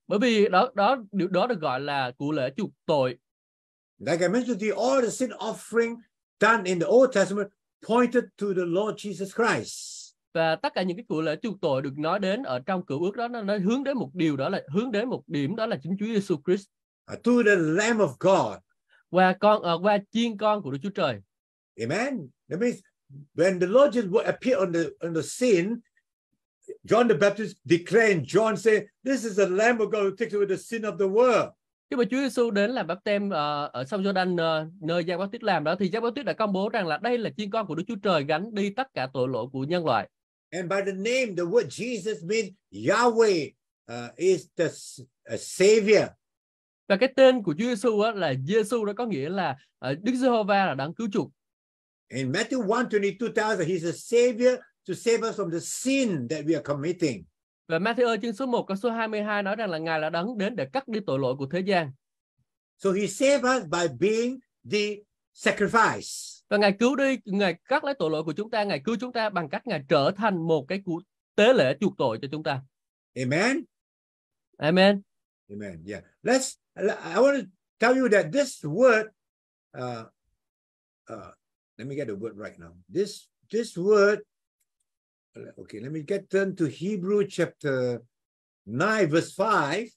[SPEAKER 4] Bởi vì đó đó điều đó được gọi là của lễ chuộc tội.
[SPEAKER 1] Like I mentioned to you, all the sin offering done in the Old Testament pointed to the Lord Jesus Christ.
[SPEAKER 4] Và tất cả những cái của lễ chuộc tội được nói đến ở trong cựu ước đó, nó, nó hướng đến một điều, đó là hướng đến một điểm, đó là chính Chúa Giêsu Christ.
[SPEAKER 1] Uh, to the Lamb of God.
[SPEAKER 4] Qua con uh, qua chiên con của Đức Chúa Trời.
[SPEAKER 1] Amen. That means when the Lord Jesus appeared on the on the scene, John the Baptist declared, and John said, "This is the Lamb of God who takes away the sin of the world."
[SPEAKER 4] Khi mà Chúa Giêsu đến làm báp têm uh, ở sông Giô-đanh uh, nơi Giăng Báp-tít làm đó, thì Giăng Báp-tít đã công bố rằng là đây là chiên con của Đức Chúa Trời gánh đi tất cả tội lỗi của nhân loại.
[SPEAKER 1] And by the name, the word Jesus means Yahweh uh, is the uh, Savior.
[SPEAKER 4] Và cái tên của Chúa Giêsu là Giêsu, đó có nghĩa là uh, Đức Giê-hô-va là đấng cứu chuộc.
[SPEAKER 1] In Matthew one twenty-two tells us he's a Savior to save us from the sin that we are committing.
[SPEAKER 4] Và Matthew chương số một câu số hai mươi hai nói rằng là Ngài là đấng đến để cắt đi tội lỗi của thế gian.
[SPEAKER 1] So he saved us by being the sacrifice.
[SPEAKER 4] Và Ngài cứu đi, Ngài cắt lấy tội lỗi của chúng ta, Ngài cứu chúng ta bằng cách Ngài trở thành một cái của tế lễ chuộc tội cho chúng ta.
[SPEAKER 1] Amen.
[SPEAKER 4] Amen.
[SPEAKER 1] Amen. Yeah. Let's. I want to tell you that this word. Uh, uh, let me get the word right now. This this word. Okay, let me get turn to Hebrew chapter nine verse five.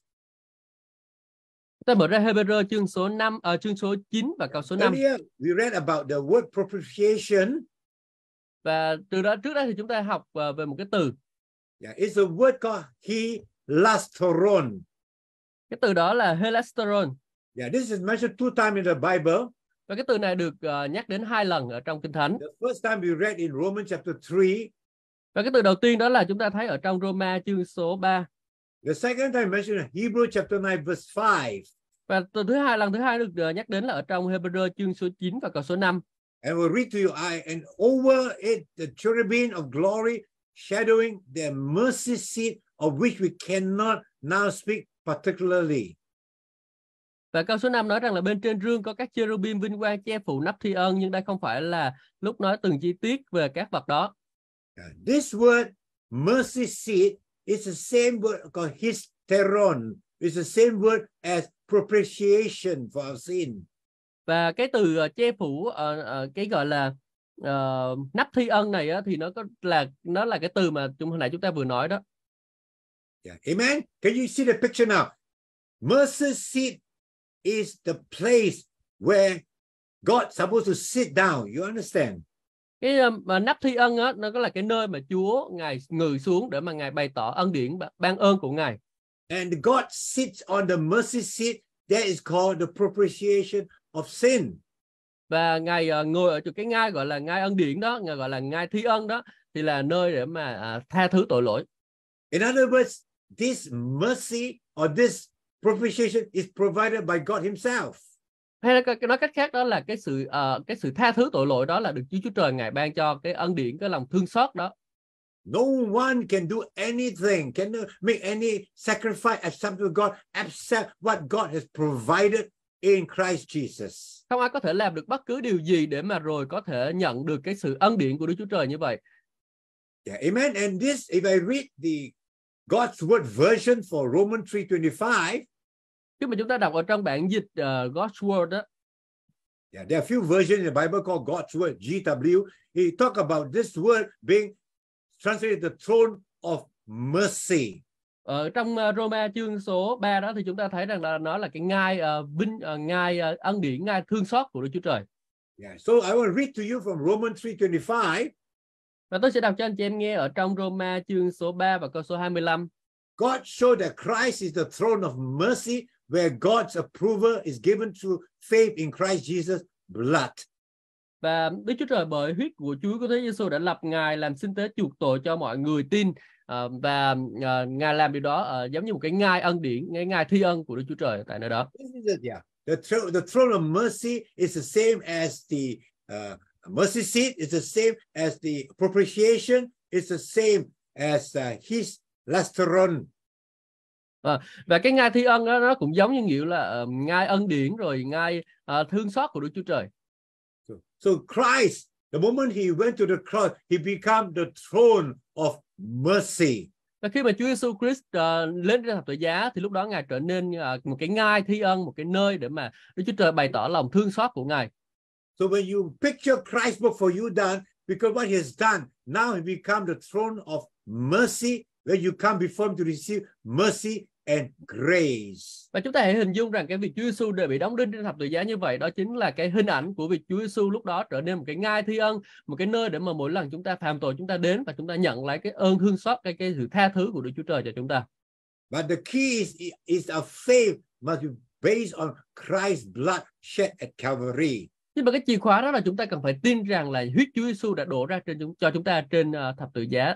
[SPEAKER 4] Ta mở ra Hebrew chương số năm, uh, chương số chín và câu số năm.
[SPEAKER 1] Earlier we read about the word propitiation.
[SPEAKER 4] Và từ đó trước đó thì chúng ta học uh, về một cái từ.
[SPEAKER 1] Yeah, it's a word called hilasteron.
[SPEAKER 4] Cái từ đó là hilasteron.
[SPEAKER 1] Yeah, this is mentioned two times in the Bible.
[SPEAKER 4] Và cái từ này được uh, nhắc đến hai lần ở trong Kinh Thánh.
[SPEAKER 1] The first time we read in Romans chapter three.
[SPEAKER 4] Và cái từ đầu tiên đó là chúng ta thấy ở trong Roma chương số ba.
[SPEAKER 1] The second time mentioned in Hebrew chapter nine verse five.
[SPEAKER 4] Và từ thứ hai lần thứ hai được nhắc đến là ở trong Hebrew chương số chín và câu số năm.
[SPEAKER 1] And we'll read to you, I and over it the cherubim of glory shadowing the mercy seat of which we cannot now speak particularly.
[SPEAKER 4] Và câu số năm nói rằng là bên trên rương có các cherubim vinh quang che phủ nắp thi ân, nhưng đây không phải là lúc nói từng chi tiết về các vật đó.
[SPEAKER 1] This word mercy seat is the same word called histeron. It's the same word as propitiation for our sin.
[SPEAKER 4] Và cái từ uh, che phủ uh, uh, cái gọi là uh, nắp thi ân này á, thì nó có là nó là cái từ mà chúng hồi nãy chúng ta vừa nói đó.
[SPEAKER 1] Yeah. Amen. Can you see the picture now? Mercy seat is the place where God's supposed to sit down. You understand?
[SPEAKER 4] Cái mà nắp thi ân á, nó có là cái nơi mà Chúa Ngài ngự xuống để mà Ngài bày tỏ ân điển ban ơn của Ngài.
[SPEAKER 1] And God sits on the mercy seat. That is called the propitiation of sin.
[SPEAKER 4] Và Ngài uh, ngồi ở chỗ cái ngai gọi là ngai ân điển đó, Ngài gọi là ngai thi ân đó, thì là nơi để mà uh, tha thứ tội lỗi.
[SPEAKER 1] In other words, this mercy or this propitiation is provided by God Himself.
[SPEAKER 4] Hay là nói cách khác đó là cái sự uh, cái sự tha thứ tội lỗi đó là được Chúa Chúa Trời Ngài ban cho, cái ân điển, cái lòng thương xót đó.
[SPEAKER 1] No one can do anything, can make any sacrifice except to God, except what God has provided in Christ Jesus.
[SPEAKER 4] Không ai có thể làm được bất cứ điều gì để mà rồi có thể nhận được cái sự ân điển của Đức Chúa Trời như vậy.
[SPEAKER 1] Yeah, amen. And this, if I read the God's Word version for Romans three twenty-five.
[SPEAKER 4] Khi mà chúng ta đọc ở trong bản dịch uh, God's Word đó.
[SPEAKER 1] Yeah, there are a few versions in the Bible called God's Word, G W. He talk about this word being translated the throne of mercy.
[SPEAKER 4] Ở trong uh, Roma chương số ba đó thì chúng ta thấy rằng là nó là cái ngai uh, vinh uh, ngai uh, ân điển, ngai thương xót của Đức Chúa Trời.
[SPEAKER 1] Yeah, so I will read to you from Romans three twenty-five.
[SPEAKER 4] Và tôi sẽ đọc cho anh chị em nghe ở trong Roma chương số ba và câu số hai mươi lăm.
[SPEAKER 1] God showed that Christ is the throne of mercy where God's approval is given through faith in Christ Jesus' blood.
[SPEAKER 4] Và Đức Chúa Trời bởi huyết của Chúa của Thế Giêsu đã lập Ngài làm sinh tế chuộc tội cho mọi người tin, uh, và uh, Ngài làm điều đó uh, giống như một cái ngai ân điển, cái ngai thi ân của Đức Chúa Trời tại nơi đó.
[SPEAKER 1] This is it, yeah. The, thr- the throne of mercy is the same as the uh, mercy seat, is the same as the propitiation, is the same as uh, his lasteron.
[SPEAKER 4] À, và cái ngai thi ân đó nó cũng giống như nghĩa là uh, ngai ân điển rồi ngai uh, thương xót của Đức Chúa Trời.
[SPEAKER 1] So, so Christ, the moment he went to the cross, he became the throne of mercy.
[SPEAKER 4] Và khi mà Chúa Giêsu Christ uh, lên trên thập tự giá thì lúc đó Ngài trở nên uh, một cái ngai thi ân, một cái nơi để mà Đức Chúa Trời bày tỏ lòng thương xót của Ngài.
[SPEAKER 1] So when you picture Christ before you done, because what he has done, now he become the throne of mercy, where you come before him to receive mercy and grace.
[SPEAKER 4] Và chúng ta hãy hình dung rằng cái việc Chúa Giêsu để bị đóng đinh trên thập tự giá như vậy, đó chính là cái hình ảnh của việc Chúa Giêsu lúc đó trở nên một cái ngai thi ân, một cái nơi để mà mỗi lần chúng ta phạm tội chúng ta đến và chúng ta nhận lấy cái ơn thương xót, cái cái sự tha thứ của Đức Chúa Trời cho chúng ta.
[SPEAKER 1] But the key is, is our faith must be based on Christ's blood shed at Calvary.
[SPEAKER 4] Nhưng mà cái chìa khóa đó là chúng ta cần phải tin rằng là huyết Chúa Giêsu đã đổ ra trên chúng cho chúng ta trên uh, thập tự giá.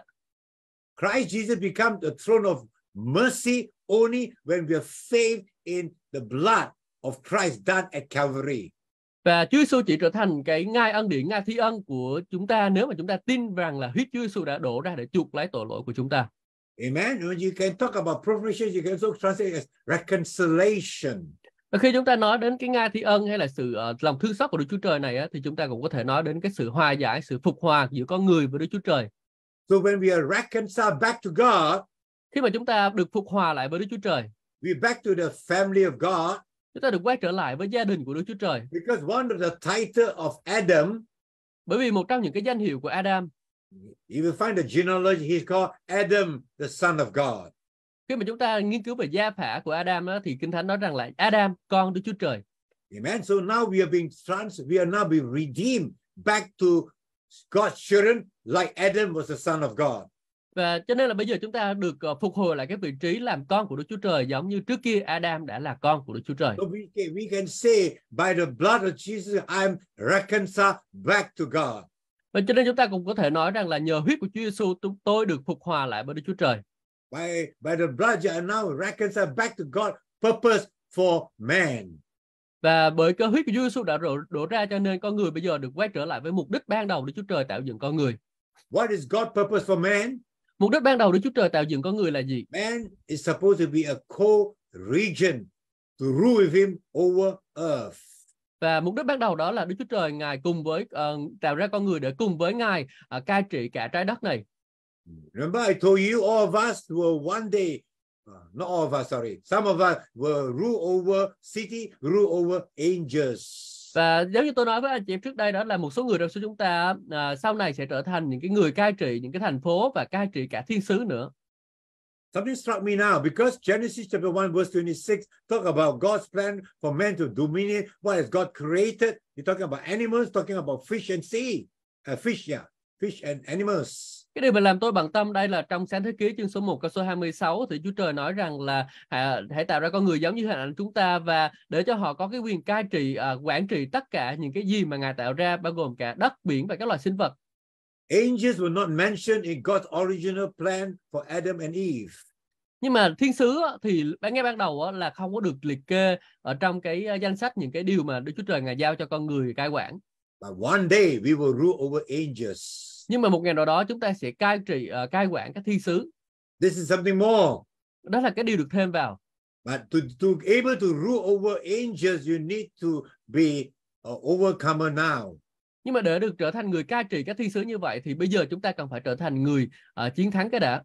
[SPEAKER 1] Christ Jesus becomes the throne of mercy only when we have faith in the blood of Christ done at Calvary.
[SPEAKER 4] Và Chúa Giêsu chỉ trở thành cái ngai ân điển, ngai thi ân của chúng ta nếu mà chúng ta tin rằng là huyết Chúa Giêsu đã đổ ra để chuộc lấy tội lỗi của chúng ta.
[SPEAKER 1] Amen. When you can talk about propitiation, you can also translate it as reconciliation.
[SPEAKER 4] Và khi chúng ta nói đến cái ngai thi ân hay là sự uh, lòng thương xót của Đức Chúa Trời này á, thì chúng ta cũng có thể nói đến cái sự hòa giải, sự phục hòa giữa con người với Đức Chúa Trời.
[SPEAKER 1] So when we are reconciled back to God,
[SPEAKER 4] khi mà chúng ta được phục hòa lại với Đức Chúa Trời,
[SPEAKER 1] we back to the family of God.
[SPEAKER 4] Chúng ta được quay trở lại với gia đình của Đức Chúa Trời.
[SPEAKER 1] Because one of the title of Adam,
[SPEAKER 4] bởi vì một trong những cái danh hiệu của Adam,
[SPEAKER 1] you will find the genealogy, he's called Adam, the son of God.
[SPEAKER 4] Khi mà chúng ta nghiên cứu về gia phả của Adam đó, thì Kinh Thánh nói rằng là Adam con Đức Chúa Trời.
[SPEAKER 1] Amen. So now we are being trans, we are now being redeemed back to God's children, like Adam was the son of God.
[SPEAKER 4] Và cho nên là bây giờ chúng ta được uh, phục hồi lại cái vị trí làm con của Đức Chúa Trời, giống như trước kia Adam đã là con của Đức Chúa Trời.
[SPEAKER 1] So we can, we can say by the blood of Jesus, I'm reconciled back to God.
[SPEAKER 4] Và cho nên chúng ta cũng có thể nói rằng là nhờ huyết của Chúa Giêsu tôi được phục hòa lại với Đức Chúa Trời.
[SPEAKER 1] By, by the blood, you are now reconciled back to God's purpose for man.
[SPEAKER 4] Và bởi cái huyết của Chúa Giêsu đã đổ, đổ ra, cho nên con người bây giờ được quay trở lại với mục đích ban đầu Đức Chúa Trời tạo dựng con người.
[SPEAKER 1] What is God's purpose for man?
[SPEAKER 4] Mục đích ban đầu Đức Chúa Trời tạo dựng con người là gì?
[SPEAKER 1] Man is supposed to be a co-regent to rule with him over earth.
[SPEAKER 4] Và mục đích ban đầu đó là Đức Chúa Trời Ngài cùng với uh, tạo ra con người để cùng với Ngài uh, cai trị cả trái đất này.
[SPEAKER 1] Remember I told you all of us will one day, uh, not all of us, sorry, some of us will rule over city, rule over angels.
[SPEAKER 4] Và giống như tôi nói với anh chị em trước đây, đó là một số người trong số chúng ta uh, sau này sẽ trở thành những cái người cai trị những cái thành phố và cai trị cả thiên sứ nữa.
[SPEAKER 1] Something struck me now because Genesis chapter one verse twenty-six talk about God's plan for man to dominate what has God created. You're talking about animals, talking about fish and sea, uh, fish, yeah, fish and animals.
[SPEAKER 4] Cái điều mà làm tôi bận tâm đây là trong Sáng Thế Ký chương số một câu số hai mươi sáu thì Chúa Trời nói rằng là hãy tạo ra con người giống như hình ảnh chúng ta, và để cho họ có cái quyền cai trị, uh, quản trị tất cả những cái gì mà Ngài tạo ra, bao gồm cả đất, biển và các loài sinh vật.
[SPEAKER 1] Angels were not mentioned in God's original plan for Adam and Eve.
[SPEAKER 4] Nhưng mà thiên sứ thì ngay ban đầu là không có được liệt kê ở trong cái danh sách những cái điều mà Đức Chúa Trời Ngài giao cho con người cai quản.
[SPEAKER 1] But one day we will rule over angels.
[SPEAKER 4] Nhưng mà một ngày nào đó chúng ta sẽ cai trị, uh, cai quản các thiên sứ.
[SPEAKER 1] This is something more.
[SPEAKER 4] Đó là cái điều được thêm vào.
[SPEAKER 1] But to, to able to rule over angels, you need to be uh, overcomer now.
[SPEAKER 4] Nhưng mà để được trở thành người cai trị các thiên sứ như vậy thì bây giờ chúng ta cần phải trở thành người uh, chiến thắng cái đã.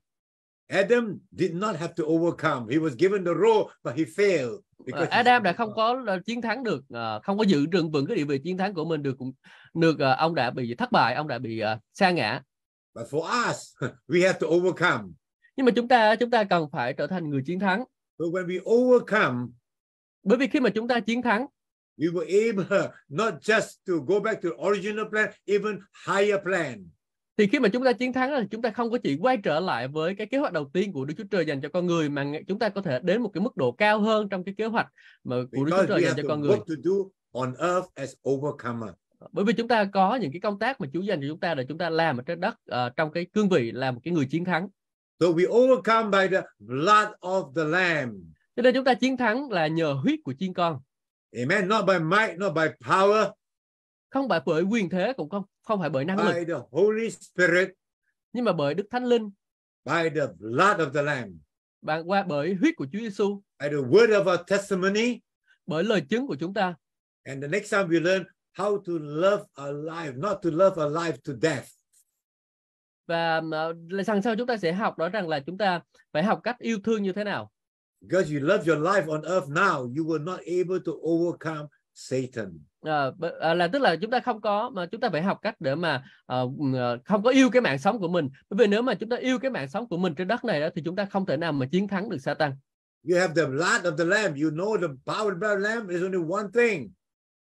[SPEAKER 1] Adam did not have to overcome. He was given the role, but he failed.
[SPEAKER 4] Uh, Adam đã không có uh, chiến thắng được, uh, không có giữ vững vững cái địa vị chiến thắng của mình được, được uh, ông đã bị thất bại, ông đã bị uh, sa ngã.
[SPEAKER 1] But for us, we have to overcome.
[SPEAKER 4] Nhưng mà chúng ta chúng ta cần phải trở thành người chiến thắng.
[SPEAKER 1] So when we overcome,
[SPEAKER 4] bởi vì khi mà chúng ta chiến thắng,
[SPEAKER 1] we were able not just to go back to the original plan, even higher plan.
[SPEAKER 4] Thì khi mà chúng ta chiến thắng thì chúng ta không có chỉ quay trở lại với cái kế hoạch đầu tiên của Đức Chúa Trời dành cho con người, mà chúng ta có thể đến một cái mức độ cao hơn trong cái kế hoạch mà của Đức Chúa Trời dành cho con người.
[SPEAKER 1] On earth as overcomer.
[SPEAKER 4] Bởi vì chúng ta có những cái công tác mà Chúa dành cho chúng ta để chúng ta làm ở trên đất, uh, trong cái cương vị là một cái người chiến thắng.
[SPEAKER 1] So we overcome by the blood of the lamb.
[SPEAKER 4] Cho nên chúng ta chiến thắng là nhờ huyết của chiên con.
[SPEAKER 1] Amen. Not by might, not by power.
[SPEAKER 4] Không phải bởi quyền thế, cũng không không phải bởi năng lực.
[SPEAKER 1] By the Holy Spirit.
[SPEAKER 4] Nhưng mà bởi Đức Thánh Linh.
[SPEAKER 1] By the blood of the lamb.
[SPEAKER 4] Bằng qua bởi huyết của Chúa Giêsu.
[SPEAKER 1] By the word of our testimony.
[SPEAKER 4] Bởi lời chứng của chúng ta.
[SPEAKER 1] And the next time we learn how to love our life, not to love our life to death.
[SPEAKER 4] Và uh, rằng sau chúng ta sẽ học đó rằng là chúng ta phải học cách yêu thương như thế nào.
[SPEAKER 1] Because you love your life on earth now, you were not able to overcome Satan.
[SPEAKER 4] À, là tức là chúng ta không có, mà chúng ta phải học cách để mà uh, không có yêu cái mạng sống của mình. Bởi vì nếu mà chúng ta yêu cái mạng sống của mình trên đất này đó, thì chúng ta không thể nào mà chiến thắng được Satan.
[SPEAKER 1] You have the blood of the lamb. You know the power of the blood of the lamb is only one thing.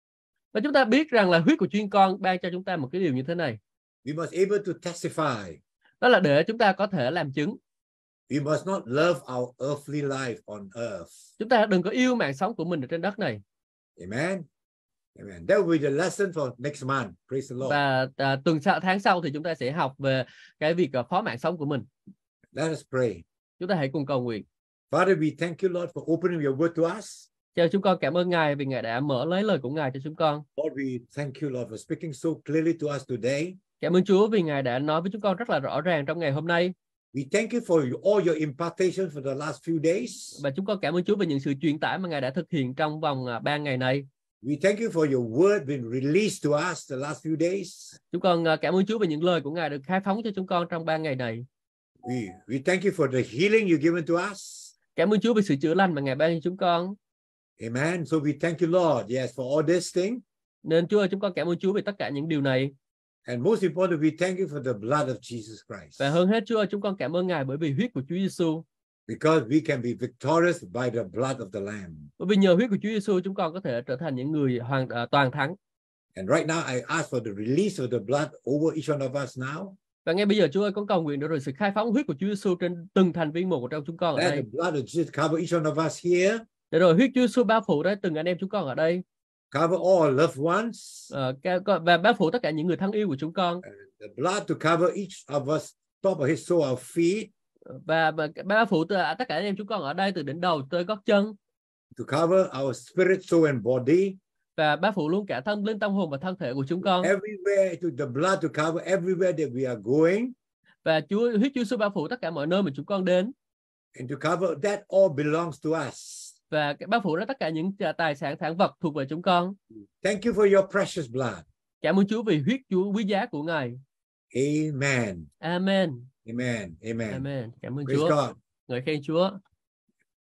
[SPEAKER 4] Và chúng ta biết rằng là huyết của chuyên con ban cho chúng ta một cái điều như thế này.
[SPEAKER 1] We must able to testify.
[SPEAKER 4] Đó là để chúng ta có thể làm chứng.
[SPEAKER 1] We must not love our earthly life on earth.
[SPEAKER 4] Chúng ta đừng có yêu mạng sống của mình ở trên đất này.
[SPEAKER 1] Amen. Amen. That will be the lesson for next month. Praise the Lord.
[SPEAKER 4] Và à, tuần sau, tháng sau thì chúng ta sẽ học về cái việc uh, phó mạng sống của mình.
[SPEAKER 1] Let us pray.
[SPEAKER 4] Chúng ta hãy cùng cầu nguyện.
[SPEAKER 1] Father, we thank you, Lord, for opening your word to us.
[SPEAKER 4] Chào chúng con cảm ơn Ngài vì Ngài đã mở lấy lời của Ngài cho chúng con.
[SPEAKER 1] Lord, we thank you, Lord, for speaking so clearly to us today.
[SPEAKER 4] Cảm ơn Chúa vì Ngài đã nói với chúng con rất là rõ ràng trong ngày hôm nay.
[SPEAKER 1] We thank you for all your impartation for the last few days.
[SPEAKER 4] Và chúng con cảm ơn Chúa về những sự truyền tải mà Ngài đã thực hiện trong vòng ba ngày này.
[SPEAKER 1] We thank you for your word being released to us the last few days.
[SPEAKER 4] Chúng con cảm ơn Chúa về những lời của Ngài được khai phóng cho chúng con trong ba ngày này.
[SPEAKER 1] We we thank you for the healing you've given to us.
[SPEAKER 4] Cảm ơn Chúa về sự chữa lành mà Ngài ban cho chúng con.
[SPEAKER 1] Amen. So we thank you, Lord, yes, for all this thing.
[SPEAKER 4] Nên Chúa ơi, chúng con cảm ơn Chúa về tất cả những điều này.
[SPEAKER 1] And most important, we thank you for the blood of Jesus Christ.
[SPEAKER 4] Và hơn hết Chúa ơi, chúng con cảm ơn Ngài bởi vì huyết của Chúa Giêsu.
[SPEAKER 1] Because we can be victorious by the blood of the Lamb.
[SPEAKER 4] Bởi vì nhờ huyết của Chúa Giêsu chúng con có thể trở thành những người hoàn uh, toàn thắng.
[SPEAKER 1] And right now I ask for the release of the blood over each one of us now.
[SPEAKER 4] Và ngay bây giờ Chúa ơi, con cầu nguyện để rồi sự khai phóng huyết của Chúa Giêsu trên từng thành viên một trong chúng con ở
[SPEAKER 1] Let
[SPEAKER 4] đây.
[SPEAKER 1] the blood of Jesus cover each one of us here.
[SPEAKER 4] Để rồi huyết Chúa Giêsu bao phủ đấy từng anh em chúng con ở đây.
[SPEAKER 1] Cover all loved ones.
[SPEAKER 4] Uh, và bao phủ tất cả những người thân yêu của chúng con.
[SPEAKER 1] The blood to cover each of us, top of his soul, our feet.
[SPEAKER 4] Và, và bao phủ tất cả anh em chúng con ở đây từ đỉnh đầu tới gót chân.
[SPEAKER 1] To cover our spirit, soul and body.
[SPEAKER 4] Và bao phủ luôn cả thân linh, tâm hồn và thân thể của chúng con.
[SPEAKER 1] Everywhere to the blood to cover everywhere that we are going.
[SPEAKER 4] Và Chúa huyết Chúa Giêsu bao phủ tất cả mọi nơi mà chúng con đến.
[SPEAKER 1] And to cover that all belongs to us.
[SPEAKER 4] Và bao phủ ra tất cả những tài sản sản vật thuộc về chúng con.
[SPEAKER 1] Thank you for your precious blood.
[SPEAKER 4] Cảm ơn Chúa vì huyết Chúa quý giá của Ngài.
[SPEAKER 1] Amen.
[SPEAKER 4] Amen.
[SPEAKER 1] Amen. Amen.
[SPEAKER 4] Amen. Cảm ơn
[SPEAKER 1] Praise
[SPEAKER 4] Chúa.
[SPEAKER 1] God.
[SPEAKER 4] Ngợi khen Chúa.